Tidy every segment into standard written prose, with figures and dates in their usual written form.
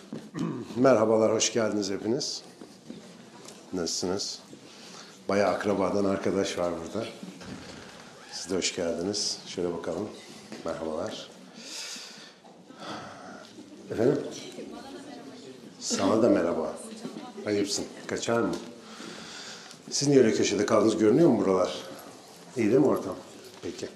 Merhabalar, hoş geldiniz hepiniz. Nasılsınız? Bayağı akrabadan arkadaş var burada. Siz de hoş geldiniz. Şöyle bakalım. Merhabalar. Efendim? Sana da merhaba. Ayıpsın. Kaçar mı? Siz niye öyle köşede kaldınız? Görünüyor mu buralar? İyi değil mi ortam? Peki.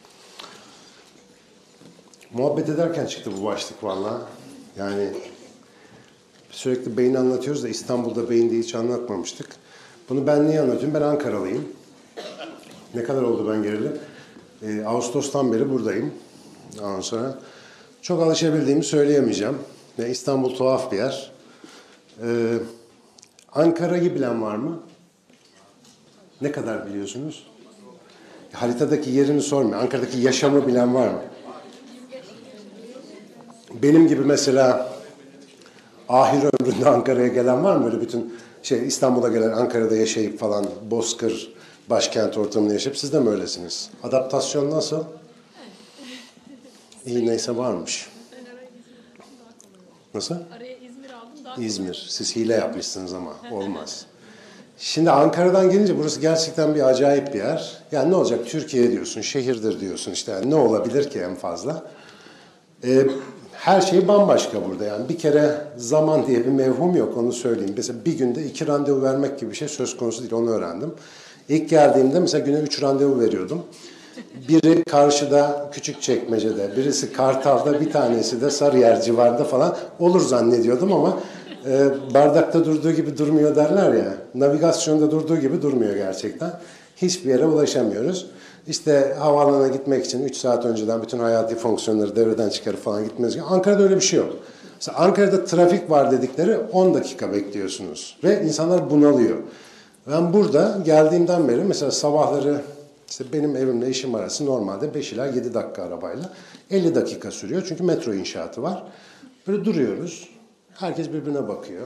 Muhabbet ederken çıktı bu başlık vallahi. Yani sürekli beyin anlatıyoruz da İstanbul'da beyin diye hiç anlatmamıştık. Bunu ben niye anlatıyorum? Ben Ankaralıyım. Ne kadar oldu ben geleli? Ağustos'tan beri buradayım. Ondan sonra çok alışabildiğimi söyleyemeyeceğim. İstanbul tuhaf bir yer. Ankara'yı bilen var mı? Ne kadar biliyorsunuz? Haritadaki yerini sormuyor. Ankara'daki yaşamı bilen var mı? Benim gibi mesela ahir ömründe Ankara'ya gelen var mı? Böyle bütün İstanbul'a gelen, Ankara'da yaşayıp falan bozkır, başkent ortamında yaşayıp siz de mi öylesiniz? Adaptasyon nasıl? İyi neyse varmış. Nasıl? Araya İzmir aldım. İzmir. Siz hile yapmışsınız ama olmaz. Şimdi Ankara'dan gelince burası gerçekten bir acayip bir yer. Yani ne olacak? Türkiye diyorsun, şehirdir diyorsun işte. Yani ne olabilir ki en fazla? Her şey bambaşka burada yani. Bir kere zaman diye bir mevhum yok, onu söyleyeyim. Mesela bir günde 2 randevu vermek gibi bir şey söz konusu değil, onu öğrendim. İlk geldiğimde mesela güne 3 randevu veriyordum. Biri karşıda Küçükçekmece'de, birisi Kartal'da, bir tanesi de Sarıyer civarında falan olur zannediyordum ama bardakta durduğu gibi durmuyor derler ya. Navigasyonda durduğu gibi durmuyor gerçekten. Hiçbir yere ulaşamıyoruz. İşte havaalanına gitmek için 3 saat önceden bütün hayati fonksiyonları devreden çıkarıp falan gitmeniz gerekiyor. Ankara'da öyle bir şey yok. Mesela Ankara'da trafik var dedikleri 10 dakika bekliyorsunuz. Ve insanlar bunalıyor. Ben burada geldiğimden beri mesela sabahları işte benim evimle işim arası normalde 5 ila 7 dakika arabayla 50 dakika sürüyor. Çünkü metro inşaatı var. Böyle duruyoruz. Herkes birbirine bakıyor.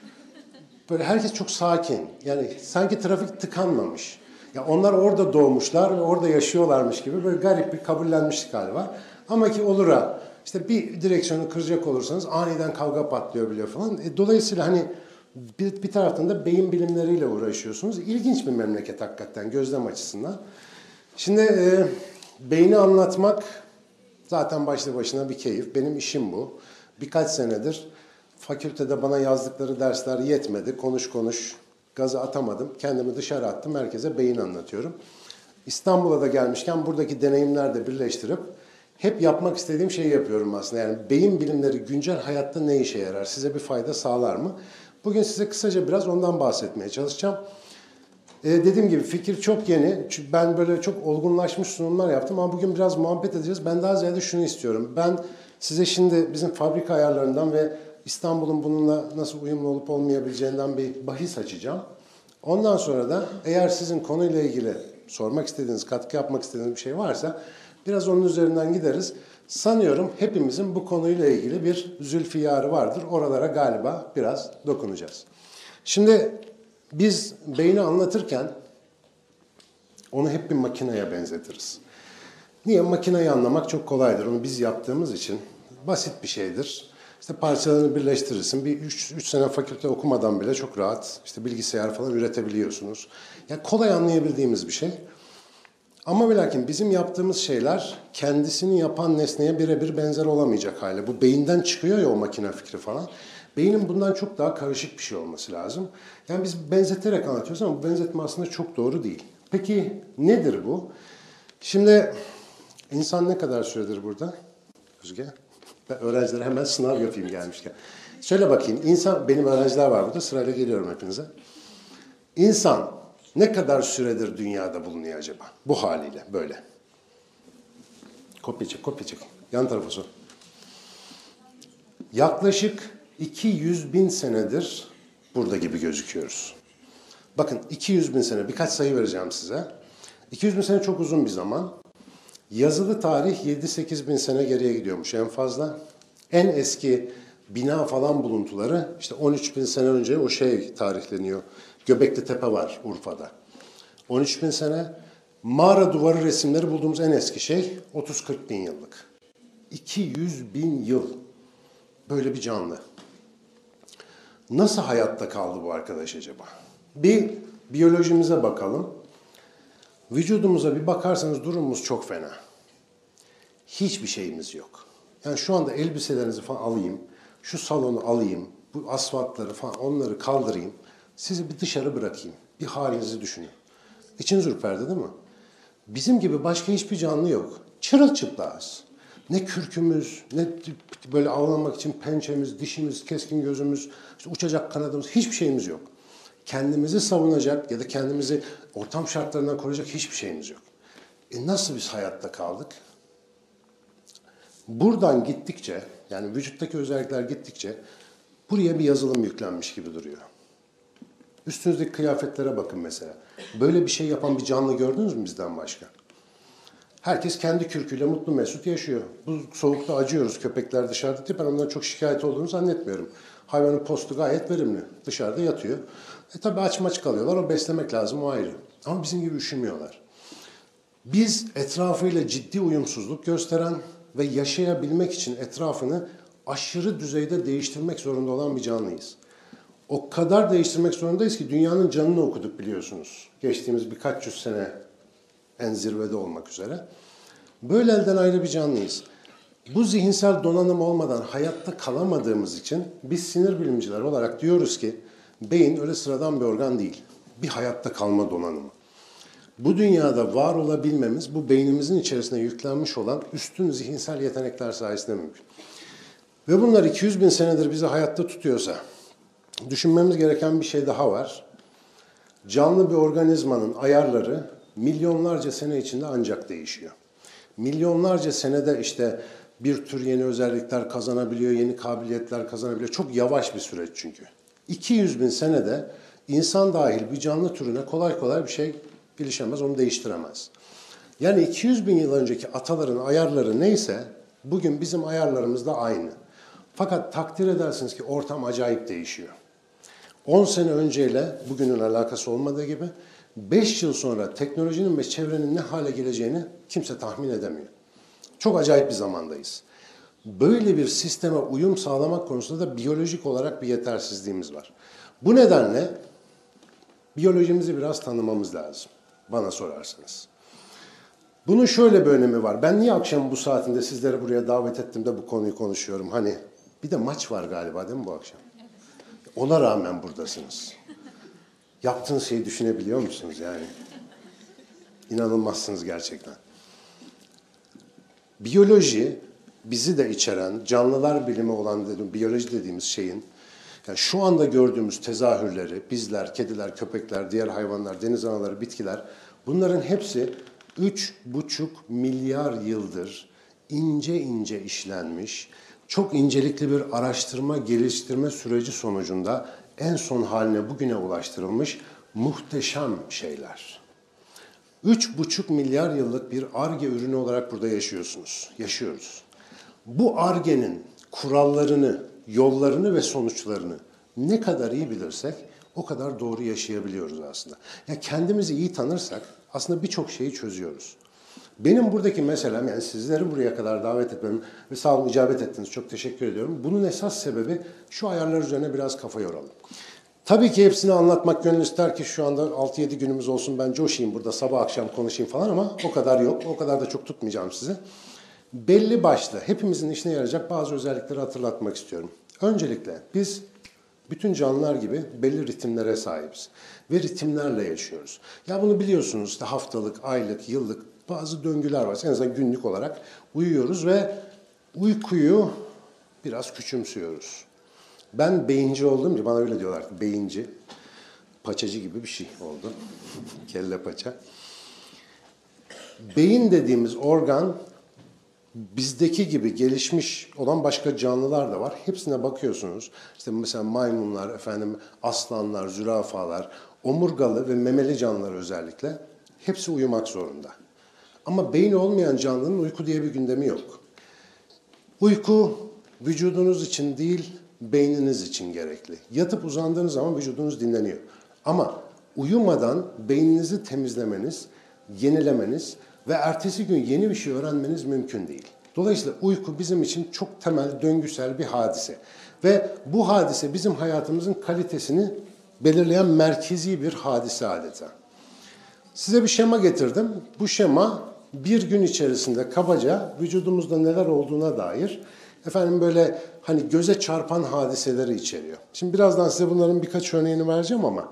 Böyle herkes çok sakin. Yani sanki trafik tıkanmamış. Ya onlar orada doğmuşlar ve orada yaşıyorlarmış gibi böyle garip bir kabullenmişlik hali var. Ama ki olur ha. İşte bir direksiyonu kıracak olursanız aniden kavga patlıyor bile falan. Dolayısıyla hani bir taraftan da beyin bilimleriyle uğraşıyorsunuz. İlginç bir memleket hakikaten gözlem açısından. Şimdi beyni anlatmak zaten başlı başına bir keyif. Benim işim bu. Birkaç senedir fakültede bana yazdıkları dersler yetmedi. Konuş konuş gazı atamadım. Kendimi dışarı attım. Herkese beyin anlatıyorum. İstanbul'a da gelmişken buradaki deneyimler de birleştirip hep yapmak istediğim şeyi yapıyorum aslında. Yani beyin bilimleri güncel hayatta ne işe yarar? Size bir fayda sağlar mı? Bugün size kısaca biraz ondan bahsetmeye çalışacağım. Dediğim gibi fikir çok yeni. Ben böyle çok olgunlaşmış sunumlar yaptım ama bugün biraz muhabbet edeceğiz. Ben daha ziyade şunu istiyorum. Ben size şimdi bizim fabrika ayarlarından ve İstanbul'un bununla nasıl uyumlu olup olmayabileceğinden bir bahis açacağım. Ondan sonra da eğer sizin konuyla ilgili sormak istediğiniz, katkı yapmak istediğiniz bir şey varsa biraz onun üzerinden gideriz. Sanıyorum hepimizin bu konuyla ilgili bir zülfiyarı vardır. Oralara galiba biraz dokunacağız. Şimdi biz beyni anlatırken onu hep bir makineye benzetiriz. Niye? Makineyi anlamak çok kolaydır. Onu biz yaptığımız için basit bir şeydir. İşte parçalarını birleştirirsin. Bir 3 sene fakülte okumadan bile çok rahat işte bilgisayar falan üretebiliyorsunuz. Yani kolay anlayabildiğimiz bir şey. Ama ve lakin bizim yaptığımız şeyler kendisini yapan nesneye birebir benzer olamayacak hale. Bu beyinden çıkıyor ya o makine fikri falan. Beynin bundan çok daha karışık bir şey olması lazım. Yani biz benzeterek anlatıyoruz ama bu benzetme aslında çok doğru değil. Peki nedir bu? Şimdi insan ne kadar süredir burada? Özge? Ben öğrencilere hemen sınav yapayım gelmişken. Söyle bakayım, insan, benim öğrenciler var burada, sırayla geliyorum hepinize. İnsan ne kadar süredir dünyada bulunuyor acaba? Bu haliyle, böyle. Kopya çek. Yan tarafa sor. Yaklaşık 200 bin senedir burada gibi gözüküyoruz. Bakın 200 bin sene, birkaç sayı vereceğim size. 200 bin sene çok uzun bir zaman. Yazılı tarih 7-8 bin sene geriye gidiyormuş en fazla. En eski bina falan buluntuları işte 13 bin sene önce o tarihleniyor. Göbekli Tepe var Urfa'da. 13 bin sene. Mağara duvarı resimleri bulduğumuz en eski şey 30-40 bin yıllık. 200 bin yıl böyle bir canlı. Nasıl hayatta kaldı bu arkadaş acaba? Bir biyolojimize bakalım. Vücudumuza bir bakarsanız durumumuz çok fena. Hiçbir şeyimiz yok. Yani şu anda elbiselerinizi falan alayım, şu salonu alayım, bu asfaltları falan onları kaldırayım, sizi bir dışarı bırakayım. Bir halinizi düşünün. İçiniz ürperdi değil mi? Bizim gibi başka hiçbir canlı yok. Çırılçıplağız. Ne kürkümüz, ne böyle avlanmak için pençemiz, dişimiz, keskin gözümüz, işte uçacak kanadımız, hiçbir şeyimiz yok. Kendimizi savunacak ya da kendimizi ortam şartlarından koruyacak hiçbir şeyimiz yok. Nasıl biz hayatta kaldık? Buradan gittikçe, yani vücuttaki özellikler gittikçe buraya bir yazılım yüklenmiş gibi duruyor. Üstünüzdeki kıyafetlere bakın mesela. Böyle bir şey yapan bir canlı gördünüz mü bizden başka? Herkes kendi kürküyle mutlu mesut yaşıyor. Bu soğukta acıyoruz. Köpekler dışarıda diye ben ondan çok şikayet olduğunu zannetmiyorum. Hayvanın postu gayet verimli. Dışarıda yatıyor. Tabii aç maç kalıyorlar. O beslemek lazım, o ayrı. Ama bizim gibi üşümüyorlar. Biz etrafıyla ciddi uyumsuzluk gösteren ve yaşayabilmek için etrafını aşırı düzeyde değiştirmek zorunda olan bir canlıyız. O kadar değiştirmek zorundayız ki dünyanın canını okuduk biliyorsunuz. Geçtiğimiz birkaç yüz sene en zirvede olmak üzere. Böyle elden ayrı bir canlıyız. Bu zihinsel donanım olmadan hayatta kalamadığımız için biz sinir bilimciler olarak diyoruz ki beyin öyle sıradan bir organ değil. Bir hayatta kalma donanımı. Bu dünyada var olabilmemiz bu beynimizin içerisine yüklenmiş olan üstün zihinsel yetenekler sayesinde mümkün. Ve bunlar 200 bin senedir bizi hayatta tutuyorsa düşünmemiz gereken bir şey daha var. Canlı bir organizmanın ayarları milyonlarca sene içinde ancak değişiyor. Milyonlarca senede işte bir tür yeni özellikler kazanabiliyor, yeni kabiliyetler kazanabiliyor. Çok yavaş bir süreç çünkü. 200 bin senede insan dahil bir canlı türüne kolay kolay bir şey gelişemez, onu değiştiremez. Yani 200 bin yıl önceki ataların ayarları neyse bugün bizim ayarlarımız da aynı. Fakat takdir edersiniz ki ortam acayip değişiyor. 10 sene önceyle bugünün alakası olmadığı gibi 5 yıl sonra teknolojinin ve çevrenin ne hale geleceğini kimse tahmin edemiyor. Çok acayip bir zamandayız. Böyle bir sisteme uyum sağlamak konusunda da biyolojik olarak bir yetersizliğimiz var. Bu nedenle biyolojimizi biraz tanımamız lazım, bana sorarsanız. Bunun şöyle bir önemi var. Ben niye akşam bu saatinde sizleri buraya davet ettim de bu konuyu konuşuyorum? Hani bir de maç var galiba değil mi bu akşam? Ona rağmen buradasınız. Yaptığınız şeyi düşünebiliyor musunuz yani? İnanılmazsınız gerçekten. Biyoloji bizi de içeren, canlılar bilimi olan biyoloji dediğimiz şeyin, yani şu anda gördüğümüz tezahürleri, bizler, kediler, köpekler, diğer hayvanlar, deniz anaları, bitkiler, bunların hepsi 3,5 milyar yıldır ince ince işlenmiş, çok incelikli bir araştırma, geliştirme süreci sonucunda en son haline bugüne ulaştırılmış muhteşem şeyler. 3,5 milyar yıllık bir Ar-Ge ürünü olarak burada yaşıyoruz. Bu Ar-Ge'nin kurallarını, yollarını ve sonuçlarını ne kadar iyi bilirsek o kadar doğru yaşayabiliyoruz aslında. Ya kendimizi iyi tanırsak aslında birçok şeyi çözüyoruz. Benim buradaki meselem, yani sizleri buraya kadar davet etmem ve sağ olun icabet ettiniz, çok teşekkür ediyorum. Bunun esas sebebi şu ayarlar üzerine biraz kafa yoralım. Tabii ki hepsini anlatmak gönül ister ki şu anda 6-7 günümüz olsun ben coşayım burada sabah akşam konuşayım falan ama o kadar yok. O kadar da çok tutmayacağım sizi. Belli başlı hepimizin işine yarayacak bazı özellikleri hatırlatmak istiyorum. Öncelikle biz bütün canlılar gibi belli ritimlere sahibiz ve ritimlerle yaşıyoruz. Ya bunu biliyorsunuz işte haftalık, aylık, yıllık bazı döngüler var. En azından günlük olarak uyuyoruz ve uykuyu biraz küçümsüyoruz. Ben beyinci olduğum için bana öyle diyorlar ki beyinci, paçacı gibi bir şey oldu. Kelle paça. Beyin dediğimiz organ bizdeki gibi gelişmiş olan başka canlılar da var. Hepsine bakıyorsunuz. İşte mesela maymunlar, aslanlar, zürafalar, omurgalı ve memeli canlılar özellikle hepsi uyumak zorunda. Ama beyin olmayan canlının uyku diye bir gündemi yok. Uyku vücudunuz için değil, beyniniz için gerekli. Yatıp uzandığınız zaman vücudunuz dinleniyor. Ama uyumadan beyninizi temizlemeniz, yenilemeniz ve ertesi gün yeni bir şey öğrenmeniz mümkün değil. Dolayısıyla uyku bizim için çok temel, döngüsel bir hadise. Ve bu hadise bizim hayatımızın kalitesini belirleyen merkezi bir hadise adeta. Size bir şema getirdim. Bu şema bir gün içerisinde kabaca vücudumuzda neler olduğuna dair böyle hani göze çarpan hadiseleri içeriyor. Şimdi birazdan size bunların birkaç örneğini vereceğim ama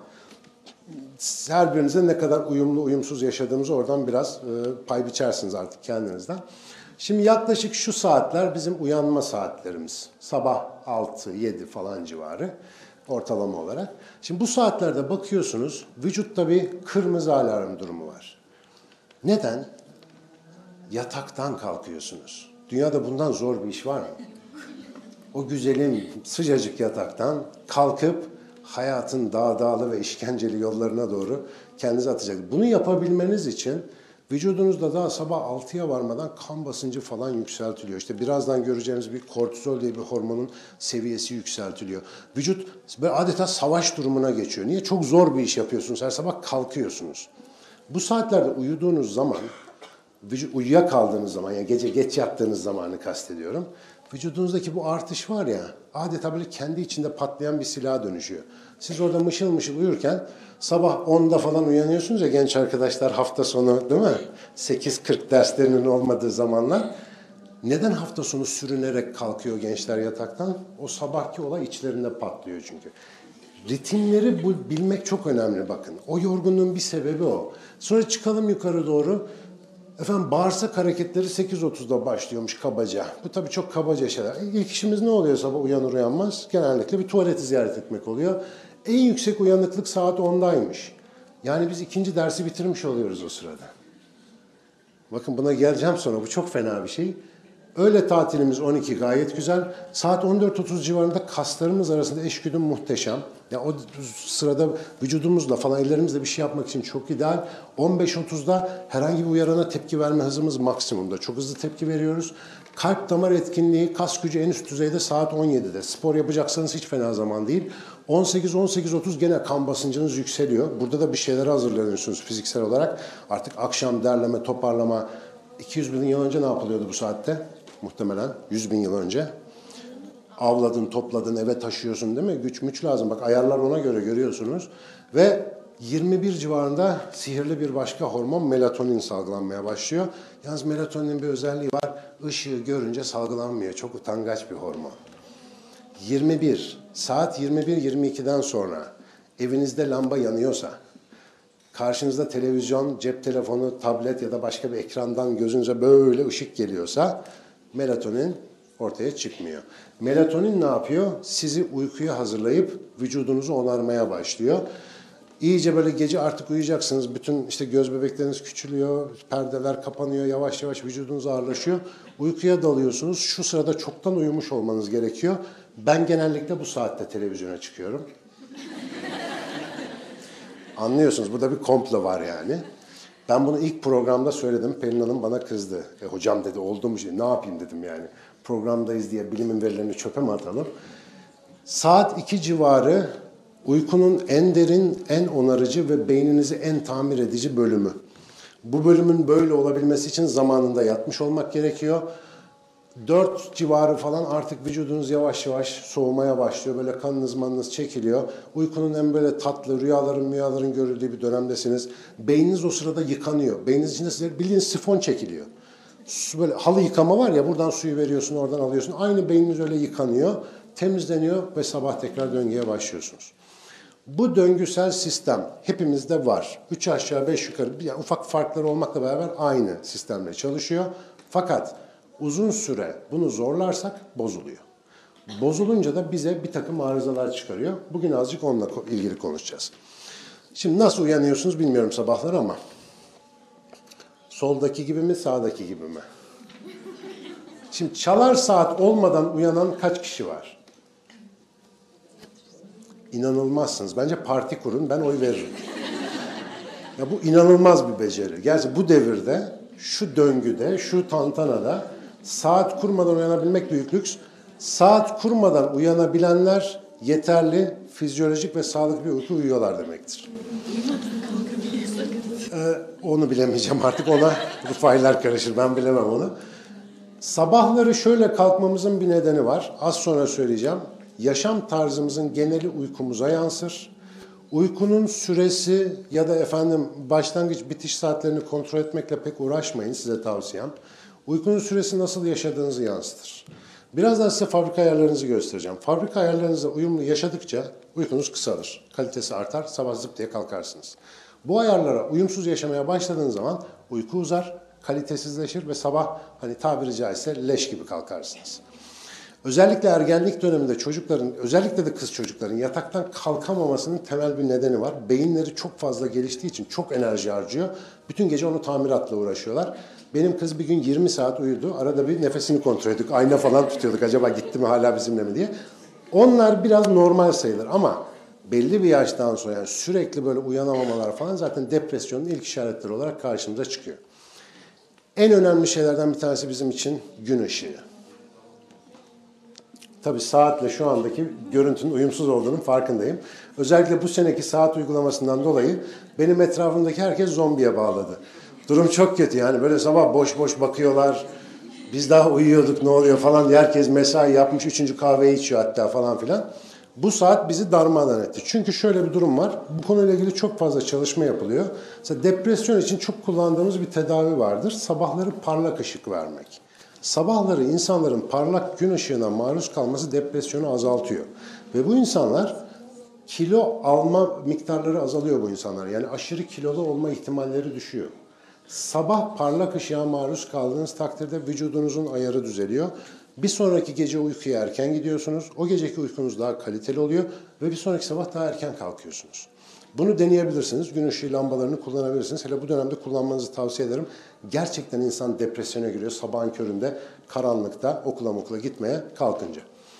her birinize ne kadar uyumlu uyumsuz yaşadığımızı oradan biraz pay biçersiniz artık kendinizden. Şimdi yaklaşık şu saatler bizim uyanma saatlerimiz. Sabah 6-7 falan civarı ortalama olarak. Şimdi bu saatlerde bakıyorsunuz vücutta bir kırmızı alarm durumu var. Neden? Yataktan kalkıyorsunuz. Dünyada bundan zor bir iş var mı? O güzelim sıcacık yataktan kalkıp hayatın dağdağlı ve işkenceli yollarına doğru kendinizi atacak. Bunu yapabilmeniz için vücudunuzda daha sabah 6'ya varmadan kan basıncı falan yükseltiliyor. İşte birazdan göreceğiniz bir kortizol diye bir hormonun seviyesi yükseltiliyor. Vücut böyle adeta savaş durumuna geçiyor. Niye? Çok zor bir iş yapıyorsunuz. Her sabah kalkıyorsunuz. Bu saatlerde uyuduğunuz zaman, uyuyakaldığınız zaman, yani gece geç yattığınız zamanı kastediyorum. Vücudunuzdaki bu artış var ya, adeta böyle kendi içinde patlayan bir silaha dönüşüyor. Siz orada mışıl mışıl uyurken sabah 10'da falan uyanıyorsunuz ya genç arkadaşlar hafta sonu değil mi? 8:40 derslerinin olmadığı zamanlar. Neden hafta sonu sürünerek kalkıyor gençler yataktan? O sabahki olay içlerinde patlıyor çünkü. Ritimleri bilmek çok önemli bakın. O yorgunluğun bir sebebi o. Sonra çıkalım yukarı doğru. Bağırsak hareketleri 8.30'da başlıyormuş kabaca. Bu tabii çok kabaca şeyler. İlk işimiz ne oluyor sabah uyanır uyanmaz? Genellikle bir tuvaleti ziyaret etmek oluyor. En yüksek uyanıklık saat 10'daymış. Yani biz ikinci dersi bitirmiş oluyoruz o sırada. Bakın buna geleceğim sonra. Bu çok fena bir şey. Öğle tatilimiz 12 gayet güzel. Saat 14.30 civarında kaslarımız arasında eşgüdüm muhteşem. Yani o sırada vücudumuzla falan ellerimizle bir şey yapmak için çok ideal. 15.30'da herhangi bir uyarana tepki verme hızımız maksimumda. Çok hızlı tepki veriyoruz. Kalp damar etkinliği, kas gücü en üst düzeyde saat 17'de. Spor yapacaksanız hiç fena zaman değil. 18-18.30 gene kan basıncınız yükseliyor. Burada da bir şeylere hazırlanıyorsunuz fiziksel olarak. Artık akşam derleme, toparlama. 200 bin yıl önce ne yapılıyordu bu saatte? Muhtemelen 100 bin yıl önce. Avladın, topladın, eve taşıyorsun değil mi? Güç müç lazım. Bak ayarlar ona göre görüyorsunuz. Ve 21 civarında sihirli bir başka hormon melatonin salgılanmaya başlıyor. Yalnız melatoninin bir özelliği var. Işığı görünce salgılanmıyor. Çok utangaç bir hormon. 21, saat 21-22'den sonra evinizde lamba yanıyorsa, karşınızda televizyon, cep telefonu, tablet ya da başka bir ekrandan gözünüze böyle ışık geliyorsa melatonin ortaya çıkmıyor. Melatonin ne yapıyor? Sizi uykuya hazırlayıp vücudunuzu onarmaya başlıyor. İyice böyle gece artık uyuyacaksınız. Bütün işte göz bebekleriniz küçülüyor, perdeler kapanıyor, yavaş yavaş vücudunuz ağırlaşıyor. Uykuya dalıyorsunuz. Şu sırada çoktan uyumuş olmanız gerekiyor. Ben genellikle bu saatte televizyona çıkıyorum. Anlıyorsunuz burada bir komplo var yani. Ben bunu ilk programda söyledim. Pelin Hanım bana kızdı. Hocam dedi oldu mu şey? Ne yapayım dedim yani. Programdayız diye bilimin verilerini çöpe mi atalım? Saat 2 civarı uykunun en derin, en onarıcı ve beyninizi en tamir edici bölümü. Bu bölümün böyle olabilmesi için zamanında yatmış olmak gerekiyor. 4 civarı falan artık vücudunuz yavaş yavaş soğumaya başlıyor. Böyle kanınız manınız çekiliyor. Uykunun en böyle tatlı rüyaların görüldüğü bir dönemdesiniz. Beyniniz o sırada yıkanıyor. Beyniniz içinde size bildiğiniz sifon çekiliyor. Böyle halı yıkama var ya buradan suyu veriyorsun oradan alıyorsun. Aynı beyniniz öyle yıkanıyor, temizleniyor ve sabah tekrar döngüye başlıyorsunuz. Bu döngüsel sistem hepimizde var. 3 aşağı 5 yukarı yani ufak farkları olmakla beraber aynı sistemle çalışıyor. Fakat uzun süre bunu zorlarsak bozuluyor. Bozulunca da bize bir takım arızalar çıkarıyor. Bugün azıcık onunla ilgili konuşacağız. Şimdi nasıl uyanıyorsunuz bilmiyorum sabahlar ama soldaki gibi mi sağdaki gibi mi? Şimdi çalar saat olmadan uyanan kaç kişi var? İnanılmazsınız. Bence parti kurun ben oy veririm. Ya bu inanılmaz bir beceri. Gerçi bu devirde, şu döngüde, şu tantanada saat kurmadan uyanabilmek büyük lüks. Saat kurmadan uyanabilenler yeterli, fizyolojik ve sağlıklı bir uyku uyuyorlar demektir. Onu bilemeyeceğim artık ona. Bu faylar karışır ben bilemem onu. Sabahları şöyle kalkmamızın bir nedeni var. Az sonra söyleyeceğim. yaşam tarzımızın geneli uykumuza yansır. Uykunun süresi ya da başlangıç bitiş saatlerini kontrol etmekle pek uğraşmayın, size tavsiyem. Uykunun süresi nasıl yaşadığınızı yansıtır. Birazdan size fabrika ayarlarınızı göstereceğim. Fabrika ayarlarınızla uyumlu yaşadıkça uykunuz kısalır, kalitesi artar, sabah zıp diye kalkarsınız. Bu ayarlara uyumsuz yaşamaya başladığınız zaman uyku uzar, kalitesizleşir ve sabah tabiri caizse leş gibi kalkarsınız. Özellikle ergenlik döneminde çocukların, özellikle de kız çocukların yataktan kalkamamasının temel bir nedeni var. Beyinleri çok fazla geliştiği için çok enerji harcıyor. Bütün gece onu tamiratla uğraşıyorlar. Benim kız bir gün 20 saat uyudu. Arada bir nefesini kontrol ediyorduk. Ayna falan tutuyorduk. Acaba gitti mi hala bizimle mi diye. Onlar biraz normal sayılır ama belli bir yaştan sonra yani sürekli böyle uyanamamalar falan zaten depresyonun ilk işaretleri olarak karşımıza çıkıyor. En önemli şeylerden bir tanesi bizim için gün ışığı. Tabii saatle şu andaki görüntünün uyumsuz olduğunun farkındayım. Özellikle bu seneki saat uygulamasından dolayı benim etrafımdaki herkes zombiye bağladı. Durum çok kötü yani böyle sabah boş boş bakıyorlar. Biz daha uyuyorduk ne oluyor falan diye herkes mesai yapmış, 3. kahveyi içiyor hatta falan filan. Bu saat bizi darmadağın etti. Çünkü şöyle bir durum var. Bu konuyla ilgili çok fazla çalışma yapılıyor. Mesela depresyon için çok kullandığımız bir tedavi vardır. Sabahları parlak ışık vermek. Sabahları insanların parlak gün ışığına maruz kalması depresyonu azaltıyor. Ve bu insanlar kilo alma miktarları azalıyor bu insanlar. Yani aşırı kilolu olma ihtimalleri düşüyor. Sabah parlak ışığa maruz kaldığınız takdirde vücudunuzun ayarı düzeliyor. Bir sonraki gece uykuya erken gidiyorsunuz. O geceki uykunuz daha kaliteli oluyor ve bir sonraki sabah daha erken kalkıyorsunuz. Bunu deneyebilirsiniz. Gün ışığı lambalarını kullanabilirsiniz. Hele bu dönemde kullanmanızı tavsiye ederim. Gerçekten insan depresyona giriyor sabahın köründe, karanlıkta okula gitmeye kalkınca.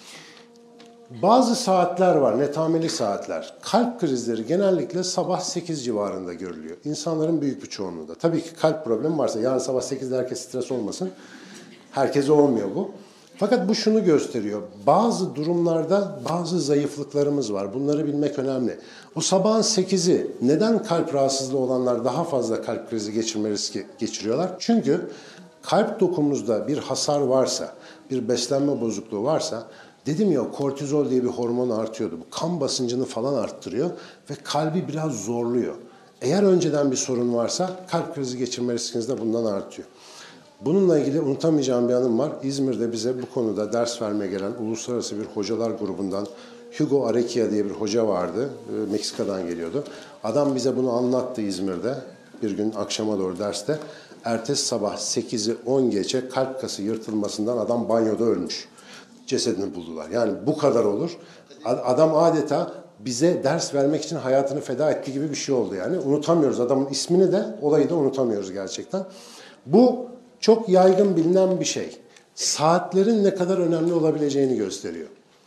Bazı saatler var, netameli saatler. Kalp krizleri genellikle sabah 8 civarında görülüyor. İnsanların büyük bir çoğunluğunda. Tabii ki kalp problemi varsa, yarın sabah 8'de herkes stres olmasın. Herkese olmuyor bu. Fakat bu şunu gösteriyor. Bazı durumlarda bazı zayıflıklarımız var. Bunları bilmek önemli. O sabahın 8'i neden kalp rahatsızlığı olanlar daha fazla kalp krizi geçirme riski geçiriyorlar? Çünkü kalp dokumuzda bir hasar varsa, bir beslenme bozukluğu varsa, dedim ya kortizol diye bir hormon artıyordu. Bu kan basıncını falan arttırıyor ve kalbi biraz zorluyor. Eğer önceden bir sorun varsa kalp krizi geçirme riskiniz de bundan artıyor. Bununla ilgili unutamayacağım bir anım var. İzmir'de bize bu konuda ders vermeye gelen uluslararası bir hocalar grubundan Hugo Arequia diye bir hoca vardı. Meksika'dan geliyordu. Adam bize bunu anlattı İzmir'de. Bir gün akşama doğru derste. Ertesi sabah 8'i 10 geçe kalp kası yırtılmasından adam banyoda ölmüş. Cesedini buldular. Yani bu kadar olur. Adam adeta bize ders vermek için hayatını feda ettiği gibi bir şey oldu yani. Unutamıyoruz adamın ismini de, olayı da unutamıyoruz gerçekten. Bu çok yaygın bilinen bir şey. Saatlerin ne kadar önemli olabileceğini gösteriyor.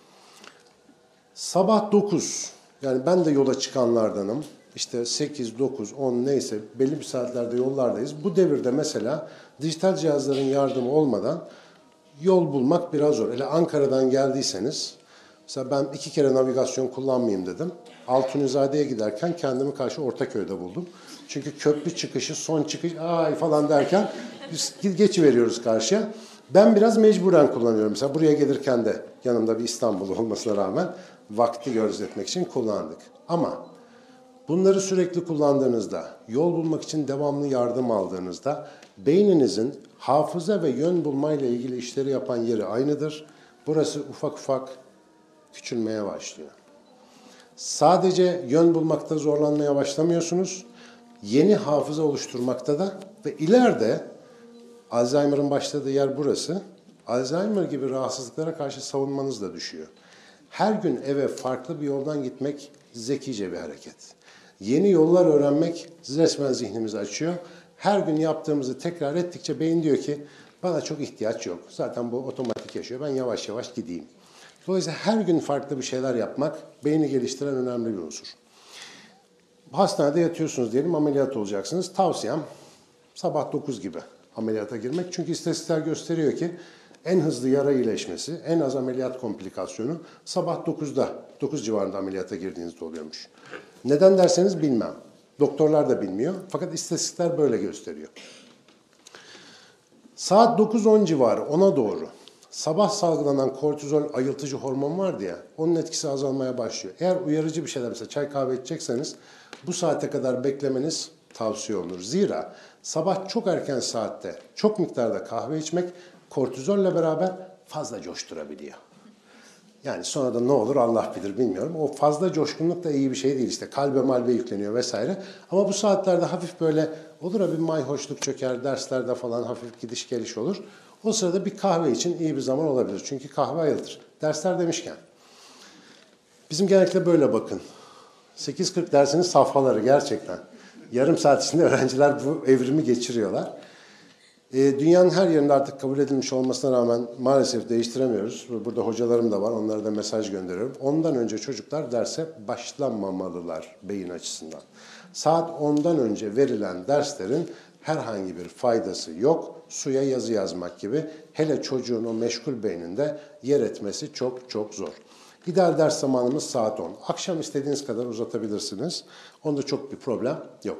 Sabah 9, yani ben de yola çıkanlardanım. İşte 8, 9, 10 neyse belli bir saatlerde yollardayız. Bu devirde mesela dijital cihazların yardımı olmadan yol bulmak biraz zor. Hele Ankara'dan geldiyseniz, mesela ben 2 kere navigasyon kullanmayayım dedim. Altunizade'ye giderken kendimi karşı Ortaköy'de buldum. Çünkü köprü çıkışı, son çıkış, ay falan derken biz geçiveriyoruz karşıya. Ben biraz mecburen kullanıyorum. Mesela buraya gelirken de yanımda bir İstanbul olmasına rağmen vakti gözetmek için kullandık. Ama bunları sürekli kullandığınızda, yol bulmak için devamlı yardım aldığınızda beyninizin hafıza ve yön bulmayla ilgili işleri yapan yeri aynıdır. Burası ufak ufak küçülmeye başlıyor. Sadece yön bulmakta zorlanmaya başlamıyorsunuz. Yeni hafıza oluşturmakta da ve ileride Alzheimer'ın başladığı yer burası. Alzheimer gibi rahatsızlıklara karşı savunmanız da düşüyor. Her gün eve farklı bir yoldan gitmek zekice bir hareket. Yeni yollar öğrenmek resmen zihnimizi açıyor. Her gün yaptığımızı tekrar ettikçe beyin diyor ki bana çok ihtiyaç yok. Zaten bu otomatik yaşıyor. Ben yavaş yavaş gideyim. Dolayısıyla her gün farklı bir şeyler yapmak beyni geliştiren önemli bir unsur. Hastanede yatıyorsunuz diyelim, ameliyat olacaksınız. Tavsiyem sabah 9 gibi ameliyata girmek. Çünkü istatistikler gösteriyor ki en hızlı yara iyileşmesi, en az ameliyat komplikasyonu sabah 9 civarında ameliyata girdiğinizde oluyormuş. Neden derseniz bilmem. Doktorlar da bilmiyor. Fakat istatistikler böyle gösteriyor. Saat 9-10 civarı, 10'a doğru sabah salgılanan kortizol ayıltıcı hormon vardı ya, onun etkisi azalmaya başlıyor. Eğer uyarıcı bir şeyler, mesela çay kahve içecekseniz bu saate kadar beklemeniz tavsiye olunur. Zira sabah çok erken saatte çok miktarda kahve içmek kortizolle beraber fazla coşturabiliyor. Yani sonra da ne olur Allah bilir, bilmiyorum. O fazla coşkunluk da iyi bir şey değil işte. Kalbe malbe yükleniyor vesaire. Ama bu saatlerde hafif böyle olur ya, bir mayhoşluk çöker, derslerde falan hafif gidiş geliş olur. O sırada bir kahve için iyi bir zaman olabilir. Çünkü kahve ayıltır. Dersler demişken. Bizim genellikle böyle bakın. 8:40 dersinin safhaları gerçekten. Yarım saat içinde öğrenciler bu evrimi geçiriyorlar. Dünyanın her yerinde artık kabul edilmiş olmasına rağmen maalesef değiştiremiyoruz. Burada hocalarım da var, onlara da mesaj gönderiyorum. Ondan önce çocuklar derse başlamamalılar beyin açısından. Saat 10'dan önce verilen derslerin herhangi bir faydası yok. Suya yazı yazmak gibi, hele çocuğun o meşgul beyninde yer etmesi çok çok zor. İdeal ders zamanımız saat 10. Akşam istediğiniz kadar uzatabilirsiniz. Onda çok bir problem yok.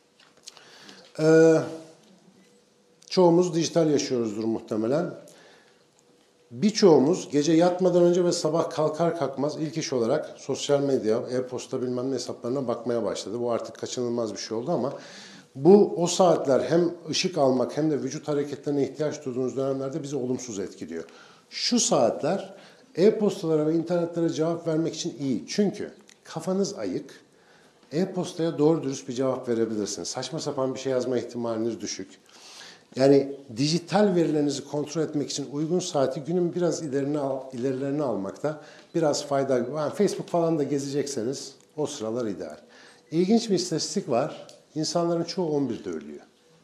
Çoğumuz dijital yaşıyoruzdur muhtemelen. Birçoğumuz gece yatmadan önce ve sabah kalkar kalkmaz ilk iş olarak sosyal medya, e-posta bilmem ne hesaplarına bakmaya başladı. Bu artık kaçınılmaz bir şey oldu ama bu o saatler hem ışık almak hem de vücut hareketlerine ihtiyaç duyduğunuz dönemlerde bizi olumsuz etkiliyor. Şu saatler e-postalara ve internetlere cevap vermek için iyi. Çünkü kafanız ayık, e-postaya doğru dürüst bir cevap verebilirsiniz. Saçma sapan bir şey yazma ihtimaliniz düşük. Yani dijital verilerinizi kontrol etmek için uygun saati günün biraz ilerilerini almakta biraz fayda. Yani Facebook falan da gezecekseniz o sıralar ideal. İlginç bir istatistik var. İnsanların çoğu 11'de ölüyor.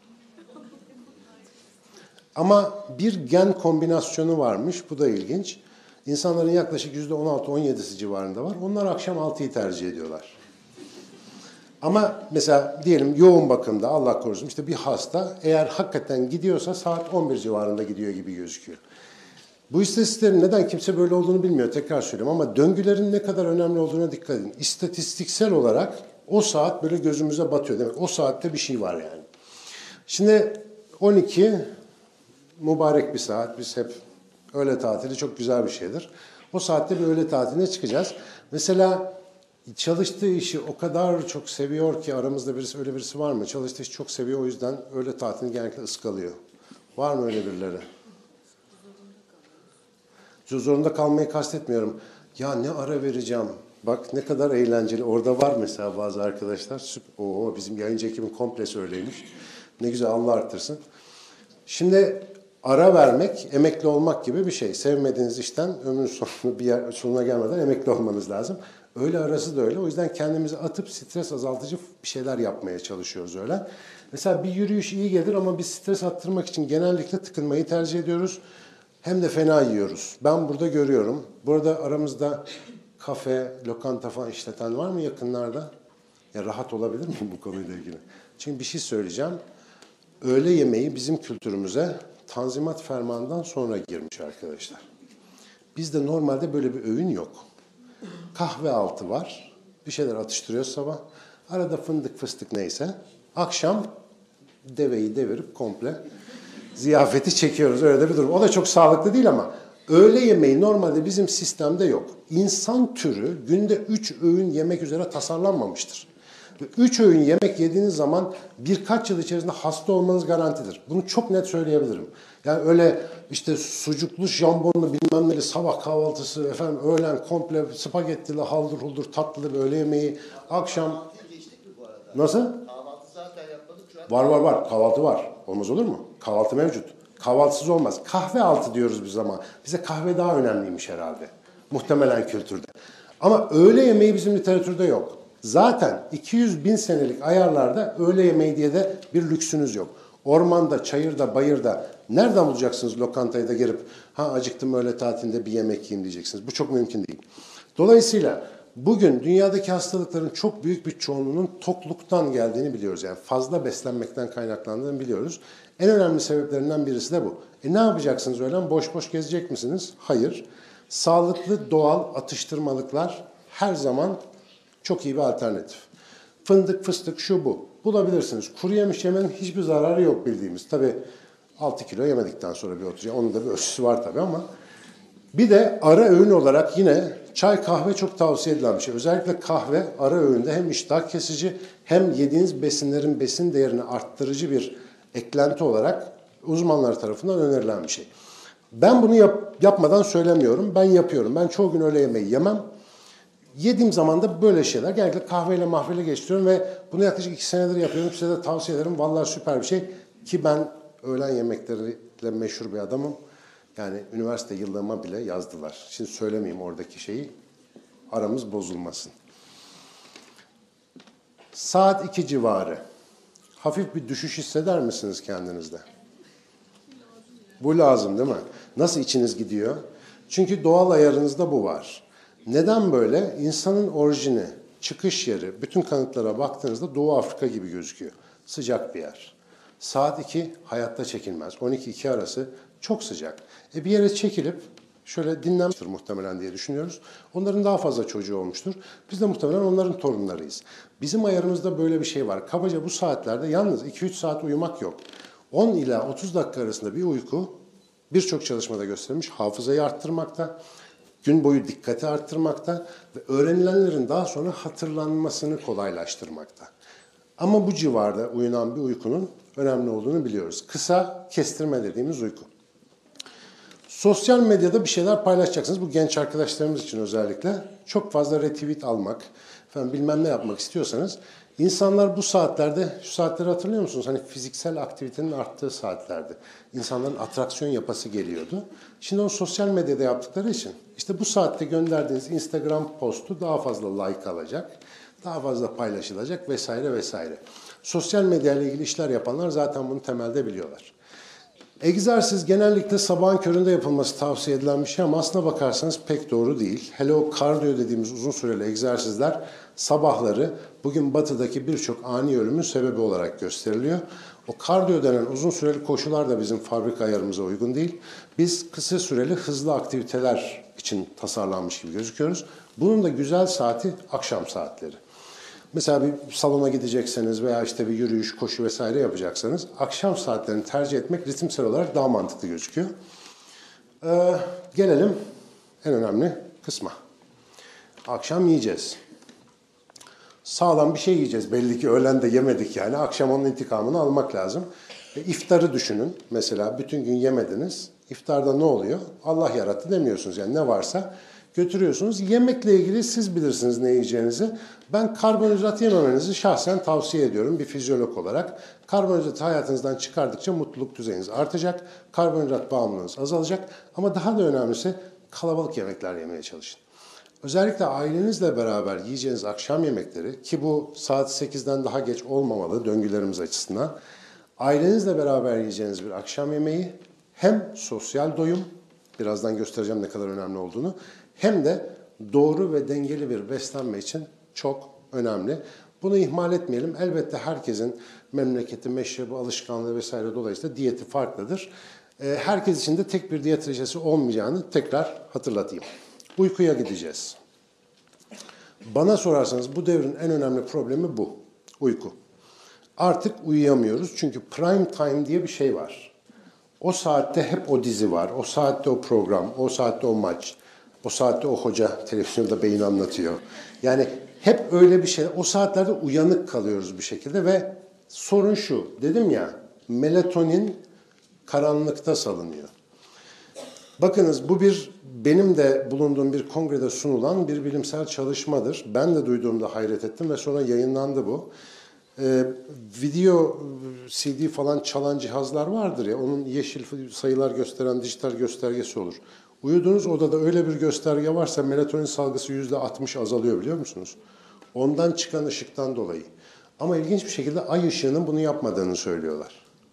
Ama bir gen kombinasyonu varmış. Bu da ilginç. İnsanların yaklaşık %16-17'si civarında var. Onlar akşam 6'yı tercih ediyorlar. Ama mesela diyelim yoğun bakımda, Allah korusun, işte bir hasta eğer hakikaten gidiyorsa saat 11 civarında gidiyor gibi gözüküyor. Bu istatistiklerin neden kimse böyle olduğunu bilmiyor, tekrar söylüyorum, ama döngülerin ne kadar önemli olduğuna dikkat edin. İstatistiksel olarak o saat böyle gözümüze batıyor. Demek o saatte bir şey var yani. Şimdi 12 mübarek bir saat. Biz hep öğle tatili çok güzel bir şeydir. O saatte bir öğle tatiline çıkacağız. Mesela çalıştığı işi o kadar çok seviyor ki, aramızda birisi, öyle birisi var mı? Çalıştığı işi çok seviyor, o yüzden öğle tatilini genellikle ıskalıyor. Var mı öyle birileri? Zorunda kalmayı kastetmiyorum. Ya ne ara vereceğim? Bak ne kadar eğlenceli. Orada var mesela bazı arkadaşlar. Oo, bizim yayıncı ekibin komplesi öyleymiş. Ne güzel, Allah arttırsın. Şimdi ara vermek, emekli olmak gibi bir şey. Sevmediğiniz işten ömrün sonuna gelmeden emekli olmanız lazım. Öyle arası da öyle. O yüzden kendimizi atıp stres azaltıcı bir şeyler yapmaya çalışıyoruz öyle. Mesela bir yürüyüş iyi gelir ama bir stres attırmak için genellikle tıkınmayı tercih ediyoruz. Hem de fena yiyoruz. Ben burada görüyorum. Burada aramızda kafe, lokanta falan işleten var mı yakınlarda? Ya rahat olabilir miyim bu konuyla ilgili? Çünkü bir şey söyleyeceğim. Öğle yemeği bizim kültürümüze Tanzimat Fermanı'ndan sonra girmiş arkadaşlar. Bizde normalde böyle bir öğün yok. Kahve altı var. Bir şeyler atıştırıyoruz sabah. Arada fındık fıstık neyse. Akşam deveyi devirip komple ziyafeti çekiyoruz. Öyle de bir durum. O da çok sağlıklı değil ama öğle yemeği normalde bizim sistemde yok. İnsan türü günde 3 öğün yemek üzere tasarlanmamıştır. 3 öğün yemek yediğiniz zaman birkaç yıl içerisinde hasta olmanız garantidir. Bunu çok net söyleyebilirim. Yani öyle işte sucuklu, jambonlu bilmem neli sabah kahvaltısı, efendim öğlen komple spagettili, haldır huldur tatlılı bir öğle yemeği, akşam... Nasıl? Kahvaltı zaten yapmadık şu an. Var. Kahvaltı var. Olmaz olur mu? Kahvaltı mevcut. Kahvaltısız olmaz. Kahve altı diyoruz biz ama bize kahve daha önemliymiş herhalde. Muhtemelen kültürde. Ama öğle yemeği bizim literatürde yok. Zaten 200 bin senelik ayarlarda öğle yemeği diye de bir lüksünüz yok. Ormanda, çayırda, bayırda nereden bulacaksınız lokantayı da girip ha acıktım öğle tatilinde bir yemek yiyeyim diyeceksiniz. Bu çok mümkün değil. Dolayısıyla bugün dünyadaki hastalıkların çok büyük bir çoğunluğunun tokluktan geldiğini biliyoruz. Yani fazla beslenmekten kaynaklandığını biliyoruz. En önemli sebeplerinden birisi de bu. Ne yapacaksınız öğlen? Boş boş gezecek misiniz? Hayır. Sağlıklı doğal atıştırmalıklar her zaman çok iyi bir alternatif. Fındık, fıstık, şu bu. Bulabilirsiniz. Kuru yemiş yemenin hiçbir zararı yok bildiğimiz. Tabii 6 kilo yemedikten sonra bir oturacak. Onun da bir ölçüsü var tabii ama. Bir de ara öğün olarak yine çay kahve çok tavsiye edilen bir şey. Özellikle kahve ara öğünde hem iştah kesici hem yediğiniz besinlerin besin değerini arttırıcı bir eklenti olarak uzmanlar tarafından önerilen bir şey. Ben bunu yapmadan söylemiyorum. Ben yapıyorum. Ben çoğu gün öğle yemeği yemem. Yediğim zaman da böyle şeyler. Genellikle kahveyle mahveyle geçiriyorum ve bunu yaklaşık 2 senedir yapıyorum. Size de tavsiye ederim. Vallahi süper bir şey. Ki ben öğlen yemekleriyle meşhur bir adamım. Yani üniversite yıllığıma bile yazdılar. Şimdi söylemeyeyim oradaki şeyi. Aramız bozulmasın. Saat 2 civarı. Hafif bir düşüş hisseder misiniz kendinizde? Bu lazım değil mi? Nasıl içiniz gidiyor? Çünkü doğal ayarınızda bu var. Neden böyle? İnsanın orijini, çıkış yeri, bütün kanıtlara baktığınızda Doğu Afrika gibi gözüküyor. Sıcak bir yer. Saat 2 hayatta çekilmez. 12-2 arası çok sıcak. Bir yere çekilip şöyle dinlenmiştir muhtemelen diye düşünüyoruz. Onların daha fazla çocuğu olmuştur. Biz de muhtemelen onların torunlarıyız. Bizim ayarımızda böyle bir şey var. Kabaca bu saatlerde yalnız 2-3 saat uyumak yok. 10 ila 30 dakika arasında bir uyku birçok çalışmada gösterilmiş hafızayı arttırmakta, gün boyu dikkati arttırmakta ve öğrenilenlerin daha sonra hatırlanmasını kolaylaştırmakta. Ama bu civarda uyunan bir uykunun önemli olduğunu biliyoruz. Kısa kestirme dediğimiz uyku. Sosyal medyada bir şeyler paylaşacaksınız. Bu genç arkadaşlarımız için özellikle. Çok fazla retweet almak, efendim bilmem ne yapmak istiyorsanız insanlar bu saatlerde, şu saatleri hatırlıyor musunuz? Hani fiziksel aktivitenin arttığı saatlerde. İnsanların atraksiyon yapası geliyordu. Şimdi onu sosyal medyada yaptıkları için işte bu saatte gönderdiğiniz Instagram postu daha fazla like alacak, daha fazla paylaşılacak vesaire vesaire. Sosyal medya ile ilgili işler yapanlar zaten bunu temelde biliyorlar. Egzersiz genellikle sabahın köründe yapılması tavsiye edilen bir şey ama aslına bakarsanız pek doğru değil. Hele o kardiyo dediğimiz uzun süreli egzersizler sabahları bugün batıdaki birçok ani ölümün sebebi olarak gösteriliyor. O kardiyo denen uzun süreli koşular da bizim fabrika ayarımıza uygun değil. Biz kısa süreli hızlı aktiviteler için tasarlanmış gibi gözüküyoruz. Bunun da güzel saati akşam saatleri. Mesela bir salona gidecekseniz veya işte bir yürüyüş, koşu vesaire yapacaksanız akşam saatlerini tercih etmek ritimsel olarak daha mantıklı gözüküyor. Gelelim en önemli kısma. Akşam yiyeceğiz. Sağlam bir şey yiyeceğiz. Belli ki öğlen de yemedik yani. Akşam onun intikamını almak lazım. İftarı düşünün. Mesela bütün gün yemediniz. İftarda ne oluyor? Allah yarattı demiyorsunuz. Yani ne varsa götürüyorsunuz. Yemekle ilgili siz bilirsiniz ne yiyeceğinizi. Ben karbonhidrat yememenizi şahsen tavsiye ediyorum bir fizyolog olarak. Karbonhidratı hayatınızdan çıkardıkça mutluluk düzeyiniz artacak. Karbonhidrat bağımlılığınız azalacak. Ama daha da önemlisi kalabalık yemekler yemeye çalışın. Özellikle ailenizle beraber yiyeceğiniz akşam yemekleri ki bu saat 8'den daha geç olmamalı döngülerimiz açısından. Ailenizle beraber yiyeceğiniz bir akşam yemeği hem sosyal doyum, birazdan göstereceğim ne kadar önemli olduğunu, hem de doğru ve dengeli bir beslenme için çok önemli. Bunu ihmal etmeyelim. Elbette herkesin memleketi, meşrebi, alışkanlığı vesaire dolayısıyla diyeti farklıdır. Herkes için de tek bir diyet reçetesi olmayacağını tekrar hatırlatayım. Uykuya gideceğiz. Bana sorarsanız bu devrin en önemli problemi bu. Uyku. Artık uyuyamıyoruz çünkü prime time diye bir şey var. O saatte hep o dizi var, o saatte o program, o saatte o maç, o saatte o hoca televizyonda beyin anlatıyor. Yani hep öyle bir şey. O saatlerde uyanık kalıyoruz bir şekilde ve sorun şu. Dedim ya, melatonin karanlıkta salınıyor. Bakınız bu benim de bulunduğum bir kongrede sunulan bir bilimsel çalışmadır. Ben de duyduğumda hayret ettim ve sonra yayınlandı bu. Video, CD falan çalan cihazlar vardır ya, onun yeşil sayılar gösteren dijital göstergesi olur. Uyuduğunuz odada öyle bir gösterge varsa melatonin salgısı %60 azalıyor biliyor musunuz? Ondan çıkan ışıktan dolayı. Ama ilginç bir şekilde ay ışığının bunu yapmadığını söylüyorlar.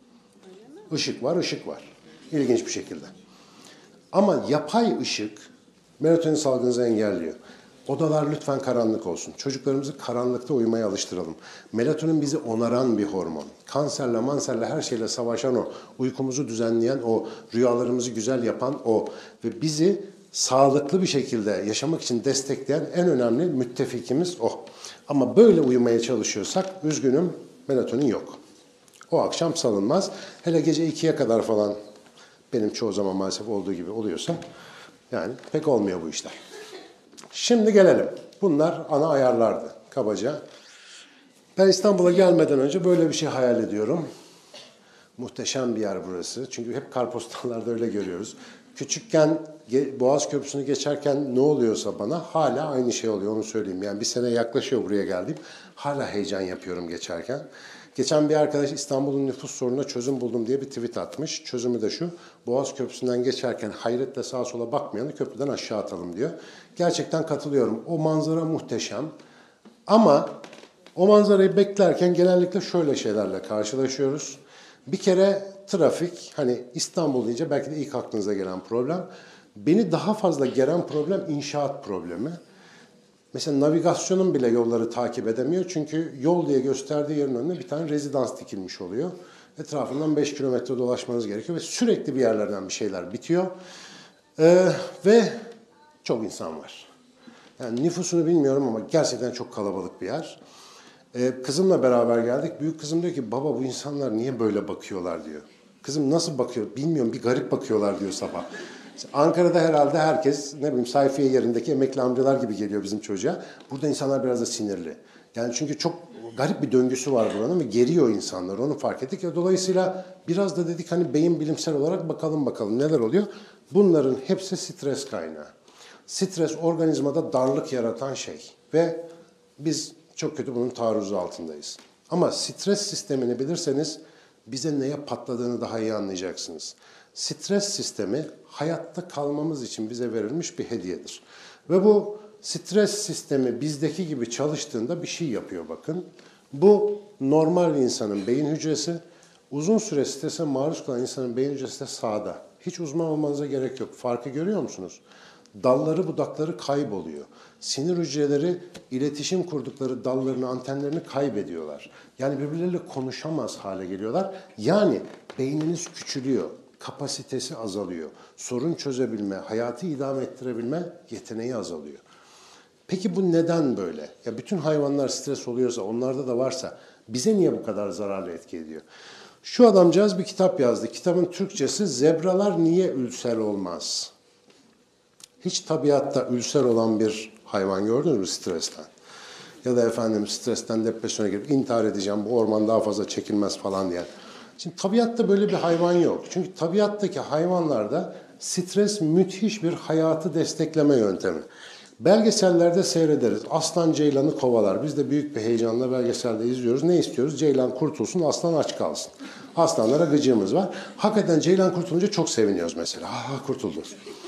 Işık var, ışık var. İlginç bir şekilde. Ama yapay ışık melatonin salgınızı engelliyor. Odalar lütfen karanlık olsun. Çocuklarımızı karanlıkta uyumaya alıştıralım. Melatonin bizi onaran bir hormon. Kanserle, manserle, her şeyle savaşan o. Uykumuzu düzenleyen o. Rüyalarımızı güzel yapan o. Ve bizi sağlıklı bir şekilde yaşamak için destekleyen en önemli müttefikimiz o. Ama böyle uyumaya çalışıyorsak üzgünüm melatonin yok. O akşam salınmaz. Hele gece 2'ye kadar falan benim çoğu zaman maalesef olduğu gibi oluyorsa yani pek olmuyor bu işler. Şimdi gelelim. Bunlar ana ayarlardı kabaca. Ben İstanbul'a gelmeden önce böyle bir şey hayal ediyorum. Muhteşem bir yer burası. Çünkü hep kartpostallarda öyle görüyoruz. Küçükken Boğaz Köprüsü'nü geçerken ne oluyorsa bana hala aynı şey oluyor, onu söyleyeyim. Yani bir sene yaklaşıyor buraya geldiğim. Hala heyecan yapıyorum geçerken. Geçen bir arkadaş İstanbul'un nüfus sorununa çözüm buldum diye bir tweet atmış. Çözümü de şu: Boğaz Köprüsü'nden geçerken hayretle sağa sola bakmayanı köprüden aşağı atalım diyor. Gerçekten katılıyorum. O manzara muhteşem. Ama o manzarayı beklerken genellikle şöyle şeylerle karşılaşıyoruz. Bir kere trafik, hani İstanbul deyince belki de ilk aklınıza gelen problem. Beni daha fazla gelen problem inşaat problemi. Mesela navigasyonun bile yolları takip edemiyor. Çünkü yol diye gösterdiği yerin önüne bir tane rezidans dikilmiş oluyor. Etrafından 5 kilometre dolaşmanız gerekiyor ve sürekli bir yerlerden bir şeyler bitiyor. Ve çok insan var. Yani nüfusunu bilmiyorum ama gerçekten çok kalabalık bir yer. Kızımla beraber geldik. Büyük kızım diyor ki baba bu insanlar niye böyle bakıyorlar diyor. Kızım nasıl bakıyor bilmiyorum, bir garip bakıyorlar diyor sabah. Ankara'da herhalde herkes ne bileyim sayfiye yerindeki emekli amcalar gibi geliyor bizim çocuğa. Burada insanlar biraz da sinirli. Yani çünkü çok garip bir döngüsü var buranın ve geriyor insanları, onu fark ettik. Dolayısıyla biraz da dedik hani beyin bilimsel olarak bakalım neler oluyor. Bunların hepsi stres kaynağı. Stres organizmada darlık yaratan şey ve biz çok kötü bunun taarruzu altındayız. Ama stres sistemini bilirseniz bize neye patladığını daha iyi anlayacaksınız. Stres sistemi hayatta kalmamız için bize verilmiş bir hediyedir. Ve bu stres sistemi bizdeki gibi çalıştığında bir şey yapıyor bakın. Bu normal bir insanın beyin hücresi, uzun süre strese maruz kalan insanın beyin hücresi de sağda. Hiç uzman olmanıza gerek yok. Farkı görüyor musunuz? Dalları budakları kayboluyor. Sinir hücreleri iletişim kurdukları dallarını, antenlerini kaybediyorlar. Yani birbirleriyle konuşamaz hale geliyorlar. Yani beyniniz küçülüyor, kapasitesi azalıyor. Sorun çözebilme, hayatı idame ettirebilme yeteneği azalıyor. Peki bu neden böyle? Ya bütün hayvanlar stres oluyorsa, onlarda da varsa bize niye bu kadar zararlı etki ediyor? Şu adamcağız bir kitap yazdı. Kitabın Türkçesi Zebralar Niye Ülser Olmaz? Hiç tabiatta ülser olan bir hayvan gördünüz mü stresten? Ya da efendim stresten depresyona girip intihar edeceğim, bu orman daha fazla çekilmez falan diyen. Şimdi tabiatta böyle bir hayvan yok. Çünkü tabiattaki hayvanlarda stres müthiş bir hayatı destekleme yöntemi. Belgesellerde seyrederiz. Aslan ceylanı kovalar. Biz de büyük bir heyecanla belgeselde izliyoruz. Ne istiyoruz? Ceylan kurtulsun, aslan aç kalsın. Aslanlara gıcığımız var. Hakikaten ceylan kurtulunca çok seviniyoruz mesela. Ha kurtuldu.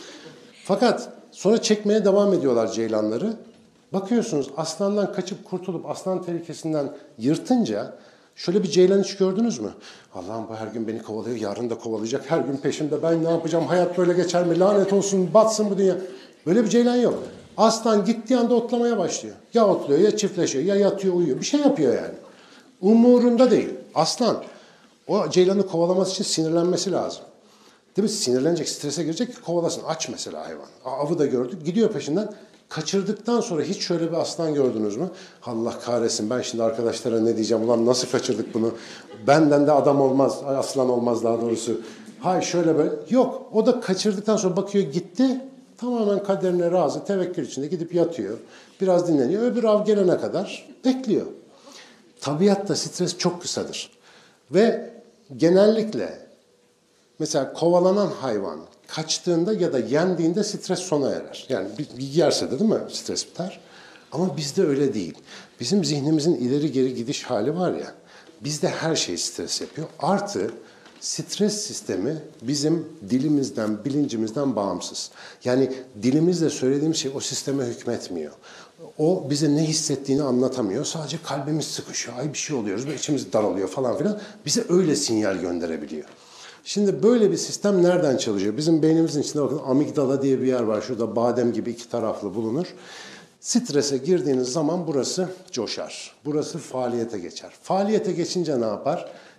Fakat sonra çekmeye devam ediyorlar ceylanları. Bakıyorsunuz aslandan kaçıp kurtulup aslan tehlikesinden yırtınca şöyle bir ceylan hiç gördünüz mü? Allah'ım bu her gün beni kovalıyor, yarın da kovalayacak. Her gün peşimde, ben ne yapacağım, hayat böyle geçer mi, lanet olsun, batsın bu dünya. Böyle bir ceylan yok. Aslan gittiği anda otlamaya başlıyor. Ya otluyor, ya çiftleşiyor, ya yatıyor, uyuyor. Bir şey yapıyor yani. Umurunda değil. Aslan o ceylanı kovalaması için sinirlenmesi lazım. Değil mi? Sinirlenecek, strese girecek ki kovalasın. Aç mesela hayvan. Avı da gördük. Gidiyor peşinden. Kaçırdıktan sonra hiç şöyle bir aslan gördünüz mü? Allah kahretsin, ben şimdi arkadaşlara ne diyeceğim? Ulan nasıl kaçırdık bunu? Benden de adam olmaz, aslan olmaz daha doğrusu. Hay şöyle böyle. Yok. O da kaçırdıktan sonra bakıyor gitti. Tamamen kaderine razı, tevekkül içinde gidip yatıyor. Biraz dinleniyor. Öbür av gelene kadar bekliyor. Tabiatta stres çok kısadır. Ve genellikle mesela kovalanan hayvan kaçtığında ya da yendiğinde stres sona erer. Yani bir yerse de değil mi stres biter. Ama bizde öyle değil. Bizim zihnimizin ileri geri gidiş hali var ya, bizde her şey stres yapıyor. Artı stres sistemi bizim dilimizden, bilincimizden bağımsız. Yani dilimizle söylediğimiz şey o sisteme hükmetmiyor. O bize ne hissettiğini anlatamıyor. Sadece kalbimiz sıkışıyor. Ay bir şey oluyoruz ve içimiz daralıyor falan filan. Bize öyle sinyal gönderebiliyor. Şimdi böyle bir sistem nereden çalışıyor? Bizim beynimizin içinde bakın amigdala diye bir yer var. Şurada badem gibi iki taraflı bulunur. Strese girdiğiniz zaman burası coşar. Burası faaliyete geçer. Faaliyete geçince ne yapar?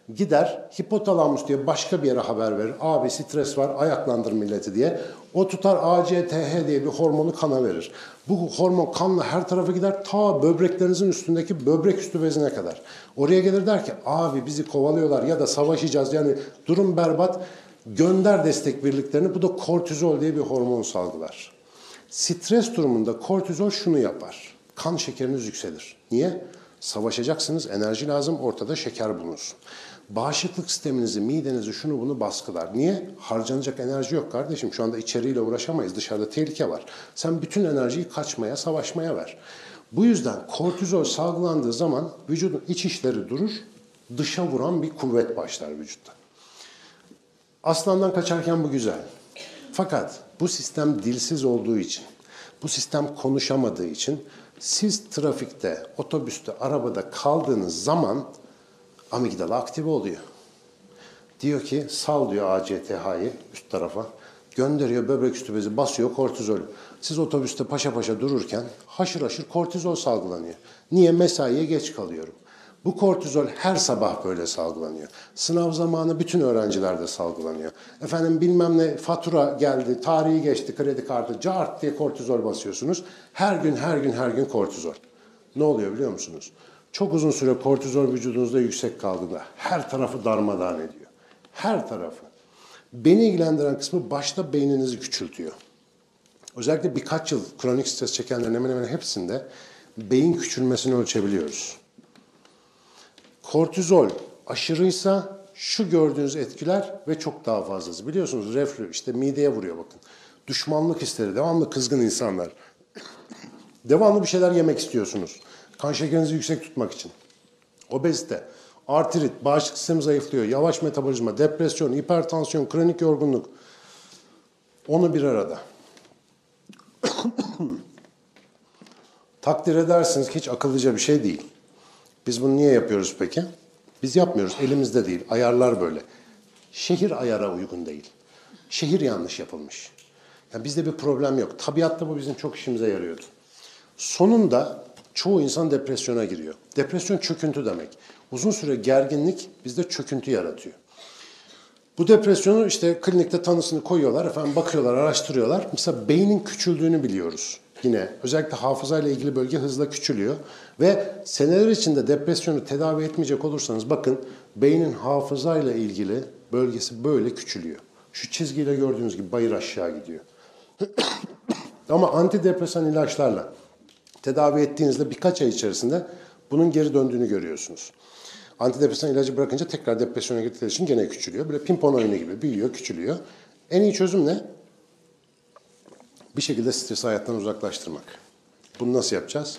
Gider hipotalamus diye başka bir yere haber verir. Abi stres var, ayaklandır milleti diye. O tutar ACTH diye bir hormonu kana verir. Bu hormon kanla her tarafa gider ta böbreklerinizin üstündeki böbrek üstü bezine kadar. Oraya gelir der ki abi bizi kovalıyorlar ya da savaşacağız yani durum berbat. Gönder destek birliklerini. Bu da kortizol diye bir hormon salgılar. Stres durumunda kortizol şunu yapar. Kan şekeriniz yükselir. Niye? Savaşacaksınız, enerji lazım, ortada şeker bulunsun. Bağışıklık sisteminizi, midenizi, şunu bunu baskılar. Niye? Harcanacak enerji yok kardeşim. Şu anda içeriyle uğraşamayız. Dışarıda tehlike var. Sen bütün enerjiyi kaçmaya, savaşmaya ver. Bu yüzden kortizol salgılandığı zaman vücudun iç işleri durur, dışa vuran bir kuvvet başlar vücutta. Aslandan kaçarken bu güzel. Fakat bu sistem dilsiz olduğu için, bu sistem konuşamadığı için siz trafikte, otobüste, arabada kaldığınız zaman amigdala aktive oluyor. Diyor ki sal diyor ACTH'yi üst tarafa. Gönderiyor böbrek üstü bezi basıyor kortizol. Siz otobüste paşa paşa dururken haşır haşır kortizol salgılanıyor. Niye? Mesaiye geç kalıyorum. Bu kortizol her sabah böyle salgılanıyor. Sınav zamanı bütün öğrencilerde salgılanıyor. Efendim bilmem ne fatura geldi, tarihi geçti, kredi kartı, cart diye kortizol basıyorsunuz. Her gün kortizol. Ne oluyor biliyor musunuz? Çok uzun süre kortizol vücudunuzda yüksek kaldığında her tarafı darmadağın ediyor. Her tarafı. Beni ilgilendiren kısmı başta beyninizi küçültüyor. Özellikle birkaç yıl kronik stres çekenlerin hemen hemen hepsinde beyin küçülmesini ölçebiliyoruz. Kortizol aşırıysa şu gördüğünüz etkiler ve çok daha fazlası. Biliyorsunuz reflü işte mideye vuruyor bakın. Düşmanlık hisleri, devamlı kızgın insanlar. Devamlı bir şeyler yemek istiyorsunuz. Kan şekerinizi yüksek tutmak için. Obezite, artrit, bağışıklık sistemi zayıflıyor, yavaş metabolizma, depresyon, hipertansiyon, kronik yorgunluk. Onu bir arada. Takdir edersiniz ki hiç akıllıca bir şey değil. Biz bunu niye yapıyoruz peki? Biz yapmıyoruz. Elimizde değil. Ayarlar böyle. Şehir ayara uygun değil. Şehir yanlış yapılmış. Yani bizde bir problem yok. Tabiatta bu bizim çok işimize yarıyordu. Sonunda çoğu insan depresyona giriyor. Depresyon çöküntü demek. Uzun süre gerginlik bizde çöküntü yaratıyor. Bu depresyonu işte klinikte tanısını koyuyorlar, efendim bakıyorlar, araştırıyorlar. Mesela beynin küçüldüğünü biliyoruz. Yine özellikle hafızayla ilgili bölge hızla küçülüyor. Ve seneler içinde depresyonu tedavi etmeyecek olursanız bakın beynin hafızayla ilgili bölgesi böyle küçülüyor. Şu çizgiyle gördüğünüz gibi bayır aşağı gidiyor. Ama antidepresan ilaçlarla tedavi ettiğinizde birkaç ay içerisinde bunun geri döndüğünü görüyorsunuz. Antidepresan ilacı bırakınca tekrar depresyona gittikleri için gene küçülüyor. Böyle pimpon oyunu gibi büyüyor, küçülüyor. En iyi çözüm ne? Bir şekilde stresi hayattan uzaklaştırmak. Bunu nasıl yapacağız?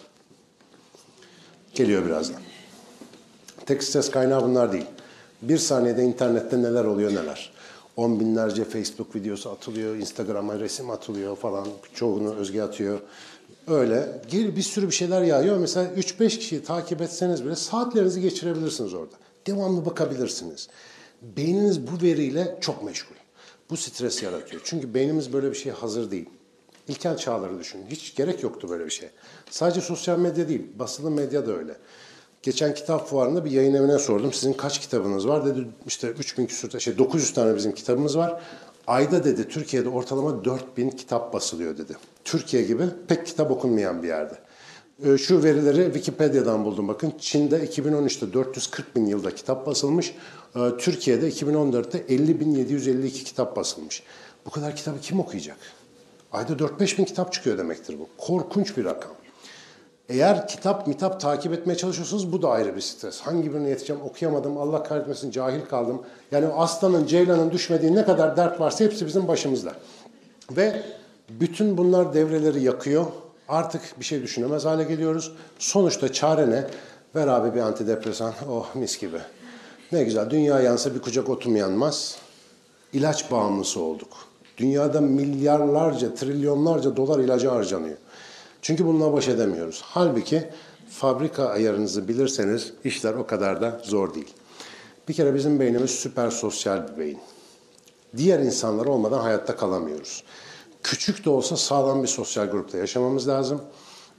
Geliyor birazdan. Tek stres kaynağı bunlar değil. Bir saniyede internette neler oluyor neler. 10 binlerce Facebook videosu atılıyor, Instagram'a resim atılıyor falan. Çoğunu Özge atıyor. Öyle bir sürü bir şeyler yağıyor. Mesela 3-5 kişiyi takip etseniz bile saatlerinizi geçirebilirsiniz orada. Devamlı bakabilirsiniz. Beyniniz bu veriyle çok meşgul. Bu stres yaratıyor. Çünkü beynimiz böyle bir şeye hazır değil. İlkel çağları düşünün. Hiç gerek yoktu böyle bir şey. Sadece sosyal medya değil, basılı medya da öyle. Geçen kitap fuarında bir yayın evine sordum. Sizin kaç kitabınız var? Dedi işte 3000 küsur, 900 tane bizim kitabımız var. Ayda dedi Türkiye'de ortalama 4000 kitap basılıyor dedi. Türkiye gibi pek kitap okunmayan bir yerde. Şu verileri Wikipedia'dan buldum bakın. Çin'de 2013'te 440 bin yılda kitap basılmış. Türkiye'de 2014'te 50.752 kitap basılmış. Bu kadar kitabı kim okuyacak? Ayda 4-5 bin kitap çıkıyor demektir bu. Korkunç bir rakam. Eğer kitap takip etmeye çalışıyorsanız bu da ayrı bir stres. Hangi birine yeteceğim okuyamadım, Allah kahretmesin cahil kaldım. Yani aslanın, ceylanın düşmediği ne kadar dert varsa hepsi bizim başımızda. Ve bütün bunlar devreleri yakıyor. Artık bir şey düşünemez hale geliyoruz. Sonuçta çare ne? Ver abi bir antidepresan, oh mis gibi. Ne güzel, dünya yansa bir kucak otum yanmaz. İlaç bağımlısı olduk. Dünyada milyarlarca, trilyonlarca dolar ilaca harcanıyor. Çünkü bununla baş edemiyoruz. Halbuki fabrika ayarınızı bilirseniz işler o kadar da zor değil. Bir kere bizim beynimiz süper sosyal bir beyin. Diğer insanlar olmadan hayatta kalamıyoruz. Küçük de olsa sağlam bir sosyal grupta yaşamamız lazım.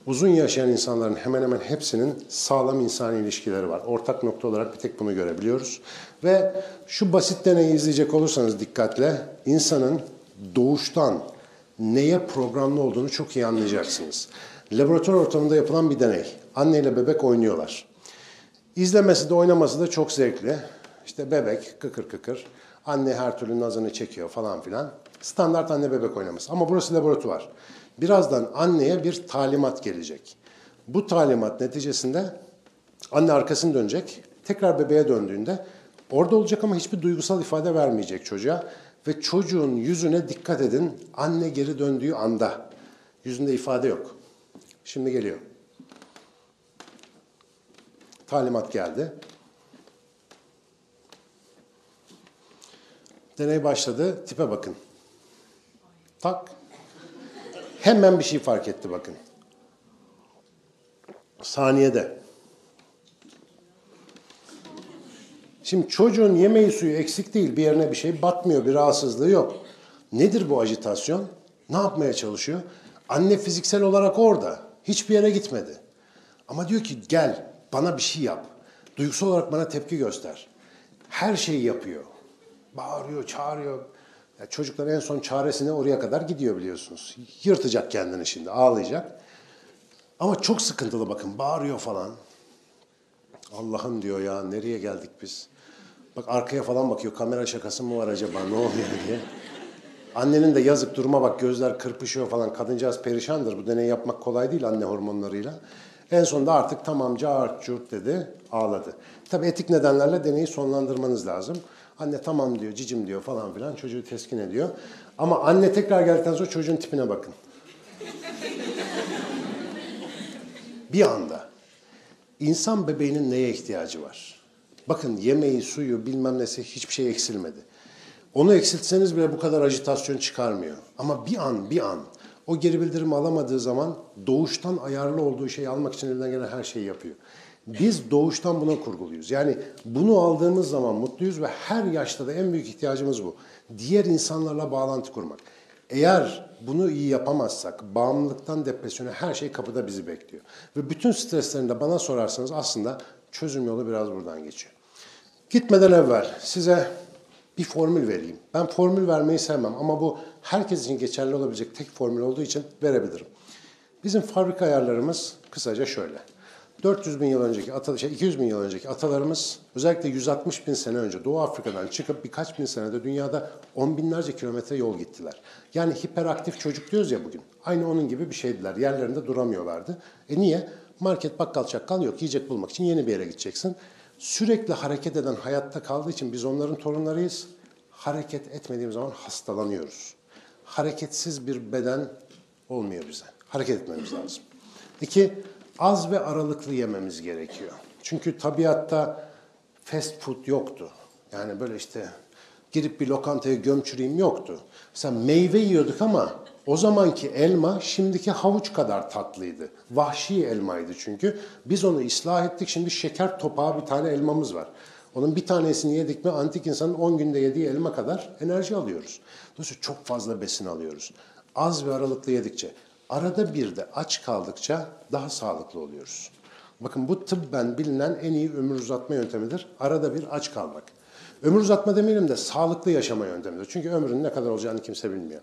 uzun yaşayan insanların hemen hemen hepsinin sağlam insani ilişkileri var. Ortak nokta olarak bir tek bunu görebiliyoruz. Ve şu basit deneyi izleyecek olursanız dikkatle, insanın doğuştan neye programlı olduğunu çok iyi anlayacaksınız. Laboratuvar ortamında yapılan bir deney. Anne ile bebek oynuyorlar. İzlemesi de oynaması da çok zevkli. İşte bebek kıkır kıkır, anne her türlü nazını çekiyor falan filan. Standart anne bebek oynaması. Ama burası laboratuvar. Birazdan anneye bir talimat gelecek. Bu talimat neticesinde anne arkasını dönecek. Tekrar bebeğe döndüğünde orada olacak ama hiçbir duygusal ifade vermeyecek çocuğa. Ve çocuğun yüzüne dikkat edin. Anne geri döndüğü anda. Yüzünde ifade yok. Şimdi geliyor. Talimat geldi. Deney başladı. Tipe bakın. Tak. Hemen bir şey fark etti bakın. Saniyede. Şimdi çocuğun yemeği suyu eksik değil. Bir yerine bir şey batmıyor. Bir rahatsızlığı yok. Nedir bu ajitasyon? Ne yapmaya çalışıyor? Anne fiziksel olarak orada. Hiçbir yere gitmedi. Ama diyor ki gel bana bir şey yap. Duygusal olarak bana tepki göster. Her şeyi yapıyor. Bağırıyor, çağırıyor. Ya çocuklar en son çaresine oraya kadar gidiyor biliyorsunuz. Yırtacak kendini şimdi, ağlayacak. Ama çok sıkıntılı bakın, bağırıyor falan. Allah'ım diyor ya, nereye geldik biz? Bak arkaya falan bakıyor, kamera şakası mı var acaba, ne oluyor diye. Annenin de yazık duruma bak, gözler kırpışıyor falan. Kadıncağız perişandır, bu deneyi yapmak kolay değil anne hormonlarıyla. En sonunda artık tamam cart curt dedi, ağladı. Tabii etik nedenlerle deneyi sonlandırmanız lazım. Anne tamam diyor, cicim diyor falan filan, çocuğu teskin ediyor. Ama anne tekrar geldikten sonra çocuğun tipine bakın. Bir anda insan bebeğinin neye ihtiyacı var? Bakın yemeği, suyu, bilmem nesi hiçbir şey eksilmedi. Onu eksiltseniz bile bu kadar ajitasyon çıkarmıyor. Ama bir an o geri bildirimi alamadığı zaman doğuştan ayarlı olduğu şeyi almak için elinden gelen her şeyi yapıyor. Biz doğuştan buna kurguluyuz. Yani bunu aldığımız zaman mutluyuz ve her yaşta da en büyük ihtiyacımız bu. Diğer insanlarla bağlantı kurmak. Eğer bunu iyi yapamazsak bağımlılıktan depresyona her şey kapıda bizi bekliyor. Ve bütün streslerini de bana sorarsanız aslında çözüm yolu biraz buradan geçiyor. Gitmeden evvel size bir formül vereyim. Ben formül vermeyi sevmem ama bu herkes için geçerli olabilecek tek formül olduğu için verebilirim. Bizim fabrika ayarlarımız kısaca şöyle. 400 bin yıl önceki, 200 bin yıl önceki atalarımız özellikle 160 bin sene önce Doğu Afrika'dan çıkıp birkaç bin senede dünyada 10 binlerce kilometre yol gittiler. Yani hiperaktif çocuk diyoruz ya bugün. Aynı onun gibi bir şeydiler. Yerlerinde duramıyorlardı. Niye? Market, bakkal, çakkal yok. Yiyecek bulmak için yeni bir yere gideceksin. Sürekli hareket eden hayatta kaldığı için biz onların torunlarıyız. Hareket etmediğimiz zaman hastalanıyoruz. Hareketsiz bir beden olmuyor bize. Hareket etmemiz lazım. 2, az ve aralıklı yememiz gerekiyor. Çünkü tabiatta fast food yoktu. Yani böyle işte girip bir lokantaya gömçüreyim yoktu. Mesela meyve yiyorduk ama o zamanki elma şimdiki havuç kadar tatlıydı. Vahşi elmaydı çünkü. Biz onu ıslah ettik. Şimdi şeker topağı bir tane elmamız var. Onun bir tanesini yedik mi antik insanın 10 günde yediği elma kadar enerji alıyoruz. Dolayısıyla çok fazla besin alıyoruz. Az ve aralıklı yedikçe. Arada bir de aç kaldıkça daha sağlıklı oluyoruz. Bakın bu tıbben bilinen en iyi ömür uzatma yöntemidir. Arada bir aç kalmak. Ömür uzatma demeyelim de sağlıklı yaşama yöntemidir. Çünkü ömrün ne kadar olacağını kimse bilmiyor.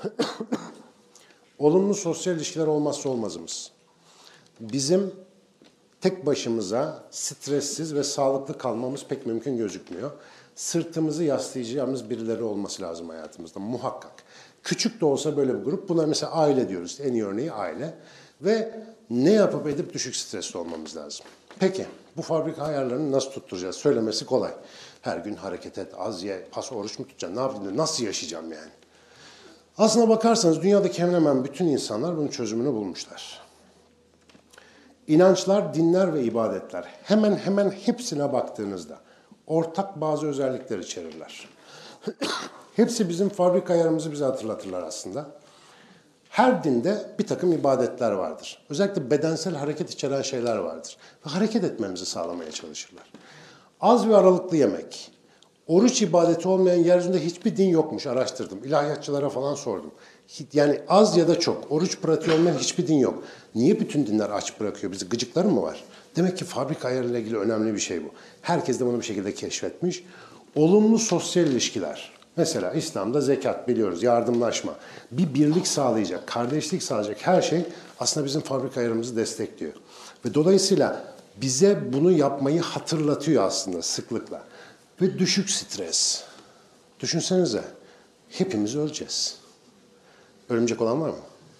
Olumlu sosyal ilişkiler olmazsa olmazımız. Bizim tek başımıza stressiz ve sağlıklı kalmamız pek mümkün gözükmüyor. Sırtımızı yaslayacağımız birileri olması lazım hayatımızda muhakkak. Küçük de olsa böyle bir grup. Buna mesela aile diyoruz. En iyi örneği aile. Ve ne yapıp edip düşük stresli olmamız lazım. Peki bu fabrika ayarlarını nasıl tutturacağız? Söylemesi kolay. Her gün hareket et, az ye, pas oruç mu tutacaksın? Ne yapayım? Nasıl yaşayacağım yani? Aslına bakarsanız dünyadaki hemen hemen bütün insanlar bunun çözümünü bulmuşlar. İnançlar, dinler ve ibadetler hemen hemen hepsine baktığınızda ortak bazı özellikler içerirler. Hepsi bizim fabrika ayarımızı bize hatırlatırlar aslında. Her dinde bir takım ibadetler vardır. Özellikle bedensel hareket içeren şeyler vardır. Ve hareket etmemizi sağlamaya çalışırlar. Az ve aralıklı yemek. Oruç ibadeti olmayan yeryüzünde hiçbir din yokmuş, araştırdım. İlahiyatçılara falan sordum. Yani az ya da çok. Oruç pratiği olmayan hiçbir din yok. Niye bütün dinler aç bırakıyor? Bizi gıcıkları mı var? Demek ki fabrika ayarıyla ilgili önemli bir şey bu. Herkes de bunu bir şekilde keşfetmiş. Olumlu sosyal ilişkiler. Mesela İslam'da zekat biliyoruz, yardımlaşma. Bir birlik sağlayacak, kardeşlik sağlayacak her şey aslında bizim fabrika ayarımızı destekliyor. Ve dolayısıyla bize bunu yapmayı hatırlatıyor aslında sıklıkla. Ve düşük stres. Düşünsenize, hepimiz öleceğiz. Ölümcek olan var mı?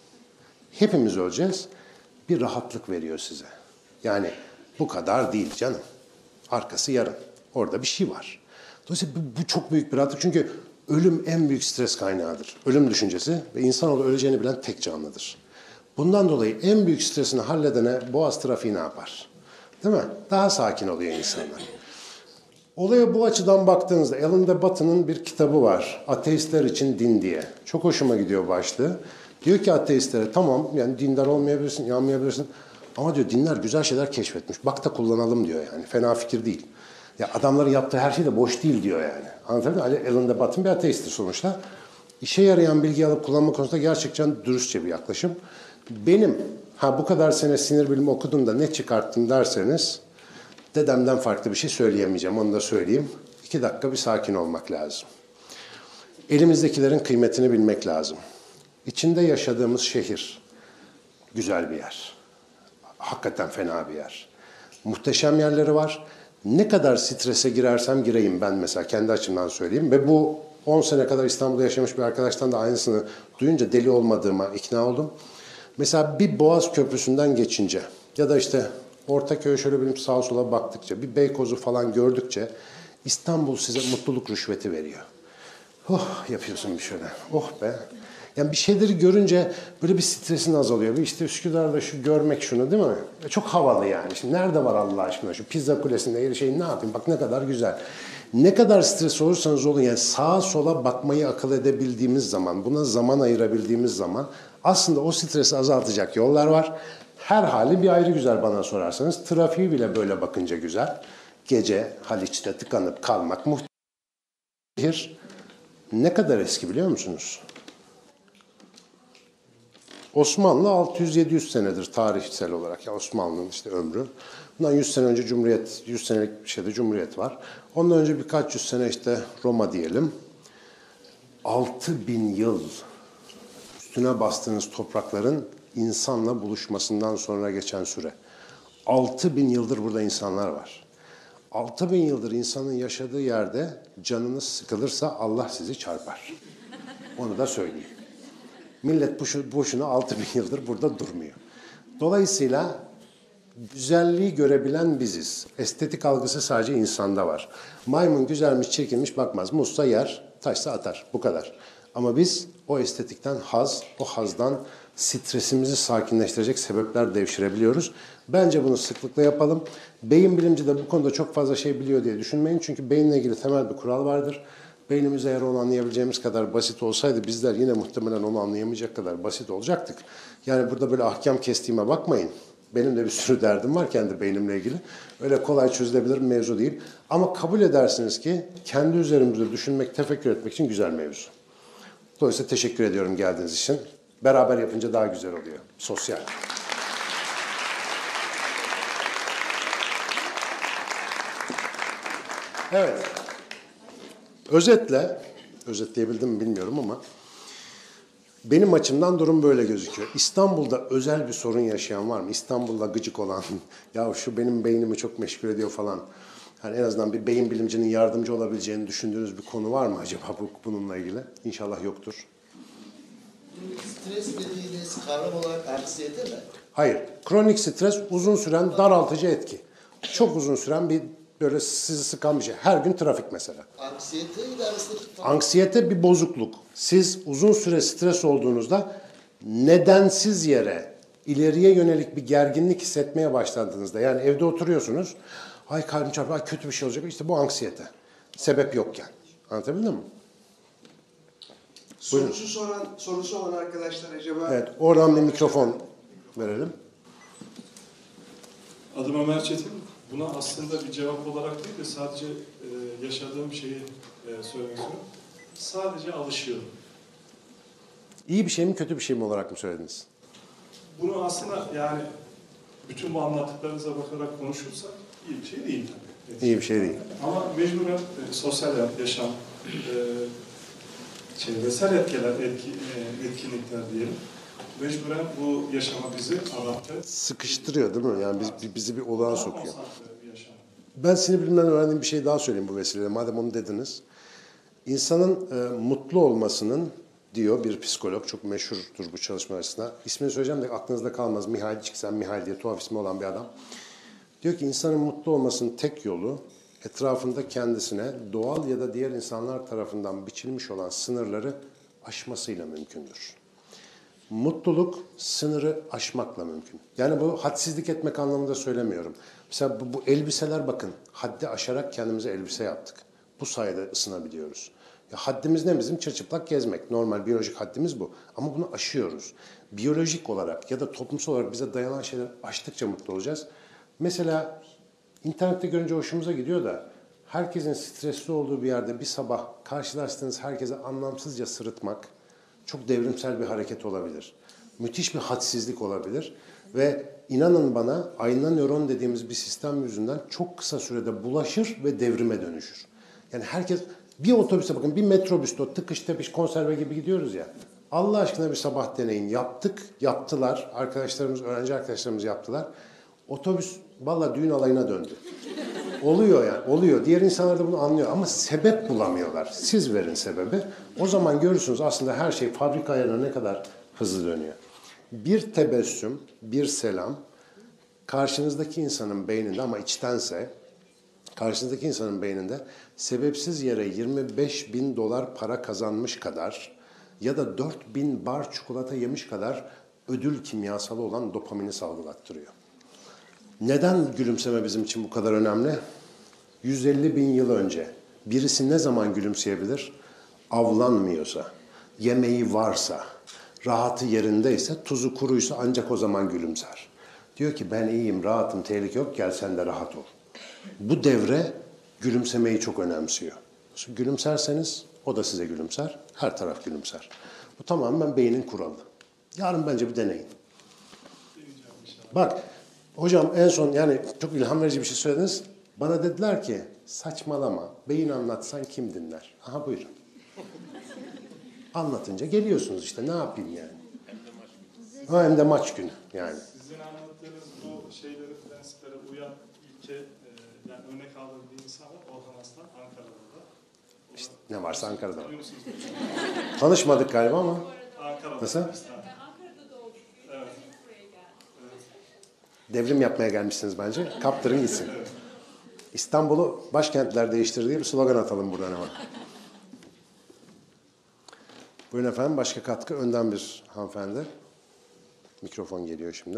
Hepimiz öleceğiz. Bir rahatlık veriyor size. Yani bu kadar değil canım. Arkası yarın. Orada bir şey var. Dolayısıyla bu çok büyük bir rahatlık. Çünkü ölüm en büyük stres kaynağıdır. Ölüm düşüncesi ve insanoğlu öleceğini bilen tek canlıdır. Bundan dolayı en büyük stresini halledene boğaz trafiği ne yapar? Değil mi? Daha sakin oluyor insanlar. Olaya bu açıdan baktığınızda Alan de Botton'un bir kitabı var. Ateistler için din diye. Çok hoşuma gidiyor başlığı. Diyor ki ateistlere tamam yani dindar olmayabilirsin, yanmayabilirsin. Ama diyor dinler güzel şeyler keşfetmiş. Bak da kullanalım diyor yani. Fena fikir değil. Ya adamların yaptığı her şey de boş değil diyor yani. Anlatabildim mi? Alan de Botton bir ateisttir sonuçta. İşe yarayan bilgi alıp kullanma konusunda gerçekten dürüstçe bir yaklaşım. Benim bu kadar sene sinir bilimi okudum da ne çıkarttım derseniz dedemden farklı bir şey söyleyemeyeceğim. Onu da söyleyeyim. 2 dakika bir sakin olmak lazım. Elimizdekilerin kıymetini bilmek lazım. İçinde yaşadığımız şehir güzel bir yer. Hakikaten fena bir yer. Muhteşem yerleri var. Ne kadar strese girersem gireyim ben mesela kendi açımdan söyleyeyim. Ve bu 10 sene kadar İstanbul'da yaşamış bir arkadaştan da aynısını duyunca deli olmadığıma ikna oldum. Mesela bir Boğaz Köprüsü'nden geçince ya da işte Ortaköy'e şöyle bir sağa sola baktıkça, bir Beykoz'u falan gördükçe İstanbul size mutluluk rüşveti veriyor. Oh yapıyorsun bir şöyle. Oh be. Yani bir şeyleri görünce böyle bir stresin azalıyor. Bir işte Üsküdar'da şu görmek şunu değil mi? Çok havalı yani. Şimdi nerede var Allah aşkına şu pizza kulesinde şey ne yapayım? Bak ne kadar güzel. Ne kadar stres olursanız olun yani sağa sola bakmayı akıl edebildiğimiz zaman, buna zaman ayırabildiğimiz zaman aslında o stresi azaltacak yollar var. Her hali bir ayrı güzel bana sorarsanız. Trafiği bile böyle bakınca güzel. Gece Haliç'te tıkanıp kalmak muhteşem. Ne kadar eski biliyor musunuz? Osmanlı 600-700 senedir tarihsel olarak. Ya Osmanlı'nın işte ömrü. Bundan 100 sene önce Cumhuriyet, 100 senelik bir şeyde Cumhuriyet var. Ondan önce birkaç yüz sene işte Roma diyelim. 6000 yıl üstüne bastığınız toprakların insanla buluşmasından sonra geçen süre. 6000 yıldır burada insanlar var. 6000 yıldır insanın yaşadığı yerde canınız sıkılırsa Allah sizi çarpar. Onu da söyleyeyim. Millet boşuna 6000 yıldır burada durmuyor. Dolayısıyla güzelliği görebilen biziz. Estetik algısı sadece insanda var. Maymun güzelmiş, çirkinmiş bakmaz. Muzsa yer, taşsa atar. Bu kadar. Ama biz o estetikten o hazdan stresimizi sakinleştirecek sebepler devşirebiliyoruz. Bence bunu sıklıkla yapalım. Beyin bilimci de bu konuda çok fazla şey biliyor diye düşünmeyin. Çünkü beyinle ilgili temel bir kural vardır. Beynimiz eğer onu anlayabileceğimiz kadar basit olsaydı bizler yine muhtemelen onu anlayamayacak kadar basit olacaktık. Yani burada böyle ahkam kestiğime bakmayın. Benim de bir sürü derdim var kendi beynimle ilgili. Öyle kolay çözülebilir bir mevzu değil. Ama kabul edersiniz ki kendi üzerimizde düşünmek, tefekkür etmek için güzel mevzu. Dolayısıyla teşekkür ediyorum geldiğiniz için. Beraber yapınca daha güzel oluyor. Sosyal. Evet. Özetleyebildim mi bilmiyorum ama benim açımdan durum böyle gözüküyor. İstanbul'da özel bir sorun yaşayan var mı? İstanbul'da gıcık olan, ya şu benim beynimi çok meşgul ediyor falan. Hani en azından bir beyin bilimcinin yardımcı olabileceğini düşündüğünüz bir konu var mı acaba bununla ilgili? İnşallah yoktur. Stres dediğiniz kavram olarak anksiyete mi? Hayır. Kronik stres uzun süren daraltıcı etki. Çok uzun süren bir böyle sizi sıkan bir şey. Her gün trafik mesela. Anksiyete ile arasındaki fark. Anksiyete bir bozukluk. Siz uzun süre stres olduğunuzda nedensiz yere ileriye yönelik bir gerginlik hissetmeye başladığınızda yani evde oturuyorsunuz. Ay kalbim çarpıyor, ay kötü bir şey olacak. İşte bu anksiyete. Sebep yokken. Anlatabildim mi? Sorusu olan arkadaşlar acaba... Evet, oradan bir mikrofon verelim. Adım Ömer Çetin. Buna aslında bir cevap olarak değil de sadece yaşadığım şeyi söylemek istiyorum. Sadece alışıyorum. İyi bir şey mi kötü bir şey mi olarak mı söylediniz? Bunu aslında yani bütün bu anlattıklarınıza bakarak konuşursak iyi bir şey değil tabii. İyi bir şey değil. Ama mecburen sosyal yaşam, çevresel etkinlikler diyelim. Mecburen bu yaşama bizi adapte. Sıkıştırıyor değil mi? Yani bizi bir olağa Daha sokuyor. konsantre bir yaşam. Ben sinir bilimden öğrendiğim bir şey daha söyleyeyim bu vesileyle. Madem onu dediniz. İnsanın mutlu olmasının diyor bir psikolog, çok meşhurdur bu çalışma arasında. İsmini söyleyeceğim de aklınızda kalmaz. Mihail Csikszentmihalyi diye tuhaf ismi olan bir adam. Diyor ki insanın mutlu olmasının tek yolu etrafında kendisine doğal ya da diğer insanlar tarafından biçilmiş olan sınırları aşmasıyla mümkündür. Mutluluk sınırı aşmakla mümkün. Yani bu hadsizlik etmek anlamında söylemiyorum. Mesela bu elbiseler bakın, haddi aşarak kendimize elbise yaptık. Bu sayede ısınabiliyoruz. Ya haddimiz ne bizim? Çırçıplak gezmek. Normal biyolojik haddimiz bu. Ama bunu aşıyoruz. Biyolojik olarak ya da toplumsal olarak bize dayanan şeyler aştıkça mutlu olacağız. Mesela internette görünce hoşumuza gidiyor da herkesin stresli olduğu bir yerde bir sabah karşılaştığınız herkese anlamsızca sırıtmak çok devrimsel bir hareket olabilir. Müthiş bir hadsizlik olabilir. Ve inanın bana ayna nöron dediğimiz bir sistem yüzünden çok kısa sürede bulaşır ve devrime dönüşür. Yani herkes bir otobüse bakın, bir metrobüste o tıkış tepiş konserve gibi gidiyoruz ya. Allah aşkına bir sabah deneyin. Yaptılar. Arkadaşlarımız, öğrenci arkadaşlarımız yaptılar. Otobüs valla düğün alayına döndü. Oluyor yani, oluyor. Diğer insanlar da bunu anlıyor ama sebep bulamıyorlar. Siz verin sebebi. O zaman görürsünüz aslında her şey fabrika ayarına ne kadar hızlı dönüyor. Bir tebessüm, bir selam karşınızdaki insanın beyninde ama içtense karşınızdaki insanın beyninde sebepsiz yere 25.000 dolar para kazanmış kadar ya da 4.000 bar çikolata yemiş kadar ödül kimyasalı olan dopamini salgılattırıyor. Neden gülümseme bizim için bu kadar önemli? 150 bin yıl önce birisi ne zaman gülümseyebilir? Avlanmıyorsa, yemeği varsa, rahatı yerindeyse, tuzu kuruysa ancak o zaman gülümser. Diyor ki ben iyiyim, rahatım, tehlike yok, gel sen de rahat ol. Bu devre gülümsemeyi çok önemsiyor. Gülümserseniz o da size gülümser, her taraf gülümser. Bu tamamen beynin kuralı. Yarın bence bir deneyin. Bak, hocam en son yani çok ilham verici bir şey söylediniz. Bana dediler ki saçmalama, beyin anlatsan kim dinler? Aha buyurun. Anlatınca geliyorsunuz işte, ne yapayım yani. Hem de maç günü yani. Sizin anlattığınız bu şeyleri, prensiplere uyan ilke, yani örnek aldığım bir insan var, Orhan Aslan, Ankara'da da. İşte ne varsa Ankara'da var. Biliyor musunuz? Tanışmadık galiba ama. Ankara'da. Nasıl? Ankara'da doğduk. Evet. Buraya geldik. Devrim yapmaya gelmişsiniz bence. Kaptırın gitsin. İstanbul'u başkentler değiştir diye bir slogan atalım buradan ama. Buyurun efendim, başka katkı önden bir hanımefendi. Mikrofon geliyor şimdi.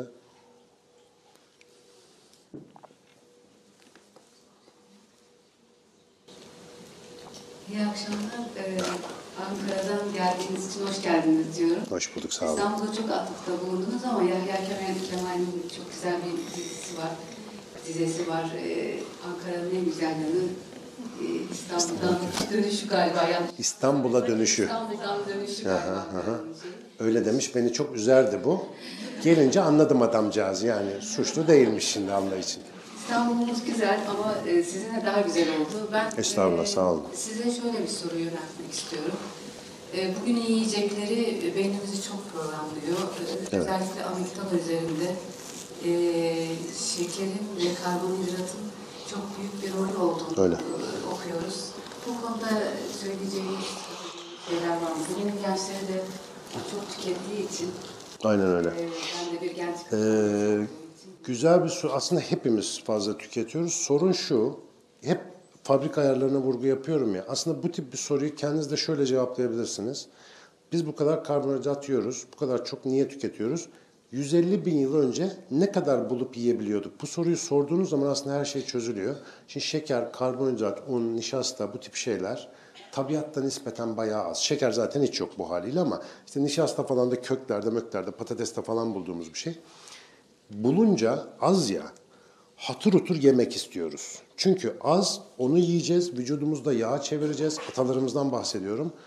İyi akşamlar. Ankara'dan geldiğiniz için hoş geldiniz diyorum. Hoş bulduk, sağ olun. İstanbul'da çok atıfta bulundunuz ama Yahya Kemal'in çok güzel bir dizesi var. Ankara'nın en güzel yanı İstanbul'dan dönüşü galiba. İstanbul'a dönüşü. İstanbul'dan dönüşü galiba. Öyle demiş, beni çok üzerdi bu. Gelince anladım adamcağız, yani suçlu değilmiş şimdi Allah için. İstanbul'umuz güzel ama sizinle daha güzel oldu. Ben Estağfurullah, sağ olun. Size şöyle bir soru yöneltmek istiyorum. Bugün yiyecekleri beynimizi çok programlıyor. Özellikle amigdala üzerinde şekerin ve karbonhidratın çok büyük bir rolü olduğunu okuyoruz. Bu konuda söyleyeceğiniz şeyler var mı? Benim gençleri de çok tükettiği için. Aynen öyle. Ben de bir genç Güzel bir soru. Aslında hepimiz fazla tüketiyoruz. Sorun şu, hep fabrika ayarlarına vurgu yapıyorum ya. Aslında bu tip bir soruyu kendiniz de şöyle cevaplayabilirsiniz. Biz bu kadar karbonhidrat yiyoruz, bu kadar çok niye tüketiyoruz? 150 bin yıl önce ne kadar bulup yiyebiliyorduk? Bu soruyu sorduğunuz zaman aslında her şey çözülüyor. Şimdi şeker, karbonhidrat, un, nişasta, bu tip şeyler tabiatta nispeten bayağı az. Şeker zaten hiç yok bu haliyle ama işte nişasta falan da köklerde, möklerde, patateste falan bulduğumuz bir şey. Bulunca az ya, hatır otur yemek istiyoruz. Çünkü az, onu yiyeceğiz, vücudumuzda yağ çevireceğiz, atalarımızdan bahsediyorum.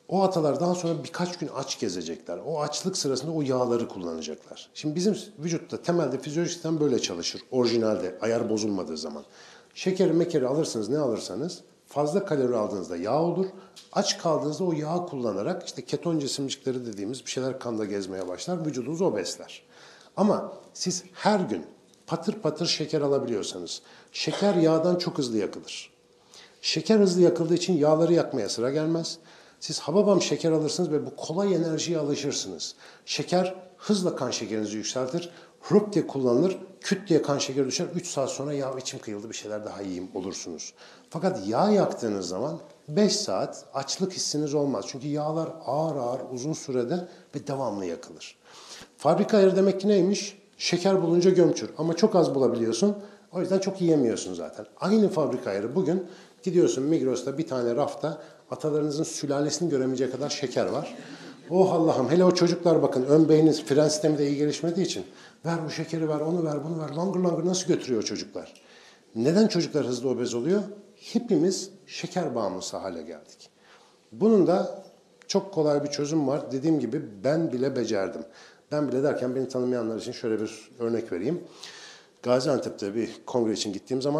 O atalar daha sonra birkaç gün aç gezecekler. O açlık sırasında o yağları kullanacaklar. Şimdi bizim vücutta temelde fizyolojik sistem böyle çalışır. Orijinalde ayar bozulmadığı zaman. Şekeri mekeri alırsınız, ne alırsanız fazla kalori aldığınızda yağ olur. Aç kaldığınızda o yağı kullanarak işte keton cisimcikleri dediğimiz bir şeyler kanda gezmeye başlar. Vücudunuz o besler. Ama siz her gün patır patır şeker alabiliyorsanız şeker yağdan çok hızlı yakılır. Şeker hızlı yakıldığı için yağları yakmaya sıra gelmez. Siz hababam şeker alırsınız ve bu kolay enerjiye alışırsınız. Şeker hızla kan şekerinizi yükseltir. Hrup diye kullanılır, küt diye kan şekeri düşer. 3 saat sonra ya içim kıyıldı bir şeyler daha yiyeyim olursunuz. Fakat yağ yaktığınız zaman 5 saat açlık hissiniz olmaz. Çünkü yağlar ağır ağır uzun sürede ve devamlı yakılır. Fabrika ayarı demek ki neymiş? Şeker bulunca gömçür ama çok az bulabiliyorsun. O yüzden çok yiyemiyorsun zaten. Aynı fabrika ayarı bugün gidiyorsun Migros'ta bir tane rafta atalarınızın sülalesini göremeyecek kadar şeker var. Oh Allah'ım, hele o çocuklar bakın ön beynin fren sistemi de iyi gelişmediği için ver bu şekeri ver, onu ver, bunu ver, langır langır nasıl götürüyor çocuklar? Neden çocuklar hızlı obez oluyor? Hepimiz şeker bağımlısı hale geldik. Bunun da çok kolay bir çözüm var. Dediğim gibi ben bile becerdim. Ben bile derken beni tanımayanlar için şöyle bir örnek vereyim. Gaziantep'te bir kongre için gittiğim zaman,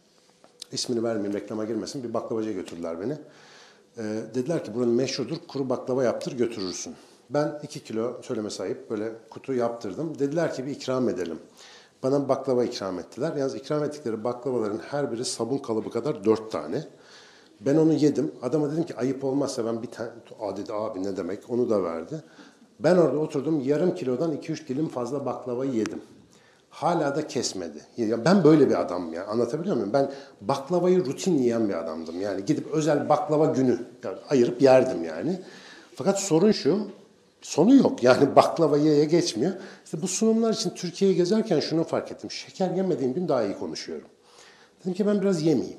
ismini vermeyeyim reklama girmesin, bir baklavacıya götürdüler beni. Dediler ki buranın meşhurdur, kuru baklava yaptır götürürsün. Ben 2 kilo söylemesi ayıp böyle kutu yaptırdım. Dediler ki bir ikram edelim. Bana baklava ikram ettiler. Yalnız ikram ettikleri baklavaların her biri sabun kalıbı kadar 4 tane. Ben onu yedim. Adama dedim ki ayıp olmazsa ben bir tane... Dedi abi ne demek, onu da verdi. Ben orada oturdum, yarım kilodan 2-3 dilim fazla baklavayı yedim. Hala da kesmedi. Ya ben böyle bir adamım ya. Anlatabiliyor muyum? Ben baklavayı rutin yiyen bir adamdım. Yani gidip özel baklava günü yani ayırıp yerdim yani. Fakat sorun şu, sonu yok. Yani baklava ye geçmiyor. İşte bu sunumlar için Türkiye'yi gezerken şunu fark ettim. Şeker yemediğim gün daha iyi konuşuyorum. Dedim ki ben biraz yemeyeyim.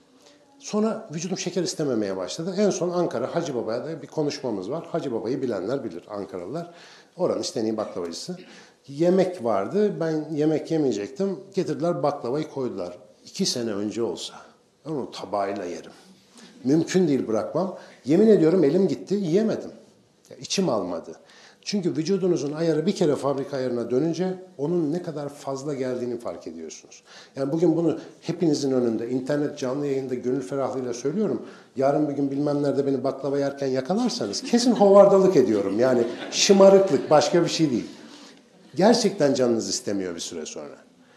Sonra vücudum şeker istememeye başladı. En son Ankara Hacı Baba'ya da bir konuşmamız var. Hacı Baba'yı bilenler bilir, Ankaralılar. Oranın işte en iyi baklavacısı. Yemek vardı. Ben yemek yemeyecektim. Getirdiler baklavayı koydular. 2 sene önce olsa onu tabağıyla yerim. Mümkün değil bırakmam. Yemin ediyorum elim gitti, yiyemedim. Ya, içim almadı. Çünkü vücudunuzun ayarı bir kere fabrika ayarına dönünce onun ne kadar fazla geldiğini fark ediyorsunuz. Yani bugün bunu hepinizin önünde, internet canlı yayında gönül ferahlığıyla söylüyorum. Yarın bir gün bilmem nerede beni baklava yerken yakalarsanız kesin hovardalık ediyorum. Yani şımarıklık, başka bir şey değil. Gerçekten canınız istemiyor bir süre sonra.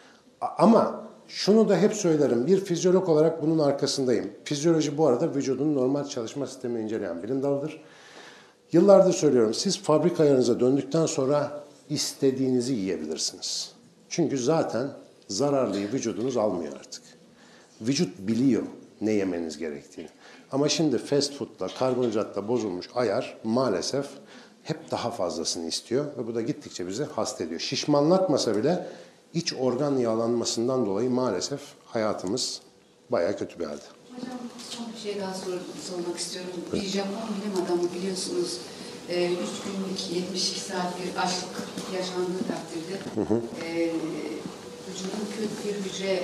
Ama şunu da hep söylerim. Bir fizyolog olarak bunun arkasındayım. Fizyoloji bu arada vücudun normal çalışma sistemini inceleyen bilim dalıdır. Yıllardır söylüyorum. Siz fabrika ayarınıza döndükten sonra istediğinizi yiyebilirsiniz. Çünkü zaten zararlıyı vücudunuz almıyor artık. Vücut biliyor ne yemeniz gerektiğini. Ama şimdi fast food'la, karbonhidratla bozulmuş ayar maalesef hep daha fazlasını istiyor ve bu da gittikçe bizi hasta ediyor. Şişmanlatmasa bile iç organ yağlanmasından dolayı maalesef hayatımız bayağı kötü bir halde. Hocam son bir şey daha sormak istiyorum. Bir Japon bilim adamı biliyorsunuz 3 günlük 72 saat bir açlık yaşandığı takdirde vücudun kök bir hücre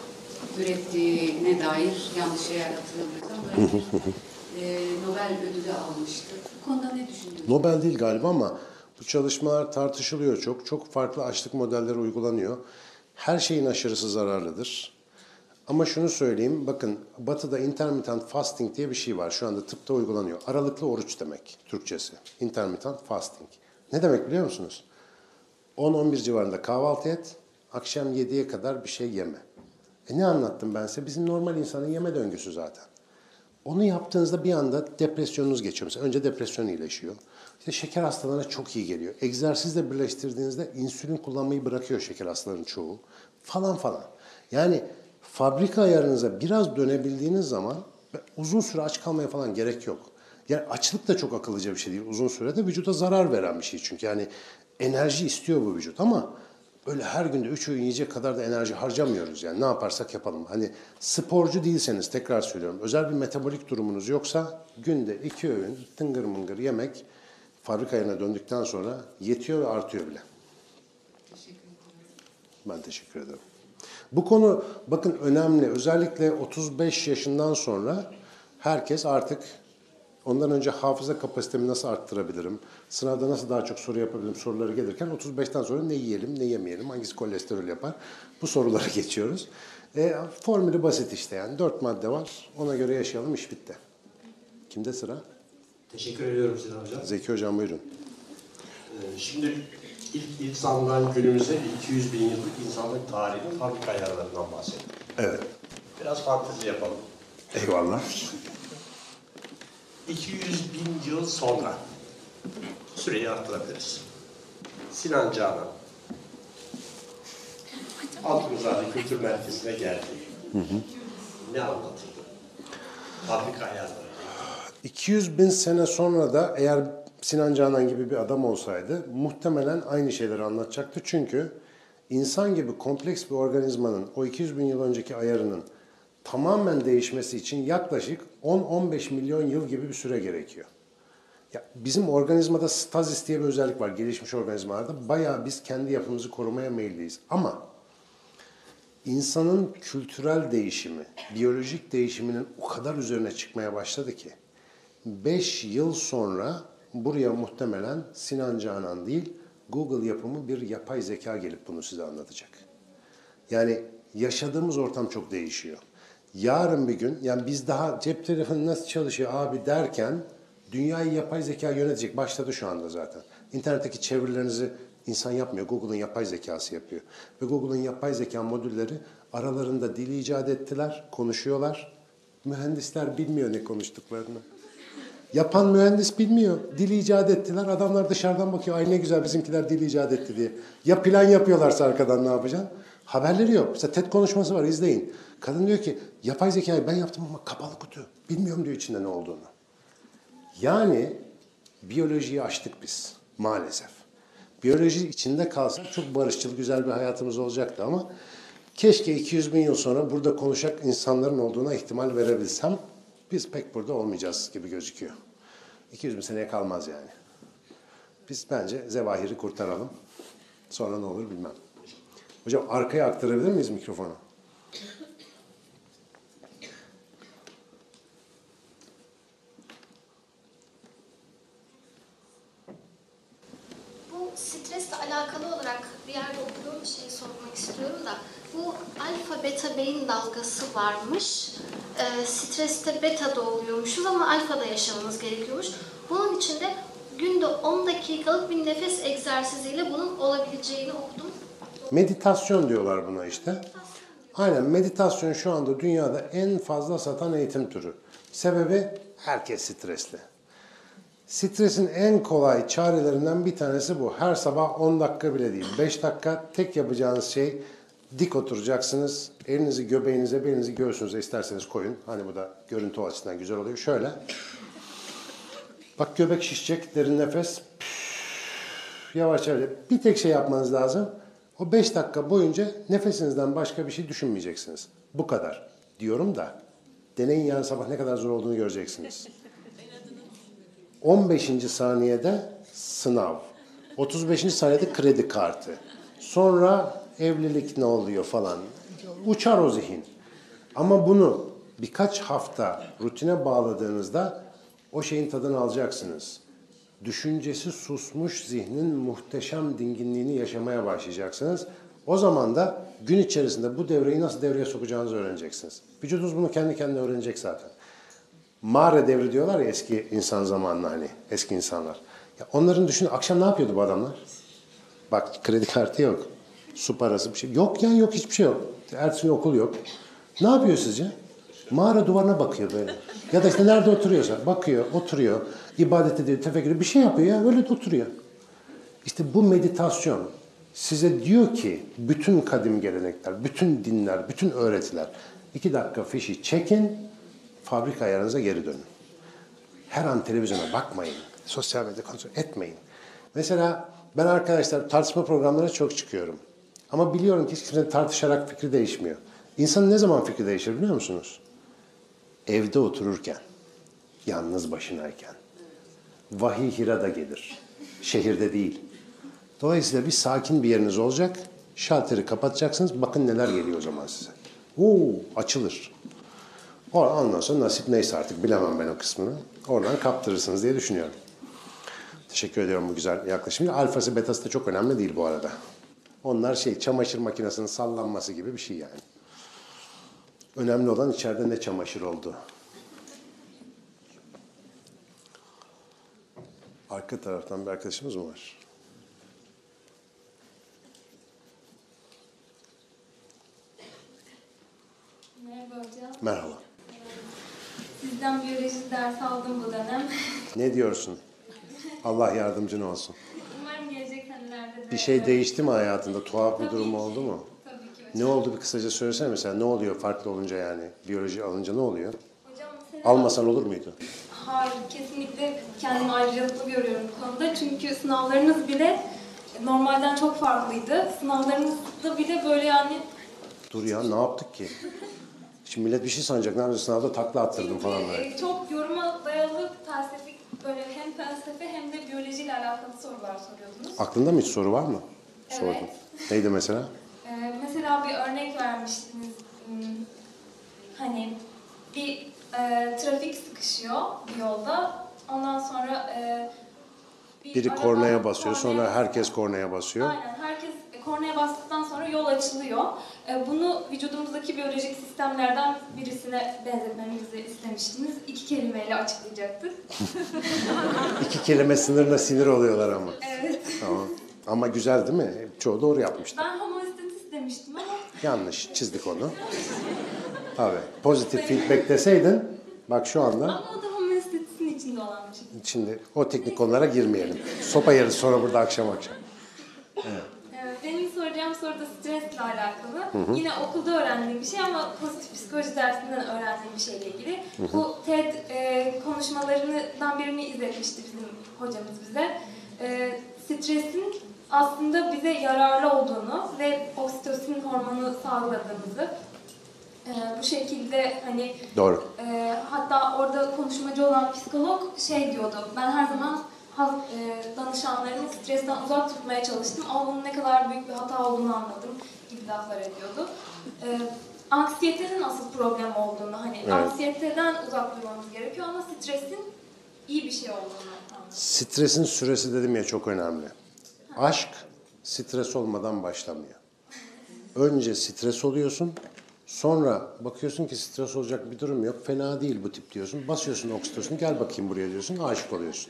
ürettiğine dair yanlış eğer hatırlamıyorsam Nobel ödülü almıştı. Bu konuda ne düşünüyorsunuz? Nobel değil galiba ama bu çalışmalar tartışılıyor çok. Çok farklı açlık modelleri uygulanıyor. Her şeyin aşırısı zararlıdır. Ama şunu söyleyeyim, bakın Batı'da intermittent fasting diye bir şey var. Şu anda tıpta uygulanıyor. Aralıklı oruç demek Türkçesi. Intermittent fasting. Ne demek biliyor musunuz? 10-11 civarında kahvaltı et, akşam 7'ye kadar bir şey yeme. Ne anlattım ben size? Bizim normal insanın yeme döngüsü zaten. Onu yaptığınızda bir anda depresyonunuz geçiyor. Mesela önce depresyon iyileşiyor. İşte şeker hastalarına çok iyi geliyor. Egzersizle birleştirdiğinizde insülin kullanmayı bırakıyor şeker hastalarının çoğu. Falan falan. Yani fabrika ayarınıza biraz dönebildiğiniz zaman uzun süre aç kalmaya falan gerek yok. Yani açlık da çok akıllıca bir şey değil. Uzun sürede vücuda zarar veren bir şey çünkü. Yani enerji istiyor bu vücut ama öyle her günde 3 öğün yiyecek kadar da enerji harcamıyoruz. Yani ne yaparsak yapalım. Hani sporcu değilseniz tekrar söylüyorum. Özel bir metabolik durumunuz yoksa günde 2 öğün tıngır mıngır yemek fabrika ayarına döndükten sonra yetiyor ve artıyor bile. Teşekkür ederim. Ben teşekkür ederim. Bu konu bakın önemli. Özellikle 35 yaşından sonra herkes artık Ondan önce hafıza kapasitemi nasıl arttırabilirim? Sınavda nasıl daha çok soru yapabilirim soruları gelirken 35'ten sonra ne yiyelim, ne yemeyelim, hangisi kolesterol yapar? Bu sorulara geçiyoruz. Formülü basit işte yani. 4 madde var. Ona göre yaşayalım, iş bitti. Kimde sıra? Teşekkür ediyorum Sinan Hocam. Zeki Hocam buyurun. Şimdi ilk insandan günümüze 200 bin yıllık insanlık tarihinin fabrika ayarlarından bahsedelim. Evet. Biraz fantezi yapalım. Eyvallah. 200 bin yıl sonra süreyi arttırabiliriz. Sinan Canan Altınizade Kültür Merkezi'ne geldi. Ne anlatıldı? Fabrika ayarları. 200 bin sene sonra da eğer Sinan Canan gibi bir adam olsaydı muhtemelen aynı şeyleri anlatacaktı. Çünkü insan gibi kompleks bir organizmanın o 200 bin yıl önceki ayarının tamamen değişmesi için yaklaşık 10-15 milyon yıl gibi bir süre gerekiyor. Ya bizim organizmada stazis diye bir özellik var gelişmiş organizmalarda. Bayağı biz kendi yapımızı korumaya meyilliyiz. Ama insanın kültürel değişimi, biyolojik değişiminin o kadar üzerine çıkmaya başladı ki 5 yıl sonra buraya muhtemelen Sinan Canan değil, Google yapımı bir yapay zeka gelip bunu size anlatacak. Yani yaşadığımız ortam çok değişiyor. Yarın bir gün, yani biz daha cep telefonu nasıl çalışıyor abi derken dünyayı yapay zeka yönetecek. Başladı şu anda zaten. İnternetteki çevirilerinizi insan yapmıyor. Google'ın yapay zekası yapıyor. Ve Google'ın yapay zeka modülleri aralarında dil icat ettiler, konuşuyorlar. Mühendisler bilmiyor ne konuştuklarını. Yapan mühendis bilmiyor. Dil icat ettiler. Adamlar dışarıdan bakıyor. Ay ne güzel bizimkiler dil icat etti diye. Ya plan yapıyorlarsa arkadan ne yapacaksın? Haberleri yok. Mesela TED konuşması var izleyin. Kadın diyor ki yapay zekayı ben yaptım ama kapalı kutu. Bilmiyorum diyor içinde ne olduğunu. Yani biyolojiyi aştık biz maalesef. Biyoloji içinde kalsak çok barışçıl güzel bir hayatımız olacaktı ama keşke 200 bin yıl sonra burada konuşacak insanların olduğuna ihtimal verebilsem. Biz pek burada olmayacağız gibi gözüküyor. 200 bin seneye kalmaz yani. Biz bence zevahiri kurtaralım. Sonra ne olur bilmem. Hocam arkaya aktarabilir miyiz mikrofonu? Bu stresle alakalı olarak bir yerde okuduğum bir şeyi sormak istiyorum da bu alfa beta beyin dalgası varmış. Streste beta'da oluyormuşuz ama alfada yaşamamız gerekiyormuş. Bunun için de günde 10 dakikalık bir nefes egzersiziyle bunun olabileceğini okudum. Meditasyon diyorlar buna işte. Aynen meditasyon şu anda dünyada en fazla satan eğitim türü. Sebebi herkes stresli. Stresin en kolay çarelerinden bir tanesi bu. Her sabah 10 dakika bile değil. 5 dakika tek yapacağınız şey dik oturacaksınız. Elinizi göbeğinize, belinizi göğsünüze isterseniz koyun. Hani bu da görüntü açısından güzel oluyor. Şöyle. Bak göbek şişecek. Derin nefes. Yavaş yavaş. Bir tek şey yapmanız lazım. O 5 dakika boyunca nefesinizden başka bir şey düşünmeyeceksiniz. Bu kadar. Diyorum da deneyin yarın sabah ne kadar zor olduğunu göreceksiniz. 15. saniyede sınav. 35. saniyede kredi kartı. Sonra evlilik ne oluyor falan. Uçar o zihin. Ama bunu birkaç hafta rutine bağladığınızda o şeyin tadını alacaksınız. Düşüncesi susmuş zihnin muhteşem dinginliğini yaşamaya başlayacaksınız. O zaman da gün içerisinde bu devreyi nasıl devreye sokacağınızı öğreneceksiniz. Vücudunuz bunu kendi kendine öğrenecek zaten. Mağara devri diyorlar ya eski insan zamanında hani eski insanlar. Ya onların düşünün akşam ne yapıyordu bu adamlar? Bak kredi kartı yok. Su parası bir şey. Yok yani yok hiçbir şey yok. Ertesi gün okul yok. Ne yapıyor sizce? Mağara duvarına bakıyor böyle. Ya da işte nerede oturuyorsa bakıyor, oturuyor, ibadet ediyor, tefekkür ediyor. Bir şey yapıyor ya öyle de oturuyor. İşte bu meditasyon size diyor ki bütün kadim gelenekler, bütün dinler, bütün öğretiler 2 dakika fişi çekin, fabrika ayarınıza geri dönün. Her an televizyona bakmayın, sosyal medya kontrol etmeyin. Mesela ben arkadaşlar tartışma programlarına çok çıkıyorum. Ama biliyorum ki hiç kimse tartışarak fikri değişmiyor. İnsanın ne zaman fikri değişir biliyor musunuz? Evde otururken, yalnız başınayken. Vahiy Hira'da gelir. Şehirde değil. Dolayısıyla bir sakin bir yeriniz olacak. Şalteri kapatacaksınız. Bakın neler geliyor o zaman size. Açılır. Ondan sonra nasip neyse artık bilemem ben o kısmını. Oradan kaptırırsınız diye düşünüyorum. Teşekkür ediyorum bu güzel yaklaşımı. Alfası betası da çok önemli değil bu arada. Onlar çamaşır makinesinin sallanması gibi bir şey yani. Önemli olan içeride ne çamaşır oldu. Arka taraftan bir arkadaşımız mı var? Merhaba hocam. Merhaba. Sizden biyoloji dersi aldım bu dönem. Ne diyorsun? Allah yardımcın olsun. Umarım gelecek senelerde de... Bir şey değişti mi hayatında? Tuhaf bir durum oldu mu? Tabii ki hocam. Ne oldu bir kısaca söylesene mesela. Ne oluyor farklı olunca yani? Biyoloji alınca ne oluyor? Hocam mesela... Almasan olur muydu? Hayır, kesinlikle kendimi ayrıcalıklı görüyorum bu konuda. Çünkü sınavlarınız bile normalden çok farklıydı. Sınavlarınızda bile böyle yani... Dur ya ne yaptık ki? Şimdi millet bir şey sanacak. Ne yapıyorsun? Sınavda takla attırdım falan böyle. Çok yoruma dayalı felsefik böyle hem felsefe hem de biyolojiyle alakalı sorular soruyordunuz. Aklında mı hiç soru var mı? Evet. Sordum. Neydi mesela? Mesela bir örnek vermiştiniz. Hani bir trafik sıkışıyor bir yolda. Ondan sonra bir Biri araba kornaya basıyor. kornaya- Sonra herkes kornaya basıyor. Aynen. Herkes kornaya bastıktan sonra yol açılıyor. Bunu vücudumuzdaki biyolojik sistemlerden birisine benzetmemizi istemiştiniz. 2 kelimeyle açıklayacaktık. 2 kelime sınırına sinir oluyorlar ama. Evet. Tamam. Ama güzel değil mi? Çoğu doğru yapmıştı. Ben homoistatis demiştim ama Yanlış. Çizdik onu. Tabii. Pozitif feedback deseydin bak şu anda ama o da homoistatisin içinde olan bir şey. şimdi o teknik konulara girmeyelim. Sopa yeriz sonra burada akşam akşam. Benim soracağım soru da stresle alakalı. Yine okulda öğrendiğim bir şey ama pozitif psikoloji dersinden öğrendiğim bir şeyle ilgili. Bu TED konuşmalarından birini izletmişti bizim hocamız bize. Stresin aslında bize yararlı olduğunu ve oksitosin hormonu salgıladığımızı bu şekilde hani Doğru. hatta orada konuşmacı olan psikolog şey diyordu. Ben her zaman danışanlarımı stresten uzak tutmaya çalıştım ama bunun ne kadar büyük bir hata olduğunu anladım gibi laflar ediyordu. Anksiyetenin asıl problem olduğunu, hani Evet. anksiyeteden uzak durmamız gerekiyor ama stresin iyi bir şey olduğunu anladım. Stresin süresi dedim ya çok önemli. Aşk stres olmadan başlamıyor. Önce stres oluyorsun. Sonra bakıyorsun ki stres olacak bir durum yok. Fena değil bu tip diyorsun. Basıyorsun oksitosin gel bakayım buraya diyorsun. Aşık oluyorsun.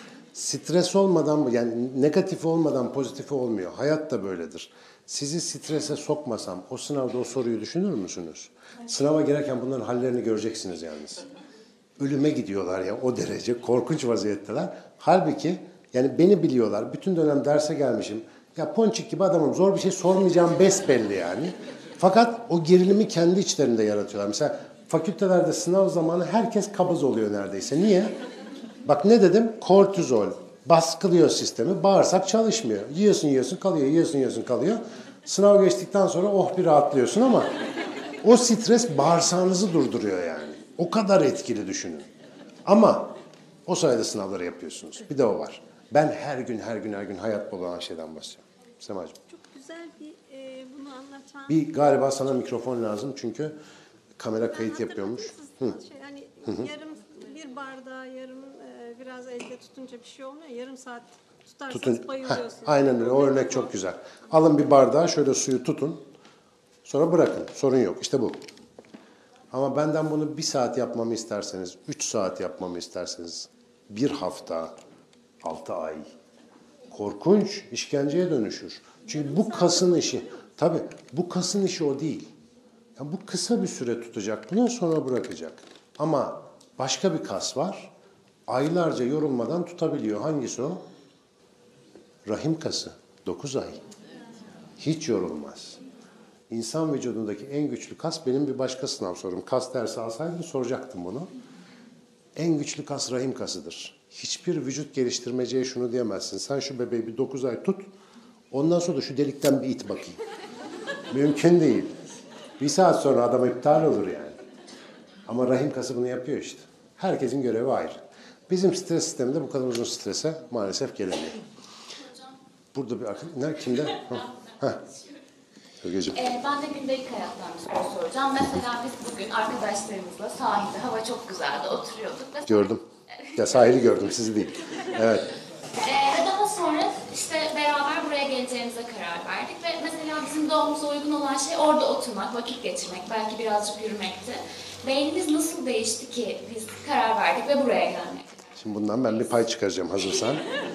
Stres olmadan yani negatif olmadan pozitif olmuyor. Hayat da böyledir. Sizi strese sokmasam o sınavda o soruyu düşünür müsünüz? Sınava girerken bunların hallerini göreceksiniz yalnız. Ölüme gidiyorlar ya o derece korkunç vaziyetteler. Halbuki yani beni biliyorlar. Bütün dönem derse gelmişim. Ya ponçik gibi adamım zor bir şey sormayacağım besbelli yani. Fakat o gerilimi kendi içlerinde yaratıyorlar. Mesela fakültelerde sınav zamanı herkes kabız oluyor neredeyse. Niye? Bak ne dedim? Kortizol baskılıyor sistemi. Bağırsak çalışmıyor. Yiyorsun kalıyor, yiyorsun kalıyor. Sınav geçtikten sonra oh bir rahatlıyorsun ama o stres bağırsağınızı durduruyor yani. O kadar etkili düşünün. Ama o sayede sınavları yapıyorsunuz. Bir de o var. Ben her gün hayat olan şeyden bahsediyorum. Semacığım. Çok güzel bir bunu anlatan... Bir galiba sana mikrofon lazım çünkü kamera kayıt yapıyormuş. Hani yarım bir bardağı yarım biraz elde tutunca bir şey olmuyor. Yarım saat tutarsanız bayılıyorsunuz. Aynen öyle. O örnek çok güzel. Alın bir bardağı şöyle suyu tutun. Sonra bırakın. Sorun yok. İşte bu. Ama benden bunu 1 saat yapmamı isterseniz, 3 saat yapmamı isterseniz, 1 hafta, 6 ay korkunç işkenceye dönüşür. Çünkü bu kasın işi, tabii bu kasın işi o değil. Yani bu kısa bir süre tutacak, bundan sonra bırakacak. Ama başka bir kas var, aylarca yorulmadan tutabiliyor. Hangisi o? Rahim kası, 9 ay. Hiç yorulmaz. İnsan vücudundaki en güçlü kas benim bir başka sınav sorum. Kas dersi alsaydım soracaktım bunu. En güçlü kas rahim kasıdır. Hiçbir vücut geliştirmeciye şunu diyemezsin. Sen şu bebeği bir 9 ay tut, ondan sonra da şu delikten bir it bakayım. Mümkün değil. 1 saat sonra adam iptal olur yani. Ama rahim kası bunu yapıyor işte. Herkesin görevi ayrı. Bizim stres sisteminde bu kadar uzun strese maalesef gelemiyor. Burada bir arkadaş, kimde? Özgeciğim. Ben de gündelik hayattan bir soru soracağım. Mesela biz bugün arkadaşlarımızla sahilde, hava çok güzeldi, oturuyorduk. Gördüm. Ya sahili gördüm, sizi değil. Evet. Ve daha sonra işte beraber buraya geleceğimize karar verdik ve mesela bizim doğumuza uygun olan şey orada oturmak, vakit geçirmek, belki birazcık yürümekti. Beynimiz nasıl değişti ki biz karar verdik ve buraya gelmek? Şimdi bundan ben bir pay çıkaracağım hazırsan.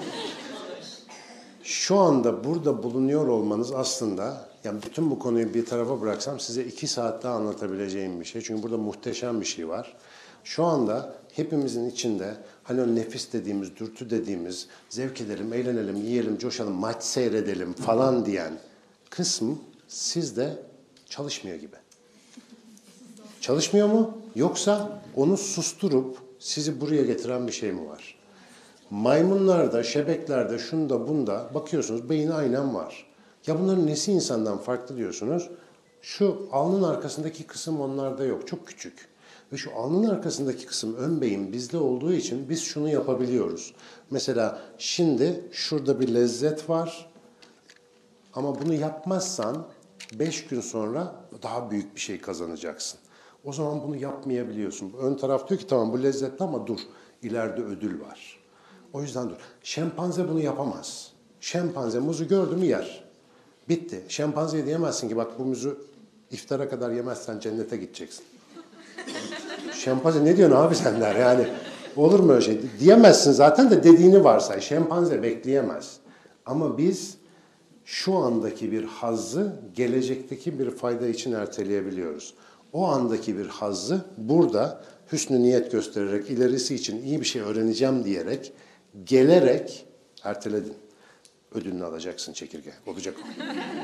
Şu anda burada bulunuyor olmanız aslında, yani bütün bu konuyu bir tarafa bıraksam size 2 saat daha anlatabileceğim bir şey. Çünkü burada muhteşem bir şey var. Şu anda hepimizin içinde hani o nefis dediğimiz, dürtü dediğimiz, zevk edelim, eğlenelim, yiyelim, coşalım, maç seyredelim falan diyen kısım sizde çalışmıyor gibi. Çalışmıyor mu? Yoksa onu susturup sizi buraya getiren bir şey mi var? Maymunlarda, şebeklerde, şunda bunda bakıyorsunuz beyni aynen var. Ya bunların nesi insandan farklı diyorsunuz? Şu alnın arkasındaki kısım onlarda yok. Çok küçük. Ve şu alnın arkasındaki kısım ön beyin bizde olduğu için biz şunu yapabiliyoruz. Mesela şimdi şurada bir lezzet var. Ama bunu yapmazsan 5 gün sonra daha büyük bir şey kazanacaksın. O zaman bunu yapmayabiliyorsun. Ön taraf diyor ki tamam bu lezzetli ama dur. İleride ödül var. O yüzden dur. Şempanze bunu yapamaz. Şempanze muzu gördü mü yer. Bitti. Şempanzeye diyemezsin ki bak bu muzu iftara kadar yemezsen cennete gideceksin. Şempanze ne diyorsun abi sen der yani. Olur mu öyle şey? Diyemezsin zaten de dediğini varsay. Şempanze bekleyemez. Ama biz şu andaki bir hazzı gelecekteki bir fayda için erteleyebiliyoruz. O andaki bir hazzı burada hüsnü niyet göstererek ilerisi için iyi bir şey öğreneceğim diyerek gelerek erteledin. Ödülünü alacaksın çekirge. Olacak o.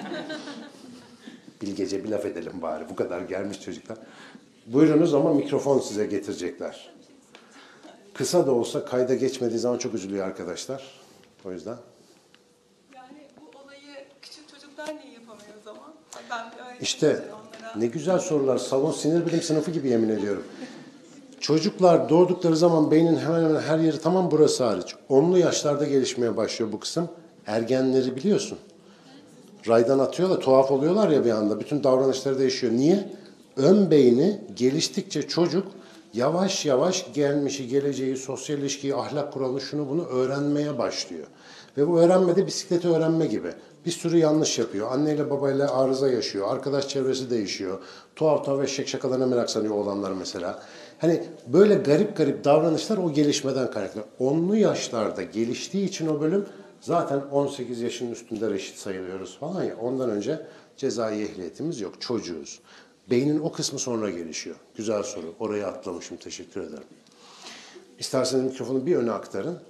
Bilgece bir laf edelim bari. Bu kadar gelmiş çocuklar. Buyurunuz ama mikrofon size getirecekler. Kısa da olsa kayda geçmediği zaman çok üzülüyor arkadaşlar. O yüzden. Yani bu olayı küçük çocuklar niye yapamıyor o zaman? Ben bir öyle İşte onlara... ne güzel sorular. Salon sinir bilim sınıfı gibi yemin ediyorum. Çocuklar doğdukları zaman beynin hemen hemen her yeri tamam burası hariç. 10'lu yaşlarda gelişmeye başlıyor bu kısım. Ergenleri biliyorsun. Raydan atıyorlar, tuhaf oluyorlar ya bir anda. Bütün davranışları değişiyor. Niye? Ön beyni geliştikçe çocuk yavaş yavaş gelmişi, geleceği, sosyal ilişkiyi, ahlak kuralını, şunu bunu öğrenmeye başlıyor. Ve bu öğrenmede bisikleti öğrenme gibi. Bir sürü yanlış yapıyor. Anneyle babayla arıza yaşıyor. Arkadaş çevresi değişiyor. Tuhaf tuhaf eşek şakalarına merak sanıyor oğlanlar mesela. Hani böyle garip garip davranışlar o gelişmeden kaynaklı. 10'lu yaşlarda geliştiği için o bölüm zaten 18 yaşının üstünde reşit sayılıyoruz falan ya. Ondan önce cezai ehliyetimiz yok. Çocuğuz. Beynin o kısmı sonra gelişiyor. Güzel soru. Orayı atlamışım. Teşekkür ederim. İsterseniz mikrofonu bir öne aktarın.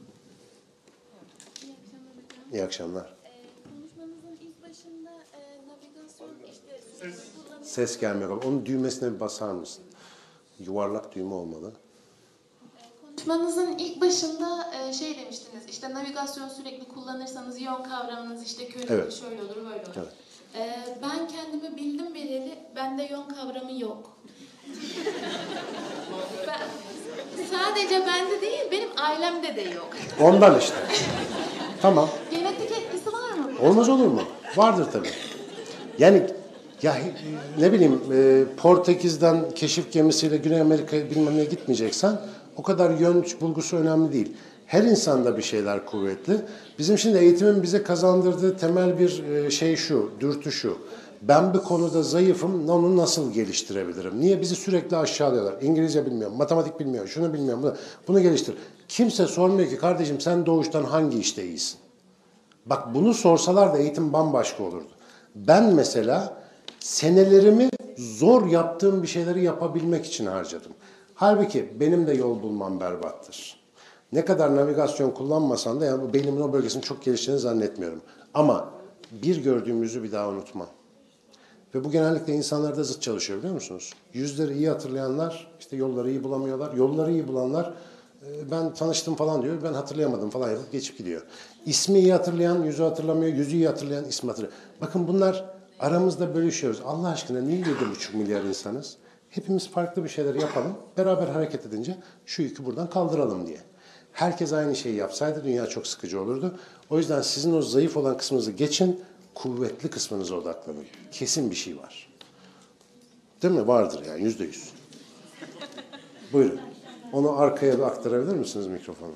İyi akşamlar. Konuşmanızın ilk başında navigasyon işte... Ses gelmiyor. Onun düğmesine bir basar mısın? Yuvarlak düğme olmalı. Konuşmanızın ilk başında şey demiştiniz, işte navigasyon sürekli kullanırsanız yön kavramınız işte Evet. şöyle olur, böyle olur. Evet. Ben kendimi bildim bileli, bende yön kavramı yok. Sadece bende değil, benim ailemde de yok. Ondan işte. Tamam. Genetik etkisi var mı? Olmaz olur mu? Vardır tabii. Yani ya ne bileyim Portekiz'den keşif gemisiyle Güney Amerika'ya bilmem ne gitmeyeceksen o kadar yön bulgusu önemli değil. Her insanda bir şeyler kuvvetli. Bizim şimdi eğitimin bize kazandırdığı temel bir şey şu, dürtü şu. Ben bir konuda zayıfım, onu nasıl geliştirebilirim? Niye bizi sürekli aşağılıyorlar? İngilizce bilmiyorum, matematik bilmiyorum, şunu bilmiyorum, bunu geliştir. Kimse sormuyor ki kardeşim sen doğuştan hangi işte iyisin? Bak bunu sorsalar da eğitim bambaşka olurdu. Ben mesela senelerimi zor yaptığım bir şeyleri yapabilmek için harcadım. Halbuki benim de yol bulmam berbattır. Ne kadar navigasyon kullanmasan da yani bu beynimin o bölgesinin çok geliştiğini zannetmiyorum. Ama bir gördüğümüzü bir daha unutmam. Ve bu genellikle insanlarda zıt çalışıyor biliyor musunuz? Yüzleri iyi hatırlayanlar işte yolları iyi bulamıyorlar. Yolları iyi bulanlar ben tanıştım falan diyor. Ben hatırlayamadım falan yapıp geçip gidiyor. İsmi iyi hatırlayan yüzü hatırlamıyor. Yüzü iyi hatırlayan ismi hatırlamıyor. Bakın bunlar aramızda bölüşüyoruz. Allah aşkına niye 7,5 milyar insanız? Hepimiz farklı bir şeyler yapalım. Beraber hareket edince şu yükü buradan kaldıralım diye. Herkes aynı şeyi yapsaydı dünya çok sıkıcı olurdu. O yüzden sizin o zayıf olan kısmınızı geçin, kuvvetli kısmınıza odaklanın. Kesin bir şey var. Değil mi? Vardır yani %100. Buyurun. Onu arkaya da aktarabilir misiniz mikrofonu?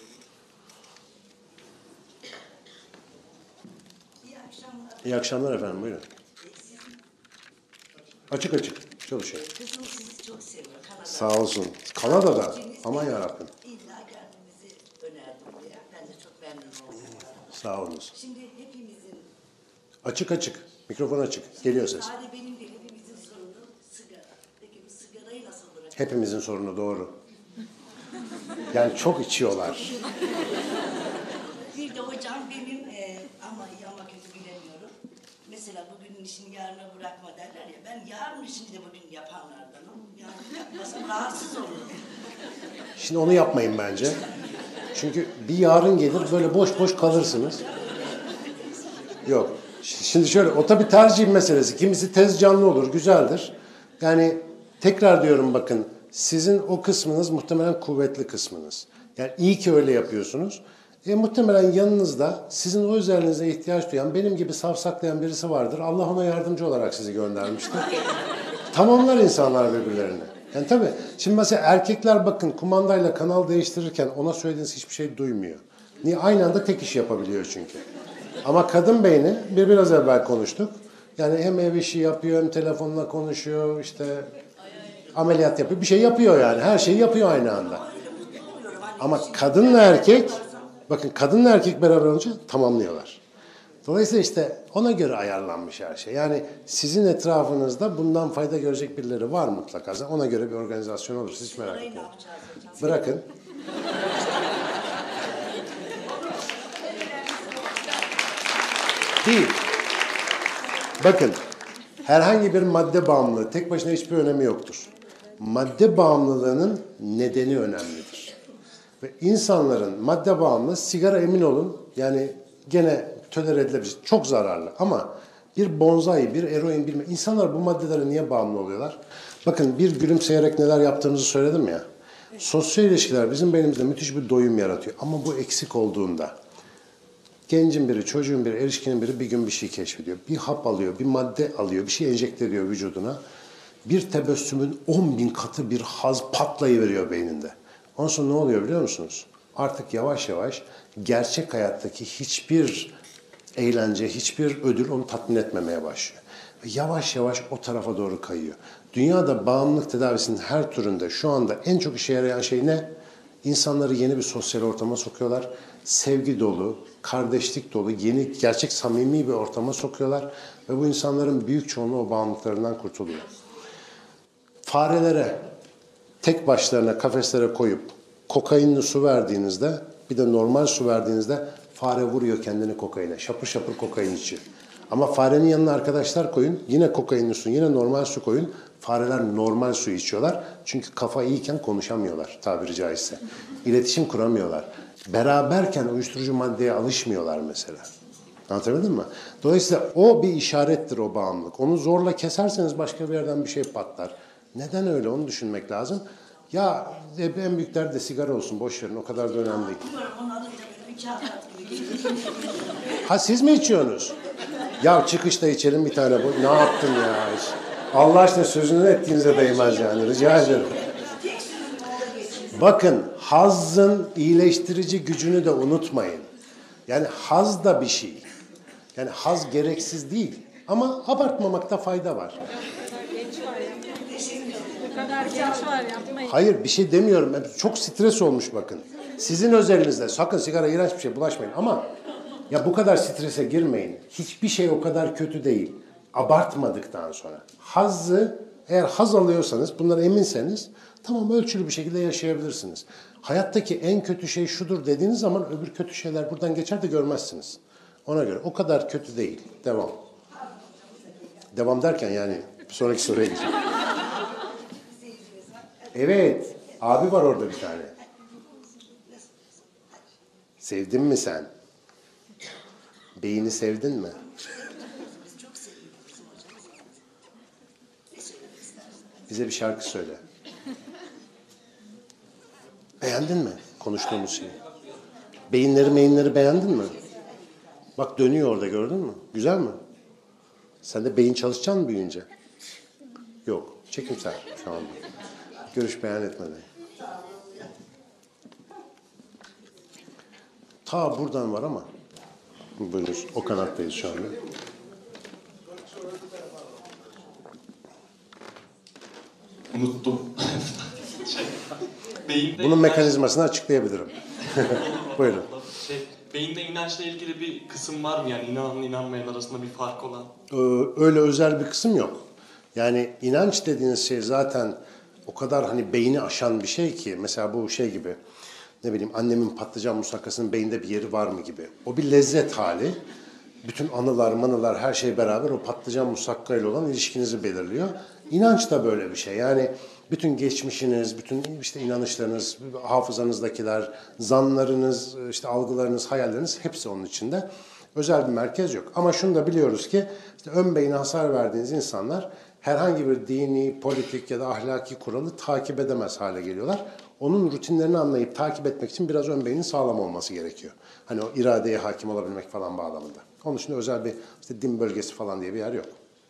İyi akşamlar efendim, buyurun. Açık açık çalışıyor. Kızım sizi çok seviyor. Sağ olsun. Kanada'da. Aman yarabbim. İlla gelmenizi önerdim diye. Ben de çok memnun oldum. Sağ olunuz. Şimdi hepimizin, Açık açık. Mikrofon açık. Geliyor ses. sadece benim değil hepimizin sorunu sigara. Peki bu sigarayı nasıl bırakacağız? Hepimizin sorunu, doğru. Yani çok içiyorlar. Bir de hocam benim ama iyi ama kötü bilemiyorum. Mesela bugünün işini yarına bırakma derler ya. Ben yarın işini de bugün yapanlardanım. Yani yapmasam rahatsız olurum. Şimdi onu yapmayın bence. Çünkü bir yarın gelir böyle boş boş kalırsınız. Yok. Şimdi şöyle, o tabii tercih meselesi. Kimisi tez canlı olur, güzeldir. Yani tekrar diyorum bakın, sizin o kısmınız muhtemelen kuvvetli kısmınız. Yani iyi ki öyle yapıyorsunuz. Muhtemelen yanınızda sizin o özelliğinize ihtiyaç duyan, benim gibi savsaklayan birisi vardır. Allah ona yardımcı olarak sizi göndermiştir. Tamamlar insanlar birbirlerini. Yani tabii, şimdi mesela erkekler bakın kumandayla kanal değiştirirken ona söylediğiniz hiçbir şey duymuyor. Niye? Aynı anda tek iş yapabiliyor çünkü. Ama kadın beyni, biraz evvel konuştuk. Yani hem ev işi yapıyor, hem telefonla konuşuyor, işte ameliyat yapıyor, bir şey yapıyor yani. Her şeyi yapıyor aynı anda. Ama kadınla erkek, bakın kadınla erkek beraber olunca tamamlıyorlar. Dolayısıyla işte ona göre ayarlanmış her şey. Yani sizin etrafınızda bundan fayda görecek birileri var mutlaka. Ona göre bir organizasyon olur. Siz hiç merak etmeyin. Bırakın. Değil. Bakın, herhangi bir madde bağımlılığı tek başına hiçbir önemi yoktur. Madde bağımlılığının nedeni önemlidir. Ve insanların madde bağımlılığı, sigara emin olun, yani gene tolere edilebilir, çok zararlı. Ama bir bonzai, bir eroin, bilmem, insanlar bu maddelere niye bağımlı oluyorlar? Bakın, bir gülümseyerek neler yaptığımızı söyledim ya. Sosyal ilişkiler bizim beynimizde müthiş bir doyum yaratıyor. Ama bu eksik olduğunda, gencin biri, çocuğun biri, erişkinin biri bir gün bir şey keşfediyor. Bir hap alıyor, bir madde alıyor, bir şey enjekte ediyor vücuduna. Bir tebessümün 10.000 katı bir haz patlayıveriyor beyninde. Ondan sonra ne oluyor biliyor musunuz? Artık yavaş yavaş gerçek hayattaki hiçbir eğlence, hiçbir ödül onu tatmin etmemeye başlıyor. Ve yavaş yavaş o tarafa doğru kayıyor. Dünyada bağımlılık tedavisinin her türünde şu anda en çok işe yarayan şey ne? İnsanları yeni bir sosyal ortama sokuyorlar. Sevgi dolu, kardeşlik dolu, yeni, gerçek samimi bir ortama sokuyorlar. Ve bu insanların büyük çoğunluğu o bağımlılıklarından kurtuluyor. Farelere tek başlarına kafeslere koyup kokainli su verdiğinizde, bir de normal su verdiğinizde fare vuruyor kendini kokaine. Şapır şapır kokain içiyor. Ama farenin yanına arkadaşlar koyun, yine kokainli su, yine normal su koyun. Fareler normal su içiyorlar. Çünkü kafa iyiyken konuşamıyorlar tabiri caizse. İletişim kuramıyorlar. Beraberken uyuşturucu maddeye alışmıyorlar mesela. Anlatabildim mi? Dolayısıyla o bir işarettir, o bağımlılık. Onu zorla keserseniz başka bir yerden bir şey patlar. Neden öyle, onu düşünmek lazım. Ya en büyük derdi de sigara olsun, boş verin, o kadar da önemli değil. Ha, siz mi içiyorsunuz? Ya çıkışta içelim bir tane. Ne yaptın ya? Allah aşkına sözünü ettiğinize değmez yani. Rica ederim. Bakın, hazzın iyileştirici gücünü de unutmayın. Yani haz da bir şey. Yani haz gereksiz değil. Ama abartmamakta fayda var. Bu kadar genç var yapmayın. Hayır, bir şey demiyorum. Çok stres olmuş bakın. Sizin özelinizde sakın sigara, iğrenç bir şey, bulaşmayın. Ama ya bu kadar strese girmeyin. Hiçbir şey o kadar kötü değil. Abartmadıktan sonra. Hazzı, eğer haz alıyorsanız, bundan eminseniz, tamam, ölçülü bir şekilde yaşayabilirsiniz. Hayattaki en kötü şey şudur dediğiniz zaman öbür kötü şeyler buradan geçer de görmezsiniz. Ona göre o kadar kötü değil. Devam. Devam derken yani bir sonraki soruya geçelim. Evet. Abi var orada bir tane. Sevdin mi sen? Beyni sevdin mi? Bize bir şarkı söyle. Beğendin mi konuştuğumuz şeyi? Beyinleri beğendin mi? Bak dönüyor orada, gördün mü? Güzel mi? Sen de beyin çalışacaksın mı büyüyünce? Yok. Çekimser şu anda. Görüş beyan etmeden. Ta buradan var ama. Böyle o kanattayız şu anda. Unuttum. Beyinde Bunun mekanizmasını açıklayabilirim. Buyurun. Beyinde inançla ilgili bir kısım var mı? Yani inanan inanmayan arasında bir fark olan. Öyle özel bir kısım yok. Yani inanç dediğiniz şey zaten o kadar hani beyni aşan bir şey ki. Mesela bu şey gibi. Ne bileyim annemin patlıcan musakkasının beyinde bir yeri var mı gibi. O bir lezzet hali. Bütün anılar, manılar her şey beraber o patlıcan musakkayla olan ilişkinizi belirliyor. İnanç da böyle bir şey. Yani bütün geçmişiniz, bütün işte inanışlarınız, hafızanızdakiler, zanlarınız, işte algılarınız, hayalleriniz hepsi onun içinde. Özel bir merkez yok. Ama şunu da biliyoruz ki işte ön beyine hasar verdiğiniz insanlar herhangi bir dini, politik ya da ahlaki kuralı takip edemez hale geliyorlar. Onun rutinlerini anlayıp takip etmek için biraz ön beynin sağlam olması gerekiyor. Hani o iradeye hakim olabilmek falan bağlamında. Onun için özel bir işte din bölgesi falan diye bir yer yok.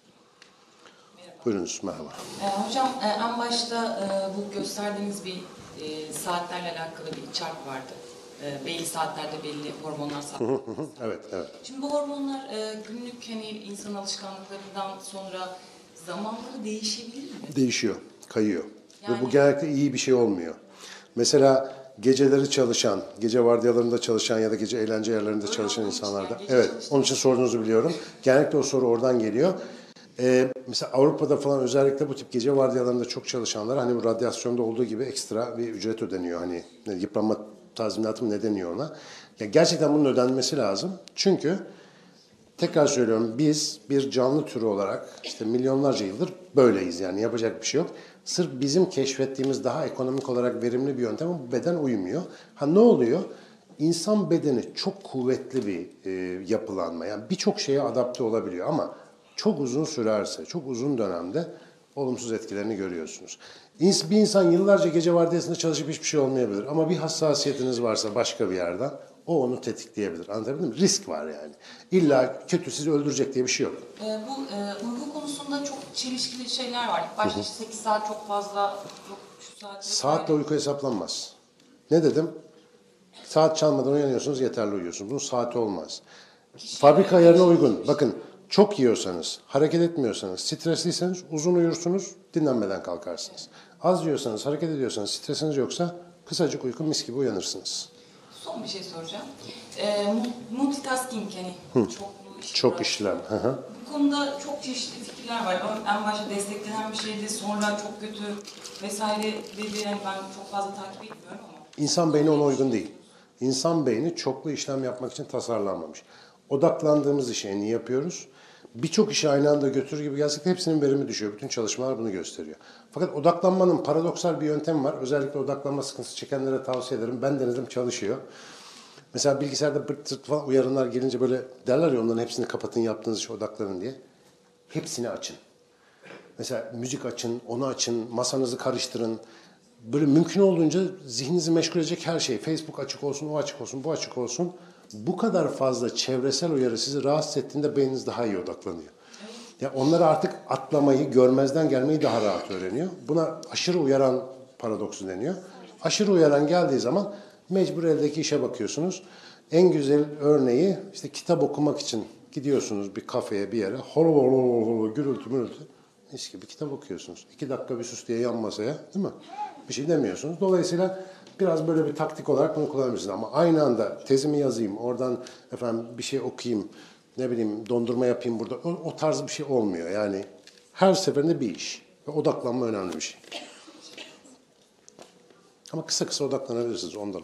Buyurunuz, merhaba. Hocam en başta bu gösterdiğiniz bir saatlerle alakalı bir çark vardı. Belli saatlerde belli hormonlar salgılanıyor. Evet, evet. Şimdi bu hormonlar günlük hani insan alışkanlıklarından sonra zamanla değişebilir mi? Değişiyor, kayıyor. Yani... Ve bu genellikle iyi bir şey olmuyor. Mesela geceleri çalışan, gece vardiyalarında çalışan ya da gece eğlence yerlerinde çalışan insanlarda. Evet, onun için sorunuzu biliyorum. Genellikle o soru oradan geliyor. Mesela Avrupa'da falan özellikle bu tip gece vardiyalarında çok çalışanlar hani bu radyasyonda olduğu gibi ekstra bir ücret ödeniyor. Hani yıpranma tazminatı mı ne deniyor ona. Ya gerçekten bunun ödenmesi lazım. Çünkü tekrar söylüyorum biz bir canlı türü olarak işte milyonlarca yıldır böyleyiz yani yapacak bir şey yok. Sırf bizim keşfettiğimiz daha ekonomik olarak verimli bir yöntem bu beden uymuyor. Ha ne oluyor? İnsan bedeni çok kuvvetli bir yapılanma. Yani birçok şeye adapte olabiliyor ama çok uzun sürerse, çok uzun dönemde olumsuz etkilerini görüyorsunuz. Bir insan yıllarca gece vardiyasında çalışıp hiçbir şey olmayabilir. Ama bir hassasiyetiniz varsa başka bir yerden o onu tetikleyebilir. Anlatabildim mi? Risk var yani. İlla kötü sizi öldürecek diye bir şey yok. Bu uyku konusunda çok çelişkili şeyler var. İlk başta 8 saat çok fazla, yok şu saat... Saatle uyku hesaplanmaz. Ne dedim? Saat çalmadan uyanıyorsunuz, yeterli uyuyorsunuz. Bunun saati olmaz. Fabrika ayarına uygun. Bakın çok yiyorsanız, hareket etmiyorsanız, stresliyseniz uzun uyursunuz, dinlenmeden kalkarsınız. Az yiyorsanız, hareket ediyorsanız, stresiniz yoksa kısacık uyku mis gibi uyanırsınız. Son bir şey soracağım. Multitasking yani Çok işlem. Bu konuda çok çeşitli fikirler var. En başta desteklenen bir şeydi, sonra çok kötü vesaire dedi. Yani ben çok fazla takip etmiyorum ama. İnsan beyni ona uygun değil. İnsan beyni çoklu işlem yapmak için tasarlanmamış. Odaklandığımız işi en iyi yapıyoruz. Birçok işi aynı anda götürür gibi gelsek de hepsinin verimi düşüyor. Bütün çalışmalar bunu gösteriyor. Fakat odaklanmanın paradoksal bir yöntemi var. Özellikle odaklanma sıkıntısı çekenlere tavsiye ederim. Ben denedim, çalışıyor. Mesela bilgisayarda bırt tırt falan uyarımlar gelince böyle derler ya onların hepsini kapatın yaptığınız işe odaklanın diye. Hepsini açın. Mesela müzik açın, onu açın, masanızı karıştırın. Böyle mümkün olduğunca zihninizi meşgul edecek her şey. Facebook açık olsun, o açık olsun, bu açık olsun. Bu kadar fazla çevresel uyarı sizi rahatsız ettiğinde beyniniz daha iyi odaklanıyor. Ya onları artık atlamayı, görmezden gelmeyi daha rahat öğreniyor. Buna aşırı uyaran paradoksu deniyor. Aşırı uyaran geldiği zaman mecbur eldeki işe bakıyorsunuz. En güzel örneği işte kitap okumak için gidiyorsunuz bir kafeye, bir yere. Holo holo holo gürültü mürültü. Mis gibi kitap okuyorsunuz. 2 dakika bir sus diye yan masaya, değil mi? Bir şey demiyorsunuz. Dolayısıyla biraz böyle bir taktik olarak bunu kullanabilirsiniz. Ama aynı anda tezimi yazayım, oradan efendim bir şey okuyayım, ne bileyim dondurma yapayım burada. O tarz bir şey olmuyor. Yani her seferinde bir iş. Ve odaklanma önemli bir şey. Ama kısa kısa odaklanabilirsiniz ondan.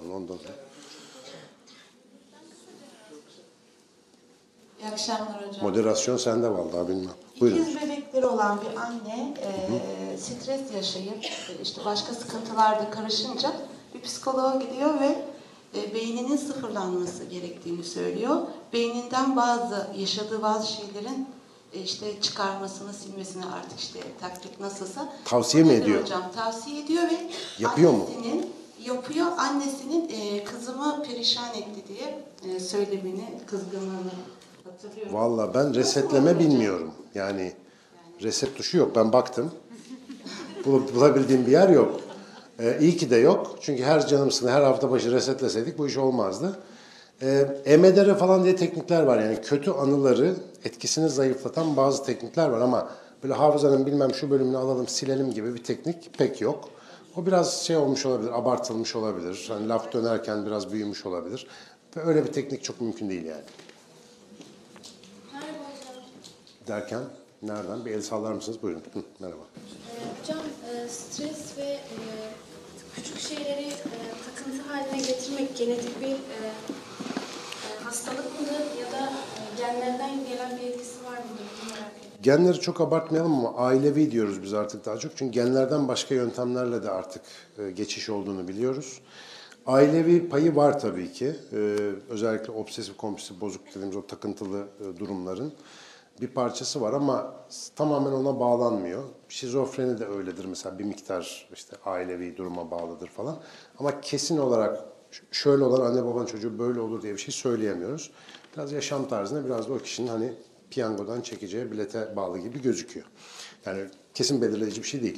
İyi akşamlar hocam. Moderasyon sende vallahi bilmem. Buyurun. İkiz bebekleri olan bir anne stres yaşayıp işte başka sıkıntılarda karışınca bir psikoloğa gidiyor ve beyninin sıfırlanması gerektiğini söylüyor. Beyninden yaşadığı bazı şeylerin işte çıkarmasını, silmesini artık işte taktik nasılsa. Tavsiye mi ediyor? Hocam tavsiye ediyor ve yapıyor mu? Yapıyor. Annesinin kızımı perişan etti diye söylemini, kızgınlığını hatırlıyorum. Vallahi ben resetleme bilmiyorum. Yani reset tuşu yok. Ben baktım. Bulabildiğim bir yer yok. İyi ki de yok. Çünkü her canım sıkıldı, her hafta başı resetleseydik bu iş olmazdı. EMDR falan diye teknikler var. Yani kötü anıları etkisini zayıflatan bazı teknikler var ama böyle hafızanın bilmem şu bölümünü alalım silelim gibi bir teknik pek yok. O biraz şey olmuş olabilir, abartılmış olabilir. Hani laf dönerken biraz büyümüş olabilir. Ve öyle bir teknik çok mümkün değil yani. Merhaba hocam. Derken nereden? Bir el sallar mısınız? Buyurun. Merhaba. Hocam stres ve küçük şeyleri takıntı haline getirmek genetik bir hastalık mıdır ya da genlerden gelen bir etkisi var mıdır? Bunu merak ediyorum. Genleri çok abartmayalım ama ailevi diyoruz biz artık daha çok. Çünkü genlerden başka yöntemlerle de artık geçiş olduğunu biliyoruz. Ailevi payı var tabii ki. Özellikle obsesif kompulsif bozuk dediğimiz o takıntılı durumların bir parçası var ama tamamen ona bağlanmıyor. Şizofreni de öyledir mesela bir miktar işte ailevi duruma bağlıdır falan. Ama kesin olarak şöyle olan anne babanın çocuğu böyle olur diye bir şey söyleyemiyoruz. Biraz yaşam tarzına biraz da o kişinin hani piyangodan çekeceği bilete bağlı gibi gözüküyor. Yani kesin belirleyici bir şey değil.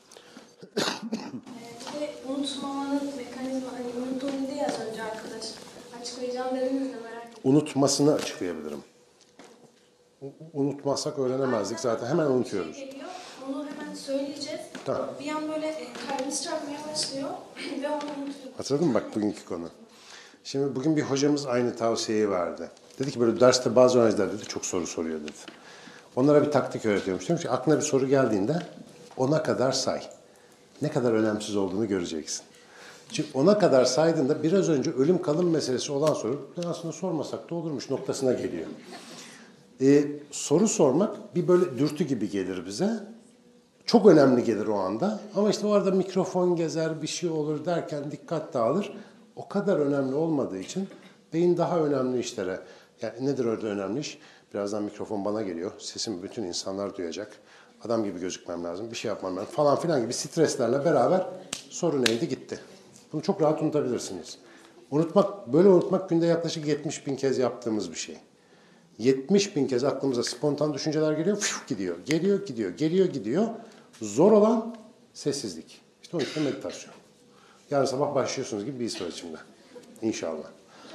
Bir de unutmamanın mekanizma, hani unuttuğunu diye az önce arkadaş açıklayacağım dediniz de merak ettim. Unutmasını açıklayabilirim. Unutmazsak öğrenemezdik zaten. Hemen unutuyoruz. Geliyor, onu hemen söyleyeceğiz. Tamam. Bir an böyle kalbimiz çarpmaya başlıyor ve onu unutuyoruz. Hatırladın mı bak bugünkü konu? Şimdi bugün bir hocamız aynı tavsiyeyi verdi. Dedi ki böyle derste bazı öğrenciler dedi çok soru soruyor dedi. Onlara bir taktik öğretiyormuş. Demiş ki aklına bir soru geldiğinde 10'a kadar say. Ne kadar önemsiz olduğunu göreceksin. Çünkü 10'a kadar saydığında biraz önce ölüm kalım meselesi olan soru aslında sormasak da olurmuş noktasına geliyor. Soru sormak bir böyle dürtü gibi gelir bize. Çok önemli gelir o anda. Ama işte o arada mikrofon gezer, bir şey olur derken dikkat dağılır. O kadar önemli olmadığı için beyin daha önemli işlere. Yani nedir orada önemli iş? Birazdan mikrofon bana geliyor. Sesimi bütün insanlar duyacak. Adam gibi gözükmem lazım. Bir şey yapmam lazım falan filan gibi streslerle beraber soru neydi gitti. Bunu çok rahat unutabilirsiniz. Böyle unutmak günde yaklaşık 70.000 kez yaptığımız bir şey. 70.000 kez aklımıza spontan düşünceler geliyor, gidiyor. Geliyor, gidiyor, geliyor, gidiyor. Zor olan sessizlik. İşte o yüzden meditasyon. Yarın sabah başlıyorsunuz gibi bir his var içimde. İnşallah.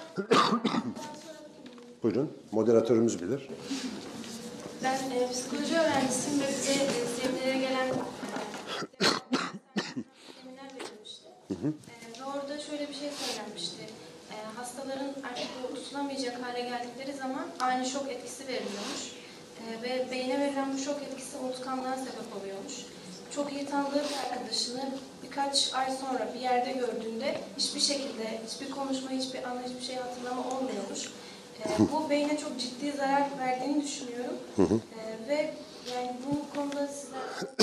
Buyurun, moderatörümüz bilir. Ben psikoloji öğrencisiyim ve bize seminere gelen seminer verilmişti. Ve orada şöyle bir şey söylenmişti. Hastaların artık unutulamayacak hale geldikleri zaman ani şok etkisi veriliyormuş. Ve beyne verilen bu şok etkisi unutkanlığa sebep oluyormuş. Çok iyi tanıdığı bir arkadaşını birkaç ay sonra bir yerde gördüğünde hiçbir şekilde, hiçbir konuşma, hiçbir anı, hiçbir şey hatırlama olmuyormuş. Bu beyne çok ciddi zarar verdiğini düşünüyorum. Ve yani bu konuda sizler...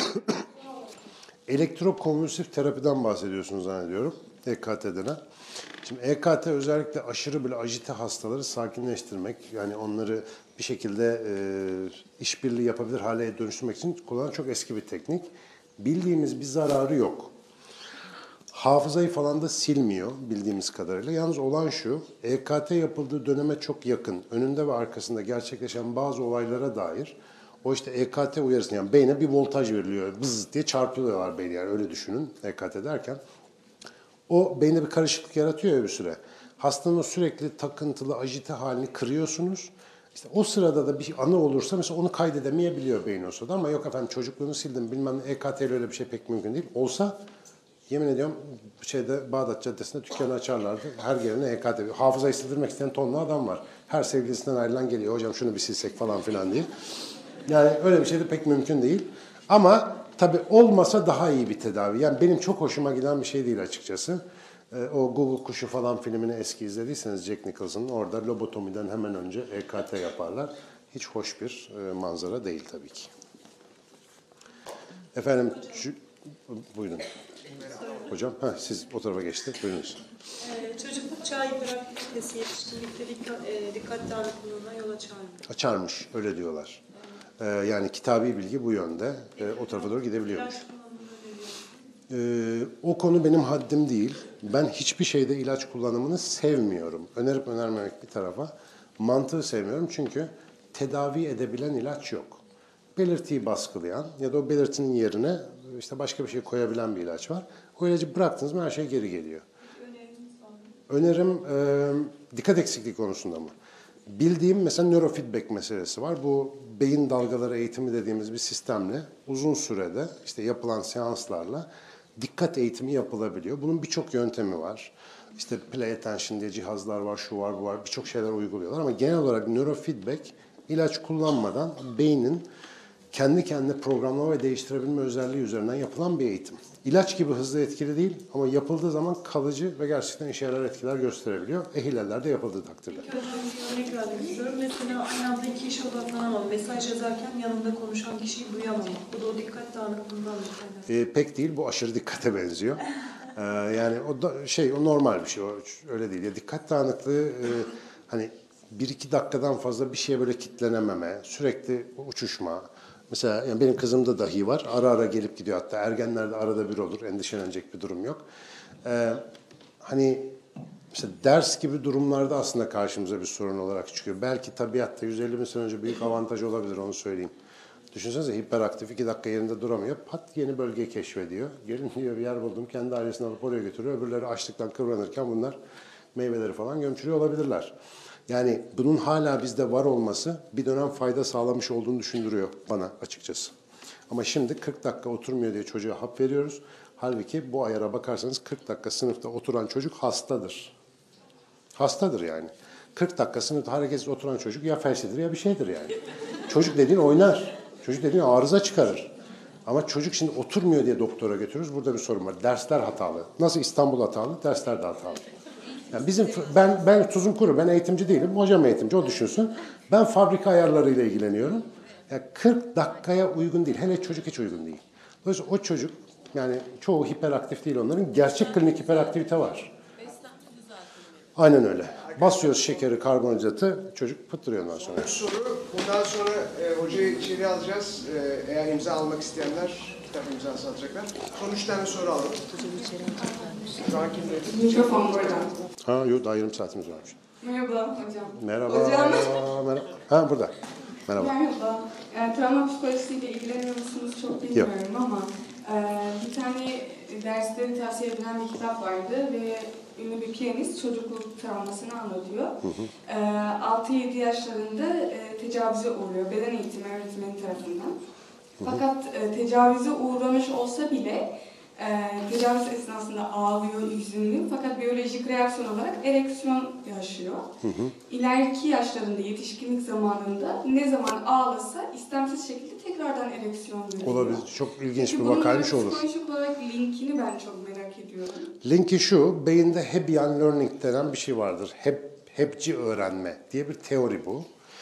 Elektrokonvülsif terapiden bahsediyorsunuz zannediyorum. EKT denen. Şimdi EKT özellikle aşırı böyle ajite hastaları sakinleştirmek, yani onları bir şekilde işbirliği yapabilir hale dönüştürmek için kullanılan çok eski bir teknik. Bildiğimiz bir zararı yok. Hafızayı falan da silmiyor bildiğimiz kadarıyla. Yalnız olan şu, EKT yapıldığı döneme çok yakın, önünde ve arkasında gerçekleşen bazı olaylara dair o işte EKT uyarısını, yani beyne bir voltaj veriliyor, bızz diye çarpılıyorlar beyni, yani öyle düşünün EKT derken. O beyinde bir karışıklık yaratıyor ya bir süre. Hastanın o sürekli takıntılı, ajite halini kırıyorsunuz. İşte o sırada da bir anı olursa mesela onu kaydedemeyebiliyor beyin o sırada. Ama yok efendim çocukluğunu sildim bilmem ne, EKT ile öyle bir şey pek mümkün değil. Olsa yemin ediyorum Bağdat Caddesi'nde dükkanı açarlardı. Her gelene EKT. Hafızayı sildirmek isteyen tonlu adam var. Her sevgilisinden ayrılan geliyor. Hocam şunu bir silsek falan filan diye. Yani öyle bir şey de pek mümkün değil. Ama tabii olmasa daha iyi bir tedavi. Yani benim çok hoşuma giden bir şey değil açıkçası. O Google Kuşu falan filmini eski izlediyseniz Jack Nicholson'ın orada lobotomiden hemen önce EKT yaparlar. Hiç hoş bir manzara değil tabii ki. Efendim, buyurun. Hocam, siz o tarafa geçti. Buyurunuz. Çocukluk çağı bırakması yetişkinlikte dikkat dağınıklığına yol açar mı? Açarmış, öyle diyorlar. Yani kitabi bilgi bu yönde. O tarafa doğru gidebiliyormuş. O konu benim haddim değil. Ben hiçbir şeyde ilaç kullanımını sevmiyorum. Önerip önermemek bir tarafa. Mantığı sevmiyorum çünkü tedavi edebilen ilaç yok. Belirtiyi baskılayan ya da o belirtinin yerine işte başka bir şey koyabilen bir ilaç var. O ilacı bıraktınız mı her şey geri geliyor. Önerim Dikkat eksikliği konusunda mı? Bildiğim mesela nörofeedback meselesi var. Bu beyin dalgaları eğitimi dediğimiz bir sistemle uzun sürede işte yapılan seanslarla dikkat eğitimi yapılabiliyor. Bunun birçok yöntemi var. İşte play attention diye cihazlar var, şu var, bu var. Birçok şeyler uyguluyorlar ama genel olarak nörofeedback ilaç kullanmadan beynin kendi kendine programlama ve değiştirebilme özelliği üzerinden yapılan bir eğitim. İlaç gibi hızlı etkili değil ama yapıldığı zaman kalıcı ve gerçekten işe yarar etkiler gösterebiliyor. Ehillerde yapıldığı takdirde. Örnek vermek istiyorum. Mesela aynı anda iki işe odaklanamam. Mesaj yazarken yanımda konuşan kişiyi duyamam. Bu da o dikkat dağınıklığından bir Pek değil, bu aşırı dikkate benziyor. Yani o da o normal bir şey, o öyle değil. Ya dikkat dağınıklığı hani 1-2 dakikadan fazla bir şeye böyle kitlenememe, sürekli uçuşma. Mesela yani benim kızımda dahi var. Ara ara gelip gidiyor, hatta ergenlerde arada bir olur. Endişelenecek bir durum yok. Hani mesela ders gibi durumlarda aslında karşımıza bir sorun olarak çıkıyor. Belki tabiatta 150 bin sene önce büyük avantaj olabilir, onu söyleyeyim. Düşünsenize hiperaktif 2 dakika yerinde duramıyor. Pat yeni bölgeyi keşfediyor. Gelin diyor bir yer buldum. Kendi ailesini alıp oraya götürüyor. Öbürleri açlıktan kıvranırken bunlar meyveleri falan gömçürüyor olabilirler. Yani bunun hala bizde var olması bir dönem fayda sağlamış olduğunu düşündürüyor bana açıkçası. Ama şimdi 40 dakika oturmuyor diye çocuğa hap veriyoruz. Halbuki bu ayara bakarsanız 40 dakika sınıfta oturan çocuk hastadır. Hastadır yani. 40 dakika sınıfta hareketsiz oturan çocuk ya felçlidir ya bir şeydir yani. Çocuk dediğin oynar. Çocuk dediğin arıza çıkarır. Ama çocuk şimdi oturmuyor diye doktora götürürüz. Burada bir sorun var. Dersler hatalı. Nasıl İstanbul hatalı, dersler de hatalı. Yani ben tuzum kuru, ben eğitimci değilim. Hocam eğitimci, o düşünsün. Ben fabrika ayarlarıyla ilgileniyorum. Yani 40 dakikaya uygun değil. Hele çocuk hiç uygun değil. Dolayısıyla o çocuk, yani çoğu hiperaktif değil onların. Gerçek klinik hiperaktivite var. Aynen öyle. Basıyoruz şekeri, karbonhidratı, çocuk pıttırıyor ondan sonra. Bundan sonra hocayı içeri alacağız. Eğer imza almak isteyenler kitap imzası alacaklar. Son 3 tane soru alalım. Şu an kimde? Mikrofon burada. Ha yok, daha yarım saatimiz varmış. Merhaba hocam. Merhaba. Hocam. Merhaba. Ha burada. Merhaba. Merhaba. Travma psikolojisiyle ilgileniyor musunuz çok bilmiyorum ama bir tane dersleri tavsiye edilen bir kitap vardı ve ünlü bir piyanist çocukluk travmasını anlatıyor. 6-7 yaşlarında tecavüze uğruyor beden eğitimi öğretmeni tarafından. Fakat tecavüze uğramış olsa bile tecavüz esnasında ağlıyor, üzünlü fakat biyolojik reaksiyon olarak ereksiyon yaşıyor. İleriki yaşlarında, yetişkinlik zamanında ne zaman ağlasa istemsiz şekilde tekrardan ereksiyon görüyor. Olabilir. Çok ilginç Peki, bir vakaymış olur. psikolojik olarak linkini ben çok merak ediyorum. Linki şu, beyinde Hebbian Learning denen bir şey vardır. Hebci öğrenme diye bir teori bu.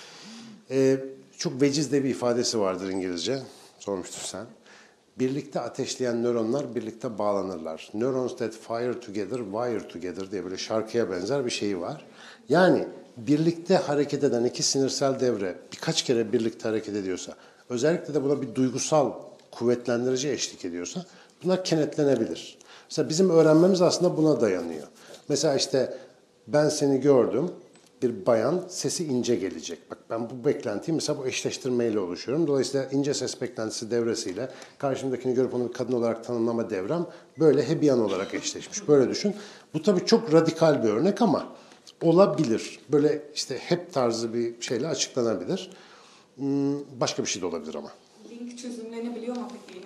Çok veciz de bir ifadesi vardır İngilizce. Sormuştun sen. Birlikte ateşleyen nöronlar birlikte bağlanırlar. Neurons that fire together, wire together diye böyle şarkıya benzer bir şey var. Yani birlikte hareket eden iki sinirsel devre birkaç kere birlikte hareket ediyorsa, özellikle de buna bir duygusal kuvvetlendirici eşlik ediyorsa bunlar kenetlenebilir. Mesela bizim öğrenmemiz aslında buna dayanıyor. Mesela işte ben seni gördüm, bir bayan sesi ince gelecek. Bak ben bu beklentiyi mesela bu eşleştirmeyle oluşuyorum. Dolayısıyla ince ses beklentisi devresiyle karşımdakini görüp onu bir kadın olarak tanımlama devrem böyle Hebbian olarak eşleşmiş. Böyle düşün. Bu tabii çok radikal bir örnek ama olabilir. Böyle işte hep tarzı bir şeyle açıklanabilir. Başka bir şey de olabilir ama. Link çözümlenebiliyor mu peki?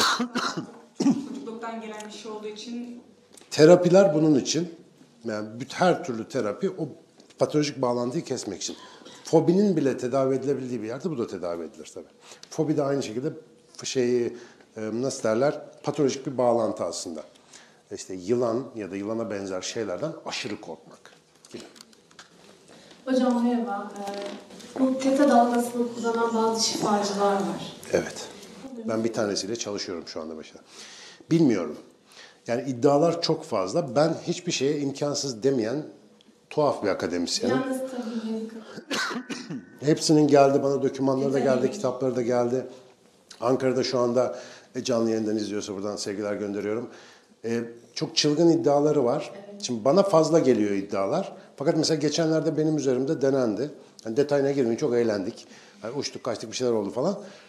Çocukluktan gelen bir şey olduğu için. Terapiler bunun için. Yani her türlü terapi o patolojik bağlantıyı kesmek için. Fobinin bile tedavi edilebildiği bir yerde bu da tedavi edilir tabii. Fobi de aynı şekilde nasıl derler, patolojik bir bağlantı aslında. İşte yılan ya da yılana benzer şeylerden aşırı korkmak gibi. Hocam merhaba. Bu teta dalgasını kullanan bazı şifacılar var. Evet. Ben bir tanesiyle çalışıyorum şu anda mesela. Bilmiyorum. Yani iddialar çok fazla. Ben hiçbir şeye imkansız demeyen tuhaf bir akademisyenim. Yalnız tabii Hepsinin geldi, bana dokümanları da geldi, kitapları da geldi. Ankara'da şu anda canlı yayından izliyorsa buradan sevgiler gönderiyorum. Çok çılgın iddiaları var. Evet. Şimdi bana fazla geliyor iddialar. Fakat mesela geçenlerde benim üzerimde denendi. Yani detayına girmeyin, çok eğlendik. Yani uçtuk, kaçtık, bir şeyler oldu falan.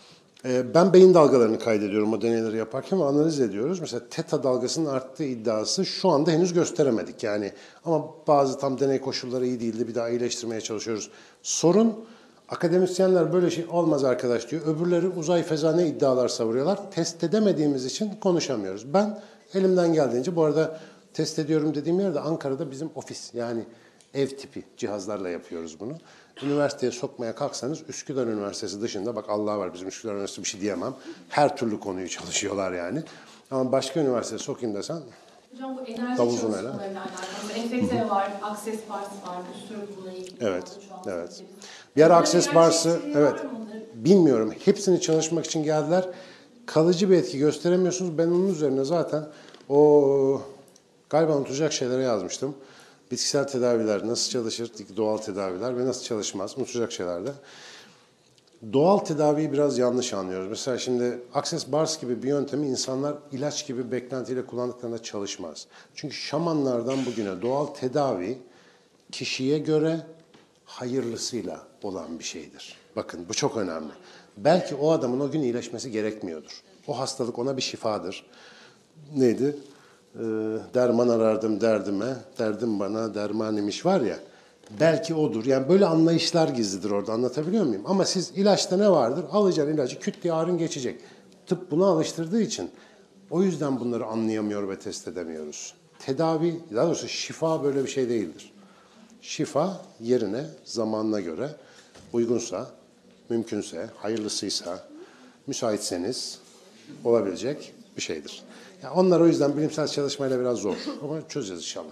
Ben beyin dalgalarını kaydediyorum o deneyleri yaparken ve analiz ediyoruz. Mesela teta dalgasının arttığı iddiası şu anda henüz gösteremedik yani. Ama bazı tam deney koşulları iyi değildi, bir daha iyileştirmeye çalışıyoruz. Sorun, akademisyenler böyle şey olmaz arkadaş diyor. Öbürleri uzay fezane iddialar savuruyorlar. Test edemediğimiz için konuşamıyoruz. Ben elimden geldiğince, bu arada test ediyorum dediğim yerde Ankara'da bizim ofis, yani ev tipi cihazlarla yapıyoruz bunu. Üniversiteye sokmaya kalksanız Üsküdar Üniversitesi dışında, bak Allah var bizim Üsküdar Üniversitesi bir şey diyemem. Her türlü konuyu çalışıyorlar yani. Ama başka üniversiteye sokayım desen Hocam bu enerji davul çalışmalarıyla zurnayla. alakalı. EFT var, Access Bars var, bir sürü bununla ilgili. Evet, evet. Bir ara Access Bars'ı, evet, bilmiyorum. Hepsini çalışmak için geldiler. Kalıcı bir etki gösteremiyorsunuz. Ben onun üzerine zaten o galiba unutacak şeylere yazmıştım. Bitkisel tedaviler nasıl çalışır, doğal tedaviler ve nasıl çalışmaz, unutacak şeylerde. Doğal tedaviyi biraz yanlış anlıyoruz. Mesela şimdi Access Bars gibi bir yöntemi insanlar ilaç gibi beklentiyle kullandıklarında çalışmaz. Çünkü şamanlardan bugüne doğal tedavi kişiye göre hayırlısıyla olan bir şeydir. Bakın bu çok önemli. Belki o adamın o gün iyileşmesi gerekmiyordur. O hastalık ona bir şifadır. Neydi? Derman arardım derdime, derdim bana derman imiş var ya. Belki odur. Yani böyle anlayışlar gizlidir orada, anlatabiliyor muyum? Ama siz ilaçta ne vardır? Alacaksın ilacı, küt diye ağrın geçecek. Tıp buna alıştırdığı için o yüzden bunları anlayamıyor ve test edemiyoruz. Tedavi, daha doğrusu şifa böyle bir şey değildir. Şifa yerine, zamanına göre uygunsa, mümkünse, hayırlısıysa, müsaitseniz olabilecek bir şeydir. Yani onlar o yüzden bilimsel çalışmayla biraz zor. Ama çözeceğiz inşallah.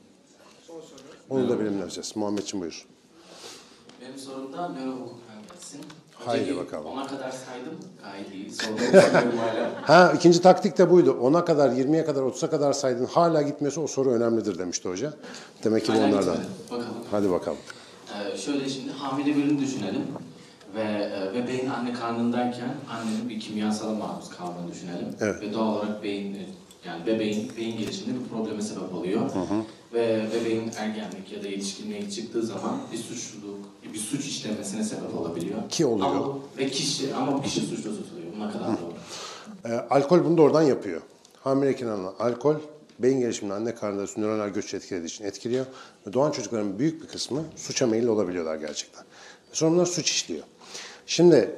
Onu da bilimleyeceğiz. Muhammedciğim buyur. Benim sorum da nörohukuk mühendisliği. Haydi bakalım. 10'a kadar saydım. Gayet iyi. Sorularım hala. Ha, ikinci taktik de buydu. 10'a kadar, 20'ye kadar, 30'a kadar saydın. Hala gitmiyorsa o soru önemlidir demişti hoca. Demek ki bu Hala onlardan. gitmedi. Bakalım. Hadi bakalım. Şöyle şimdi hamile birini düşünelim. Ve bebeğin anne karnındayken annenin bir kimyasala maruz kaldığını düşünelim. Evet. Ve doğal olarak yani bebeğin beyin gelişiminde bir probleme sebep oluyor. Ve bebeğin ergenlik ya da yetişkinliğe çıktığı zaman bir suç işlemesine sebep olabiliyor. Ki oluyor. Ama kişi suçlu tutuluyor. Buna kadar doğru. Alkol bunu da oradan yapıyor. Hamileyken alınan alkol beyin gelişimini anne karnında nöronal göçü etkilediği için etkiliyor. Ve doğan çocukların büyük bir kısmı suça meyilli olabiliyorlar gerçekten. Sonra bunlar suç işliyor. Şimdi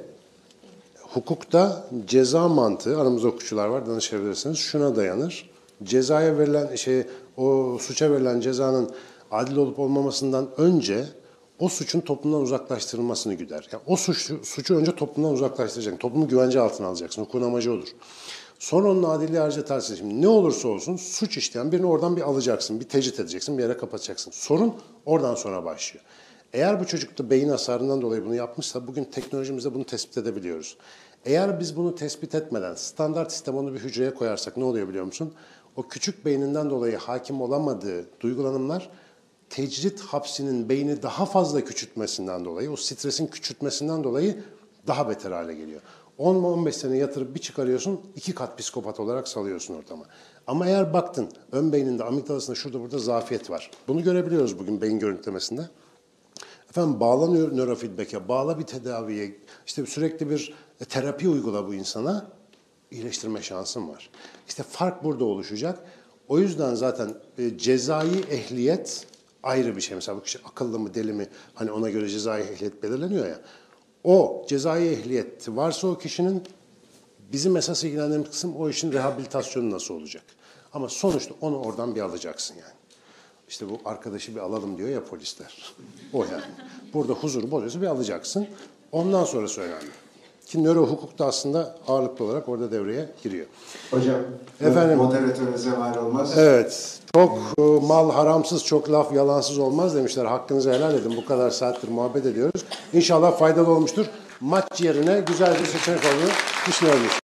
hukukta ceza mantığı, aramızda hukukçular var, danışabilirsiniz, şuna dayanır. Cezaya verilen o suça verilen cezanın adil olup olmamasından önce o suçun toplumdan uzaklaştırılmasını güder. Yani o suçu önce toplumdan uzaklaştıracaksın. Toplumu güvence altına alacaksın. Hukukun amacı odur. Sonra onun adilliği harca tartışılır. Şimdi ne olursa olsun suç işleyen birini oradan bir alacaksın, bir tecrit edeceksin, bir yere kapatacaksın. Sorun oradan sonra başlıyor. Eğer bu çocuk da beyin hasarından dolayı bunu yapmışsa bugün teknolojimizde bunu tespit edebiliyoruz. Eğer biz bunu tespit etmeden standart sistem onu bir hücreye koyarsak ne oluyor biliyor musun? O küçük beyninden dolayı hakim olamadığı duygulanımlar tecrit hapsinin beyni daha fazla küçültmesinden dolayı, o stresin küçültmesinden dolayı daha beter hale geliyor. 10-15 sene yatırıp bir çıkarıyorsun, 2 kat psikopat olarak salıyorsun ortama. Ama eğer baktın ön beyninde, amigdalasında şurada burada zafiyet var. Bunu görebiliyoruz bugün beyin görüntülemesinde. Efendim bağla nörofeedback'e, bağla bir tedaviye, işte sürekli bir terapi uygula bu insana, iyileştirme şansın var. İşte fark burada oluşacak. O yüzden zaten cezai ehliyet ayrı bir şey. Mesela bu kişi akıllı mı deli mi, hani ona göre cezai ehliyet belirleniyor ya. O cezai ehliyet varsa o kişinin, bizim esas ilgilendiğimiz kısım o işin rehabilitasyonu nasıl olacak. Ama sonuçta onu oradan bir alacaksın yani. İşte bu arkadaşı bir alalım diyor ya polisler. O yani. Burada huzuru bozuyorsa bir alacaksın. Ondan sonrası önemli. Ki nöro hukuk da aslında ağırlıklı olarak orada devreye giriyor. Hocam, efendim, moderatörünüze mal olmaz. Evet, çok mal haramsız, çok laf yalansız olmaz demişler. Hakkınızı helal edin. Bu kadar saattir muhabbet ediyoruz. İnşallah faydalı olmuştur. Maç yerine güzel bir seçenek olduğunu düşünüyorum.